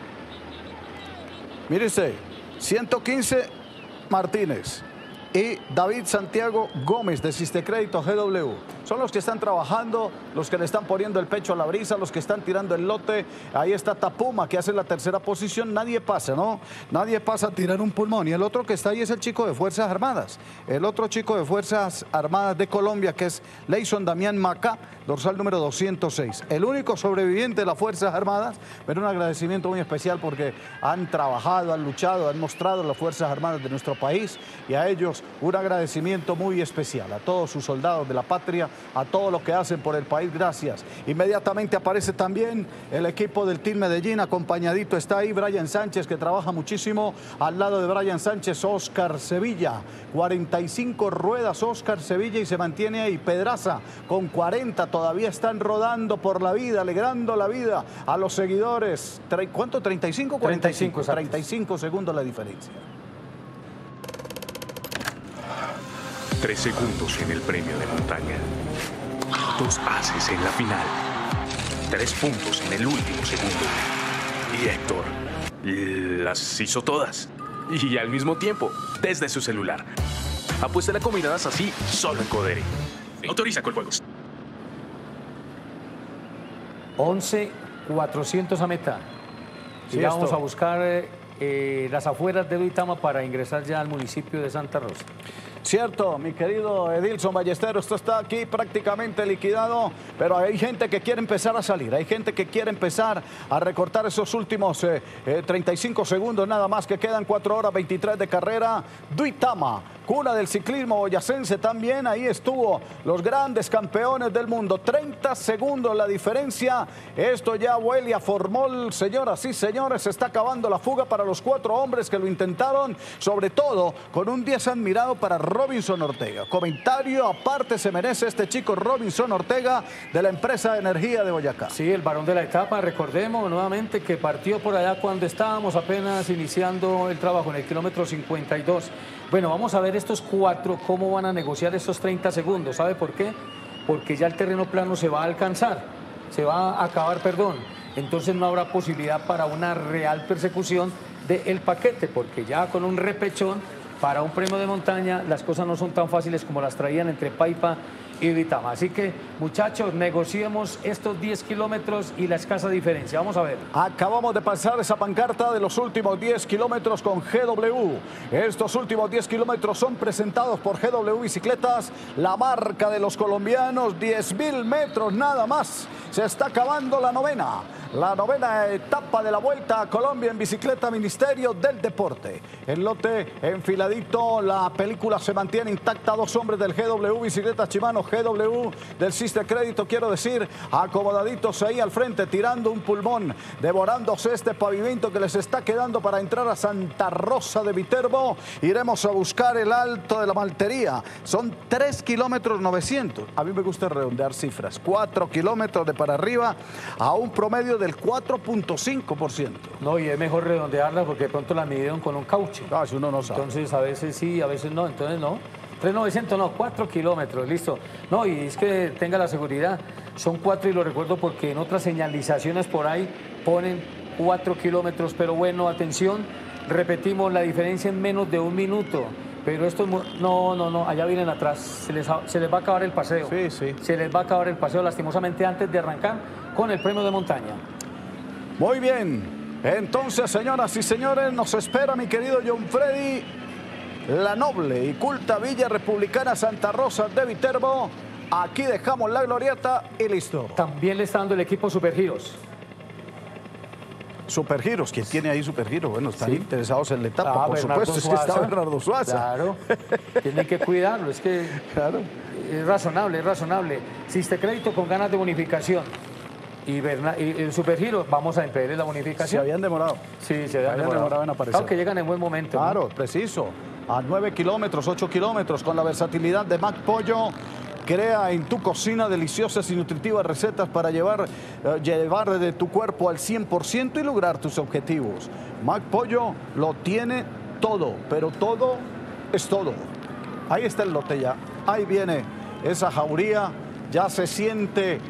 Mire usted, ciento quince Martínez y David Santiago Gómez de Sistecrédito G W. Son los que están trabajando, los que le están poniendo el pecho a la brisa, los que están tirando el lote. Ahí está Tapuma, que hace la tercera posición. Nadie pasa, ¿no? Nadie pasa a tirar un pulmón. Y el otro que está ahí es el chico de Fuerzas Armadas. El otro chico de Fuerzas Armadas de Colombia, que es Leison Damián Maca, dorsal número doscientos seis. El único sobreviviente de las Fuerzas Armadas, pero un agradecimiento muy especial porque han trabajado, han luchado, han mostrado las Fuerzas Armadas de nuestro país, y a ellos un agradecimiento muy especial, a todos sus soldados de la patria, a todo lo que hacen por el país, gracias. Inmediatamente aparece también el equipo del Team Medellín, acompañadito está ahí Brian Sánchez, que trabaja muchísimo. Al lado de Brian Sánchez, Oscar Sevilla, cuarenta y cinco ruedas Oscar Sevilla, y se mantiene ahí Pedraza con cuarenta, todavía están rodando por la vida, alegrando la vida a los seguidores. ¿Cuánto? ¿treinta y cinco? treinta y cinco, treinta y cinco segundos la diferencia. Tres segundos en el premio de montaña. Dos haces en la final. Tres puntos en el último segundo. Y Héctor las hizo todas. Y al mismo tiempo, desde su celular. Apuesta la combinadas así, solo en Codere. Autoriza Coljuegos. once cuatrocientos a meta. Y Sí, ya vamos esto. a buscar eh, las afueras de Duitama para ingresar ya al municipio de Santa Rosa. Cierto, mi querido Edilson Ballesteros, esto está aquí prácticamente liquidado, pero hay gente que quiere empezar a salir, hay gente que quiere empezar a recortar esos últimos eh, eh, treinta y cinco segundos nada más, que quedan cuatro horas veintitrés de carrera. Duitama, cuna del ciclismo boyacense también, ahí estuvo los grandes campeones del mundo, treinta segundos la diferencia, esto ya huele a formol, señoras y señores, se está acabando la fuga para los cuatro hombres que lo intentaron, sobre todo con un diez admirado para Robinson Ortega. Comentario aparte se merece este chico Robinson Ortega de la empresa de energía de Boyacá. Sí, el varón de la etapa, recordemos nuevamente que partió por allá cuando estábamos apenas iniciando el trabajo en el kilómetro cincuenta y dos. Bueno, vamos a ver estos cuatro cómo van a negociar estos treinta segundos. ¿Sabe por qué? Porque ya el terreno plano se va a alcanzar, se va a acabar, perdón. Entonces no habrá posibilidad para una real persecución del paquete, porque ya con un repechón para un premio de montaña las cosas no son tan fáciles como las traían entre Paipa y Vitama. Así que, muchachos, negociemos estos diez kilómetros y la escasa diferencia. Vamos a ver. Acabamos de pasar esa pancarta de los últimos diez kilómetros con G W. Estos últimos diez kilómetros son presentados por G W Bicicletas, la marca de los colombianos. diez mil metros nada más. Se está acabando la novena. La novena etapa de la Vuelta a Colombia en bicicleta, Ministerio del Deporte. El lote enfiladito, la película se mantiene intacta. Dos hombres del G W Bicicletas Shimano, G W del Siste Crédito, quiero decir, acomodaditos ahí al frente, tirando un pulmón, devorándose este pavimento que les está quedando para entrar a Santa Rosa de Viterbo. Iremos a buscar el Alto de la Maltería. Son tres kilómetros novecientos. A mí me gusta redondear cifras. cuatro kilómetros de para arriba a un promedio del cuatro punto cinco por ciento. No, y es mejor redondearla porque de pronto la midieron con un caucho. Ah, si uno no sabe. Entonces, a veces sí, a veces no. Entonces, no. tres mil novecientos, no, cuatro kilómetros, listo. No, y es que tenga la seguridad. Son cuatro y lo recuerdo porque en otras señalizaciones por ahí ponen cuatro kilómetros. Pero bueno, atención, repetimos la diferencia en menos de un minuto. Pero esto no, no, no, allá vienen atrás. Se les, se les va a acabar el paseo. Sí, sí. Se les va a acabar el paseo, lastimosamente, antes de arrancar con el premio de montaña. Muy bien. Entonces, señoras y señores, nos espera mi querido John Freddy, la noble y culta Villa Republicana Santa Rosa de Viterbo. Aquí dejamos la glorieta y listo. También le está dando el equipo Supergiros. Supergiros, ¿quién tiene ahí Supergiros? Bueno, están sí. interesados en la etapa, Ah, por Bernardo supuesto, Suaza. es que está Bernardo Suaza. Claro, tienen que cuidarlo, es que claro. es razonable, es razonable. Siste Crédito con ganas de bonificación y, Berna, y el Supergiros, vamos a impedirle la bonificación. Se habían demorado. Sí, se habían, habían demorado. demorado en aparecer. Claro que llegan en buen momento. Claro, ¿no? preciso. A nueve kilómetros, ocho kilómetros, con la versatilidad de Mac Pollo. Crea en tu cocina deliciosas y nutritivas recetas para llevar, eh, llevar de tu cuerpo al cien por ciento y lograr tus objetivos. Mac Pollo lo tiene todo, pero todo es todo. Ahí está el lote ya. Ahí viene esa jauría. Ya se siente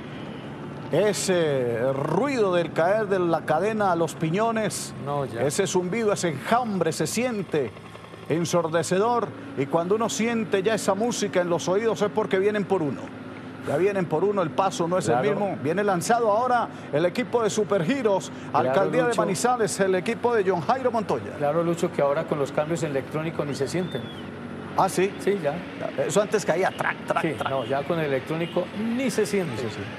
ese ruido del caer de la cadena a los piñones. No, ya. Ese zumbido, ese enjambre se siente ensordecedor, y cuando uno siente ya esa música en los oídos es porque vienen por uno. Ya vienen por uno, el paso no es Claro. el mismo. Viene lanzado ahora el equipo de Supergiros, Claro, Alcaldía Lucho. de Manizales, el equipo de John Jairo Montoya. Claro, Lucho, que ahora con los cambios electrónicos ni se sienten. Ah, ¿sí? Sí, ya. Eso antes caía, track, track, Sí, track. no, ya con el electrónico ni se siente. Sí, sí.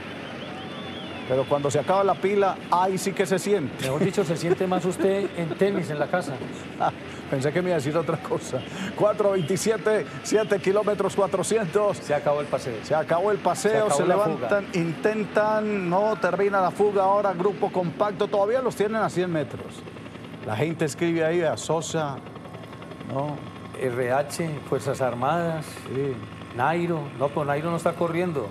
Pero cuando se acaba la pila, ahí sí que se siente. Mejor dicho, se siente más usted en tenis en la casa. Ah, pensé que me iba a decir otra cosa. cuatro veintisiete, siete kilómetros cuatrocientos. Se acabó el paseo. Se acabó el paseo, Se acabó se, la levantan, fuga. intentan, no termina la fuga ahora, grupo compacto, todavía los tienen a cien metros. La gente escribe ahí a Sosa, no. R H, Fuerzas Armadas, Sí. Nairo. No, pero Nairo no está corriendo.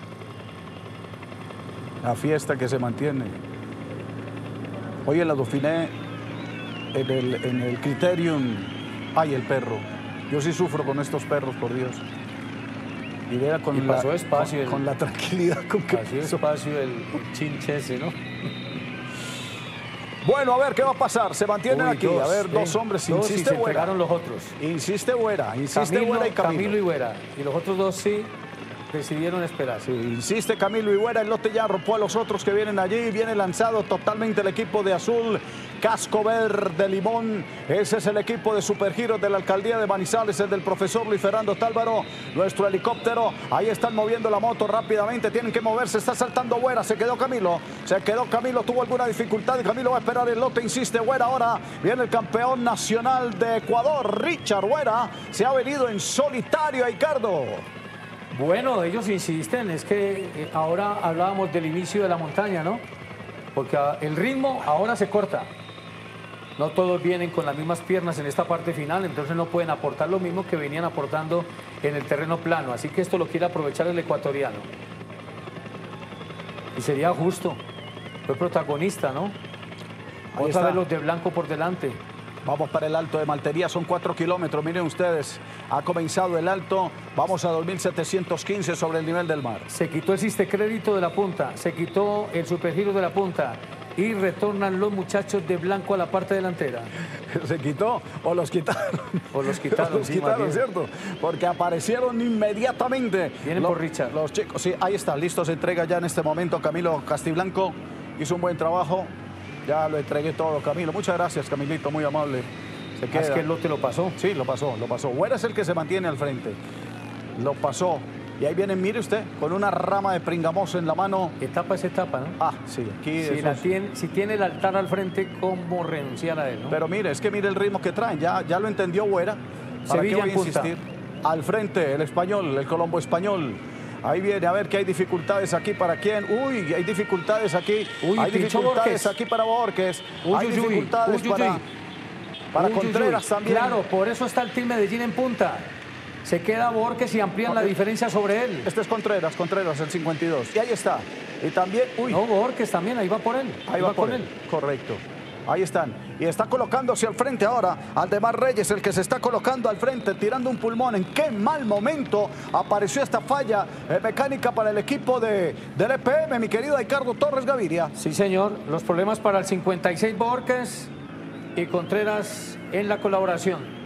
La fiesta que se mantiene. Hoy en la Dauphiné, en el, en el Criterium, hay el perro. Yo sí sufro con estos perros, por Dios. Y vea con, Y pasó la, despacio con, el- con la tranquilidad con que Así despacio el, el chinche ese, ¿no? Bueno, a ver qué va a pasar. Se mantienen Uy, aquí. dos, a ver, dos sí. hombres. Dos y Insiste se Buera. entregaron los otros. Insiste Buera. Insiste Camilo, Buera y Camilo. Camilo y Buera. Y los otros dos sí decidieron esperar. Sí, insiste Camilo y Buera. El lote ya arropó a los otros que vienen allí. Viene lanzado totalmente el equipo de azul. Casco verde limón. Ese es el equipo de Supergiros de la Alcaldía de Manizales, el del profesor Luis Fernando Tálvaro. Nuestro helicóptero. Ahí están moviendo la moto rápidamente. Tienen que moverse. Está saltando Buera. Se quedó Camilo. Se quedó Camilo. Tuvo alguna dificultad. Camilo va a esperar el lote. Insiste Buera ahora. Viene el campeón nacional de Ecuador, Richard Buera. Se ha venido en solitario a Ricardo. Bueno, ellos insisten, es que eh, ahora hablábamos del inicio de la montaña, ¿no? Porque ah, el ritmo ahora se corta. No todos vienen con las mismas piernas en esta parte final, entonces no pueden aportar lo mismo que venían aportando en el terreno plano. Así que esto lo quiere aprovechar el ecuatoriano. Y sería justo. Fue protagonista, ¿no? Ahí Otra está. vez los de blanco por delante. Vamos para el Alto de Maltería, son cuatro kilómetros. Miren ustedes, ha comenzado el Alto. Vamos a dos mil setecientos quince sobre el nivel del mar. Se quitó el Siste Crédito de la punta, se quitó el Supergiros de la punta, y retornan los muchachos de blanco a la parte delantera. ¿Se quitó o los quitaron? O los quitaron, los sí, quitaron, más bien. ¿cierto? Porque aparecieron inmediatamente. Vienen los, por Richard. Los chicos, sí, ahí está, listo, se entrega ya en este momento Camilo Castiblanco. Hizo un buen trabajo. Ya lo entregué todo, Camilo. Muchas gracias, Camilito, muy amable. Se queda. Es que el lote lo pasó. Sí, lo pasó, lo pasó. Güera es el que se mantiene al frente. Lo pasó. Y ahí viene, mire usted, con una rama de pringamoso en la mano. Etapa es etapa, ¿no? Ah, sí, aquí. Si, la tiene, si tiene el altar al frente, ¿cómo renunciar a él, no? Pero mire, es que mire el ritmo que traen. Ya, ya lo entendió Güera. ¿Para Sevilla qué voy a en punta. insistir? Al frente, el español, el Colombo español. Ahí viene, a ver que hay dificultades aquí para quién. Uy, hay dificultades aquí. Uy, hay dificultades Borges. aquí para Borges. Uy, hay uy, dificultades uy, uy, para, uy. para Uy, uy, Contreras uy. también. Claro, por eso está el Team Medellín en punta. Se queda Borges y amplían la diferencia sobre él. Este es Contreras, Contreras, el cincuenta y dos. Y ahí está. Y también, uy. No, Borges también, ahí va por él. Ahí, va, por él. Correcto. Ahí están. Y está colocándose al frente ahora Aldemar Reyes, el que se está colocando al frente, tirando un pulmón. En qué mal momento apareció esta falla eh, mecánica para el equipo de, del E P M, mi querido Ricardo Torres Gaviria. Sí, señor. Los problemas para el cincuenta y seis Borges y Contreras en la colaboración.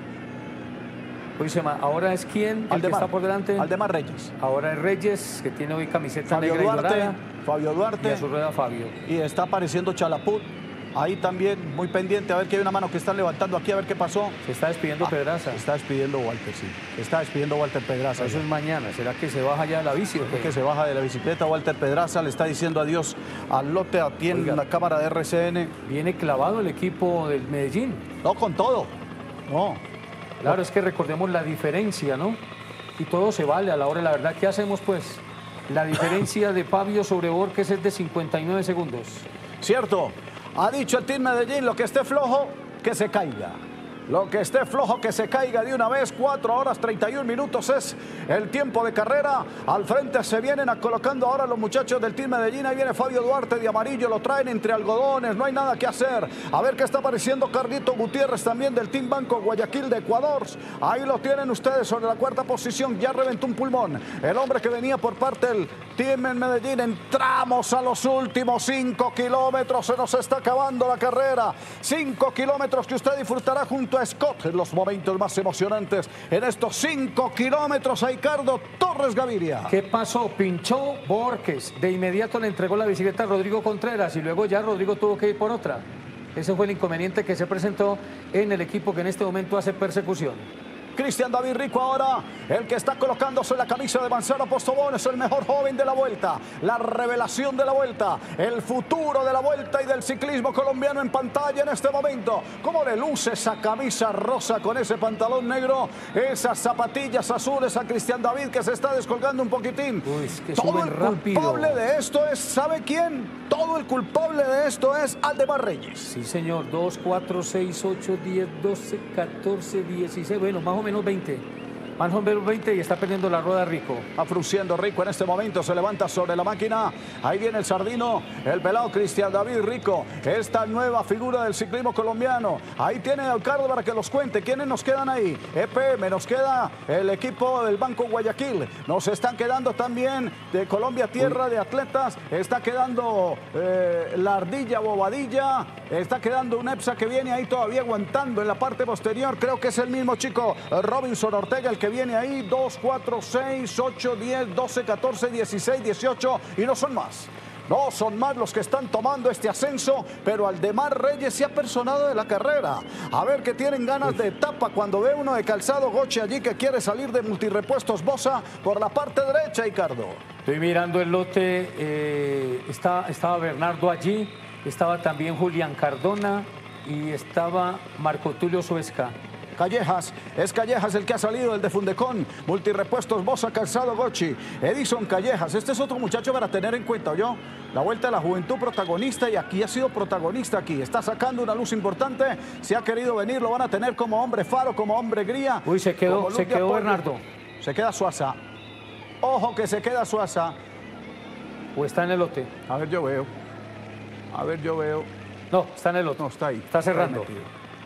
Uy, se llama, ahora es quién el Aldemar, que está por delante. Aldemar Reyes. Ahora es Reyes, que tiene hoy camiseta Fabio negra Duarte, y dorada. Fabio Duarte. Y a su rueda Fabio. Y está apareciendo Chalaput. Ahí también, muy pendiente, a ver que hay una mano que están levantando aquí, a ver qué pasó. Se está despidiendo Ah, Pedraza. Se está despidiendo Walter, sí. Se está despidiendo Walter Pedraza. Eso es mañana. ¿Será que se baja ya de la bici o qué? Que se baja de la bicicleta. Walter Pedraza le está diciendo adiós al lote aquí en Oiga, la cámara de R C N. Viene clavado el equipo del Medellín. No, con todo. No. Claro, es que recordemos la diferencia, ¿no? Y todo se vale a la hora de la verdad. ¿Qué hacemos, pues? La diferencia de Fabio sobre Borges es de cincuenta y nueve segundos. Cierto. Ha dicho el Team Medellín, lo que esté flojo, que se caiga. Lo que esté flojo, que se caiga de una vez. cuatro horas treinta y un minutos es el tiempo de carrera. Al frente se vienen a colocando ahora los muchachos del Team Medellín. Ahí viene Fabio Duarte de amarillo, lo traen entre algodones, no hay nada que hacer. A ver qué está apareciendo Carlito Gutiérrez también del Team Banco Guayaquil de Ecuador. Ahí lo tienen ustedes sobre la cuarta posición. Ya reventó un pulmón. El hombre que venía por parte del Team en Medellín. Entramos a los últimos cinco kilómetros. Se nos está acabando la carrera. cinco kilómetros que usted disfrutará junto a Scott en los momentos más emocionantes en estos cinco kilómetros. A Ricardo Torres Gaviria. ¿Qué pasó? Pinchó Borges. De inmediato le entregó la bicicleta a Rodrigo Contreras y luego ya Rodrigo tuvo que ir por otra. Ese fue el inconveniente que se presentó en el equipo que en este momento hace persecución. Cristian David Rico ahora, el que está colocándose la camisa de Manzano Postobón, es el mejor joven de la Vuelta, la revelación de la Vuelta, el futuro de la Vuelta y del ciclismo colombiano en pantalla en este momento. ¿Cómo le luce esa camisa rosa con ese pantalón negro, esas zapatillas azules a Cristian David, que se está descolgando un poquitín? Uy, es que Todo el rápido. culpable de esto es, ¿sabe quién? Todo el culpable de esto es Aldemar Reyes. Sí, señor. dos, cuatro, seis, ocho, diez, doce, catorce, dieciséis. Bueno, más o menos veinte. Más o menos veinte y está perdiendo la rueda Rico. Va frunciendo Rico en este momento, se levanta sobre la máquina. Ahí viene el sardino, el pelado Cristian David Rico. Esta nueva figura del ciclismo colombiano. Ahí tiene a Ricardo para que los cuente. ¿Quiénes nos quedan ahí? E P M, nos queda el equipo del Banco Guayaquil. Nos están quedando también de Colombia Tierra de Atletas. Está quedando eh, la Ardilla Bobadilla. Está quedando un EPSA que viene ahí todavía aguantando en la parte posterior. Creo que es el mismo chico Robinson Ortega el que viene ahí. Dos, cuatro, seis, ocho, diez, doce, catorce, dieciséis, dieciocho y no son más. No son más los que están tomando este ascenso, pero Aldemar Reyes se ha personado de la carrera. A ver que tienen ganas de etapa cuando ve uno de Calzado Goche allí que quiere salir de Multirepuestos Bosa por la parte derecha, Ricardo. Estoy mirando el lote, eh, está, estaba Bernardo allí, estaba también Julián Cardona y estaba Marco Tulio Suezca. Callejas, es Callejas el que ha salido del de Fundecón, Multirepuestos Bosa, Calzado Gochi, Edison Callejas, este es otro muchacho para tener en cuenta, ¿yo? La Vuelta de la Juventud protagonista y aquí ha sido protagonista aquí, está sacando una luz importante, se ha querido venir, lo van a tener como hombre faro, como hombre gría. Uy, se quedó, se quedó Bernardo. Se queda Suaza, ojo que se queda Suaza. ¿O está en el lote? A ver, yo veo, a ver, yo veo. No, está en el lote. No, está ahí. Está cerrando. Está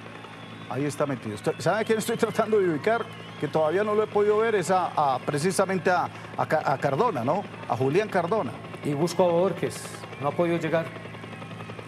ahí está metido. ¿Sabe a quién estoy tratando de ubicar? Que todavía no lo he podido ver, es a, a precisamente a, a, a Cardona, ¿no? A Julián Cardona. Y busco a Borges, no ha podido llegar.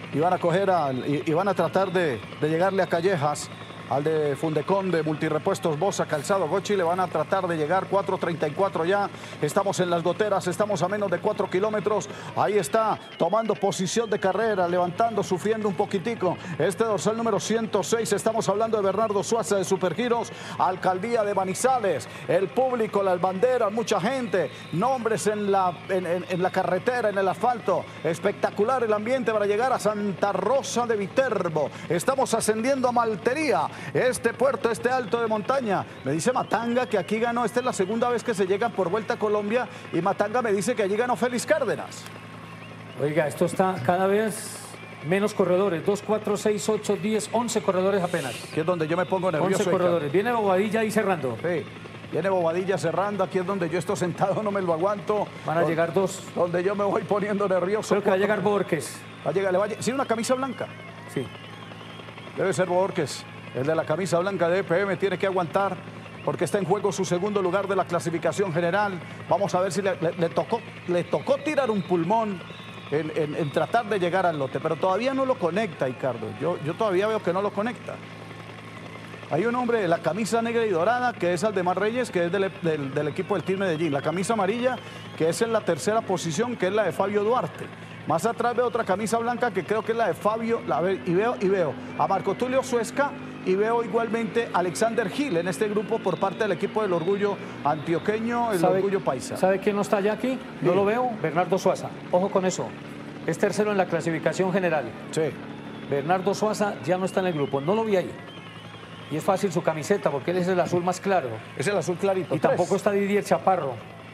y van a coger al, y, y van a tratar de, de llegarle a Callejas, al de Fundecón, de Multirepuestos Bosa, Calzado Gochi, le van a tratar de llegar. Cuatro treinta y cuatro ya, estamos en las goteras, estamos a menos de cuatro kilómetros, ahí está, tomando posición de carrera, levantando, sufriendo un poquitico, este dorsal número ciento seis, estamos hablando de Bernardo Suaza de Supergiros, Alcaldía de Manizales, el público, las banderas, mucha gente, nombres en la, en, en, en la carretera, en el asfalto, espectacular el ambiente para llegar a Santa Rosa de Viterbo, estamos ascendiendo a Maltería, este puerto, este alto de montaña. Me dice Matanga que aquí ganó, esta es la segunda vez que se llegan por Vuelta a Colombia, y Matanga me dice que allí ganó Félix Cárdenas. Oiga, esto está cada vez menos corredores, dos, cuatro, seis, ocho, diez, once corredores apenas. Aquí es donde yo me pongo nervioso. once corredores, viene Bobadilla ahí cerrando. Sí, viene Bobadilla cerrando, aquí es donde yo estoy sentado, no me lo aguanto. Van a donde, llegar dos. Donde yo me voy poniendo nervioso. Creo que va a llegar Borges. Va a llegar, le va a, ¿sí, una camisa blanca? Sí. Debe ser Borges. El de la camisa blanca de E P M tiene que aguantar porque está en juego su segundo lugar de la clasificación general. Vamos a ver si le, le, le, tocó, le tocó tirar un pulmón en, en, en tratar de llegar al lote, pero todavía no lo conecta, Ricardo. Yo, yo todavía veo que no lo conecta. Hay un hombre de la camisa negra y dorada, que es Aldemar Reyes, que es del, del, del equipo del Team Medellín. La camisa amarilla, que es en la tercera posición, que es la de Fabio Duarte. Más atrás veo otra camisa blanca, que creo que es la de Fabio. La, y, veo, y veo a Marco Tulio Suesca, y veo igualmente a Alexander Gil en este grupo por parte del equipo del Orgullo Antioqueño, el Orgullo Paisa. ¿Sabe quién no está ya aquí? No sí. lo veo. Bernardo Suaza. Ojo con eso. Es tercero en la clasificación general. Sí. Bernardo Suaza ya no está en el grupo. No lo vi ahí. Y es fácil su camiseta porque él es el azul más claro. Es el azul clarito. Y tres. Tampoco está Didier Chaparro.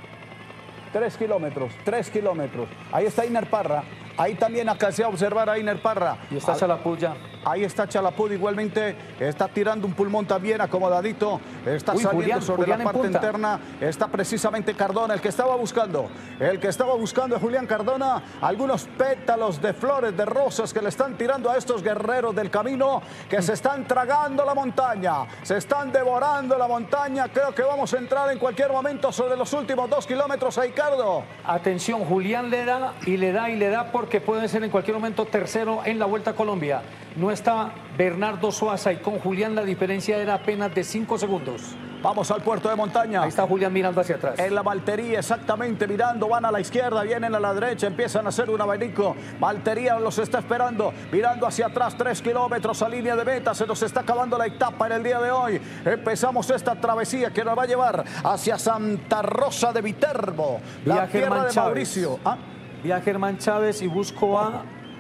Tres kilómetros, tres kilómetros. Ahí está Iner Parra. Ahí también alcancé a observar a Iner Parra. Y está Chalapud ya. Ahí está Chalapud igualmente. Está tirando un pulmón también acomodadito. Está Uy, saliendo Julián, sobre Julián la parte en punta. interna. Está precisamente Cardona, el que estaba buscando. El que estaba buscando es Julián Cardona. Algunos pétalos de flores, de rosas que le están tirando a estos guerreros del camino que se están tragando la montaña. Se están devorando la montaña. Creo que vamos a entrar en cualquier momento sobre los últimos dos kilómetros, Ricardo. Atención, Julián le da y le da y le da porque puede ser en cualquier momento tercero en la Vuelta a Colombia. No está Bernardo Suaza y con Julián la diferencia era apenas de cinco segundos. Vamos al puerto de montaña. Ahí está Julián mirando hacia atrás. En la Maltería, exactamente, mirando, van a la izquierda, vienen a la derecha, empiezan a hacer un abanico. Maltería los está esperando, mirando hacia atrás, tres kilómetros a línea de meta. Se nos está acabando la etapa en el día de hoy. Empezamos esta travesía que nos va a llevar hacia Santa Rosa de Viterbo, la tierra de Mauricio. ¿Ah? Vi a Germán Chávez y busco a,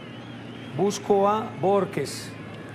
busco a Borges.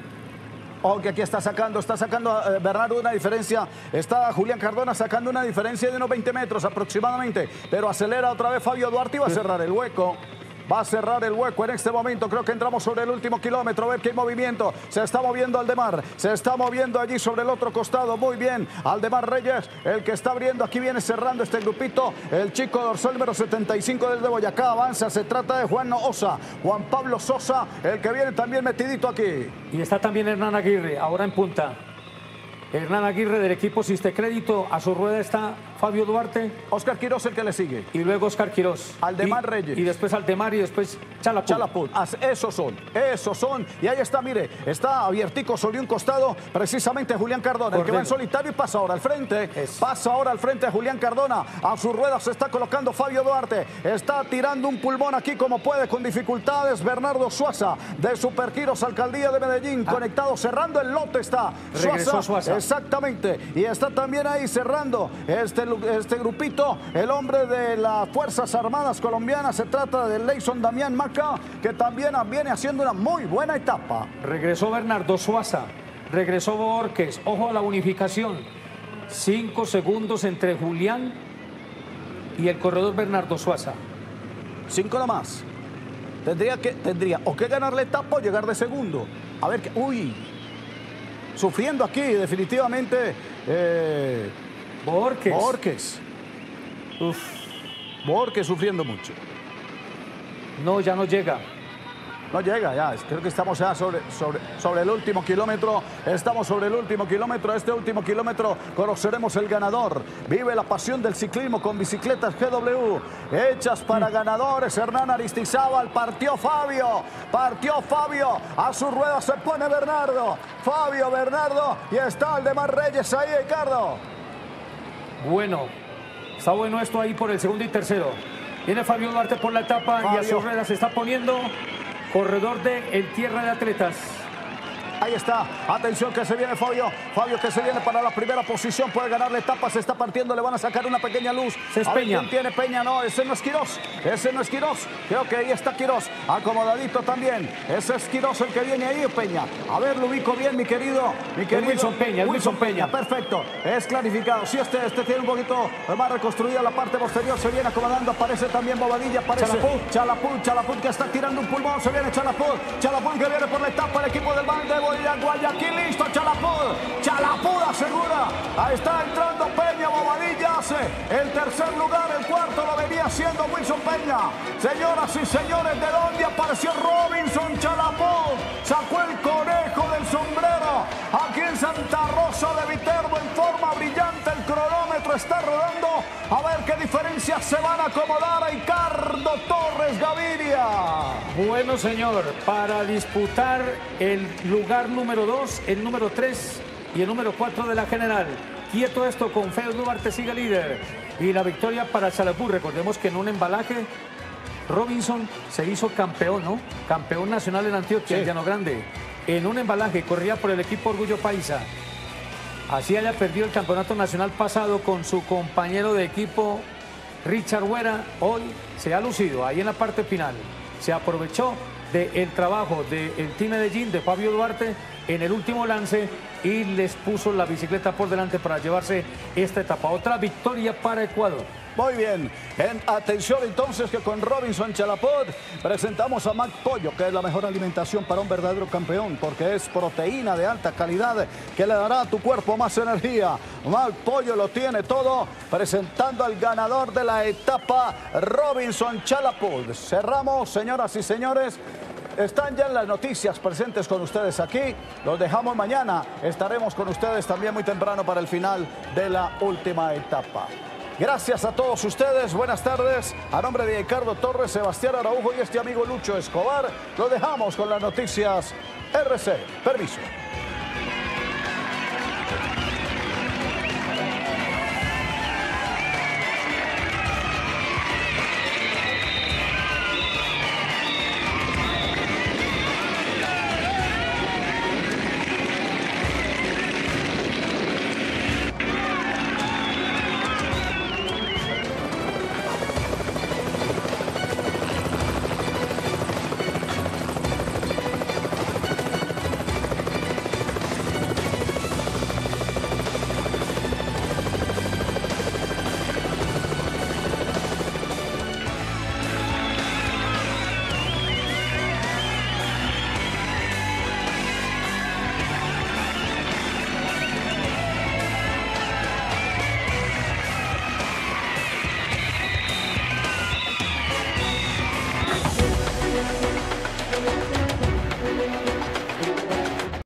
Oh, que aquí está sacando, está sacando a eh, Bernardo una diferencia. Está Julián Cardona sacando una diferencia de unos veinte metros aproximadamente. Pero acelera otra vez Fabio Duarte y va a cerrar el hueco. Va a cerrar el hueco en este momento. Creo que entramos sobre el último kilómetro. A ver qué hay movimiento. Se está moviendo Aldemar. Se está moviendo allí sobre el otro costado. Muy bien. Aldemar Reyes, el que está abriendo. Aquí viene cerrando este grupito. El chico dorsal número setenta y cinco del de Boyacá avanza. Se trata de Juan Osa. Juan Pablo Sosa, el que viene también metidito aquí. Y está también Hernán Aguirre, ahora en punta. Hernán Aguirre del equipo Siste Crédito. A su rueda está Fabio Duarte. Oscar Quirós el que le sigue. Y luego Oscar Quirós. Aldemar y, Reyes. Y después Aldemar y después Chalapud. Chalapud. Esos son, esos son. Y ahí está, mire, está abiertico sobre un costado precisamente Julián Cardona. Cordero. El que va en solitario y pasa ahora al frente. Es. Pasa ahora al frente Julián Cardona. A su rueda se está colocando Fabio Duarte. Está tirando un pulmón aquí como puede con dificultades. Bernardo Suaza de Supergiros, Alcaldía de Medellín. Ah. Conectado, cerrando el lote está. Regresó Suaza. Exactamente. Y está también ahí cerrando este Este grupito, el hombre de las Fuerzas Armadas colombianas, se trata de Leison Damián Maca, que también viene haciendo una muy buena etapa. Regresó Bernardo Suaza, regresó Borges, ojo a la unificación, cinco segundos entre Julián y el corredor Bernardo Suaza. Cinco nomás. Tendría que, tendría o que ganar la etapa o llegar de segundo. A ver, que, uy, sufriendo aquí definitivamente... Eh, Borges. Borges. Uf. Borges sufriendo mucho. No, ya no llega. No llega ya, creo que estamos ya sobre, sobre, sobre el último kilómetro. Estamos sobre el último kilómetro. Este último kilómetro conoceremos el ganador. Vive la pasión del ciclismo con bicicletas G W. Hechas para ganadores. Hernán Aristizábal. Partió Fabio. Partió Fabio. A su rueda se pone Bernardo. Fabio, Bernardo. Y está Aldemar Reyes ahí, Ricardo. Bueno, está bueno esto ahí por el segundo y tercero. Viene Fabio Duarte por la etapa Fabio. Y a su rueda se está poniendo corredor de El Tierra de Atletas. Ahí está, atención que se viene Fabio, Fabio que se viene para la primera posición, puede ganar la etapa, se está partiendo, le van a sacar una pequeña luz. Se es Peña. ¿Quién tiene Peña? No, ese no es Quirós, ese no es Quirós, creo que ahí está Quirós, acomodadito también, ese es Quirós el que viene ahí, Peña. A ver, lo ubico bien, mi querido, mi querido. Es Wilson Peña, es Wilson Peña. Peña. Perfecto, es clarificado, si este, este tiene un poquito más reconstruida la parte posterior, se viene acomodando, aparece también Bobadilla, aparece Chalaput, Chalaput, Chalaput que está tirando un pulmón, se viene Chalaput, Chalaput que viene por la etapa, el equipo del Valle de Guayaquil. Listo, Chalapud, Chalapud asegura, ahí está entrando Peña, Bobadilla hace el tercer lugar, el cuarto lo venía haciendo Wilson Peña. Señoras y señores, ¿de dónde apareció Robinson Chalapud? Sacó el conejo del sombrero, aquí en Santa Rosa de Viterbo en forma brillante, el cronómetro está rodando, a ver qué diferencias se van a acomodar a Ricardo Torres Gaviria. Bueno, señor, para disputar el lugar número dos, el número tres y el número cuatro de la general. Quieto esto, con Feo Duarte sigue líder. Y la victoria para Chalapud. Recordemos que en un embalaje Robinson se hizo campeón, ¿no? Campeón nacional en Antioquia, sí. Llano Grande. En un embalaje corría por el equipo Orgullo Paisa. Así haya perdido el campeonato nacional pasado con su compañero de equipo Richard Huera. Hoy se ha lucido ahí en la parte final. Se aprovechó del trabajo del Team Medellín, de Fabio Duarte, en el último lance y les puso la bicicleta por delante para llevarse esta etapa. Otra victoria para Ecuador. Muy bien, en atención entonces que con Robinson Chalapud presentamos a Mac Pollo, que es la mejor alimentación para un verdadero campeón, porque es proteína de alta calidad que le dará a tu cuerpo más energía. Mac Pollo lo tiene todo, presentando al ganador de la etapa, Robinson Chalapud. Cerramos, señoras y señores. Están ya en las noticias presentes con ustedes aquí. Los dejamos mañana. Estaremos con ustedes también muy temprano para el final de la última etapa. Gracias a todos ustedes. Buenas tardes. A nombre de Ricardo Torres, Sebastián Araujo y este amigo Lucho Escobar, los dejamos con las noticias R C. Permiso.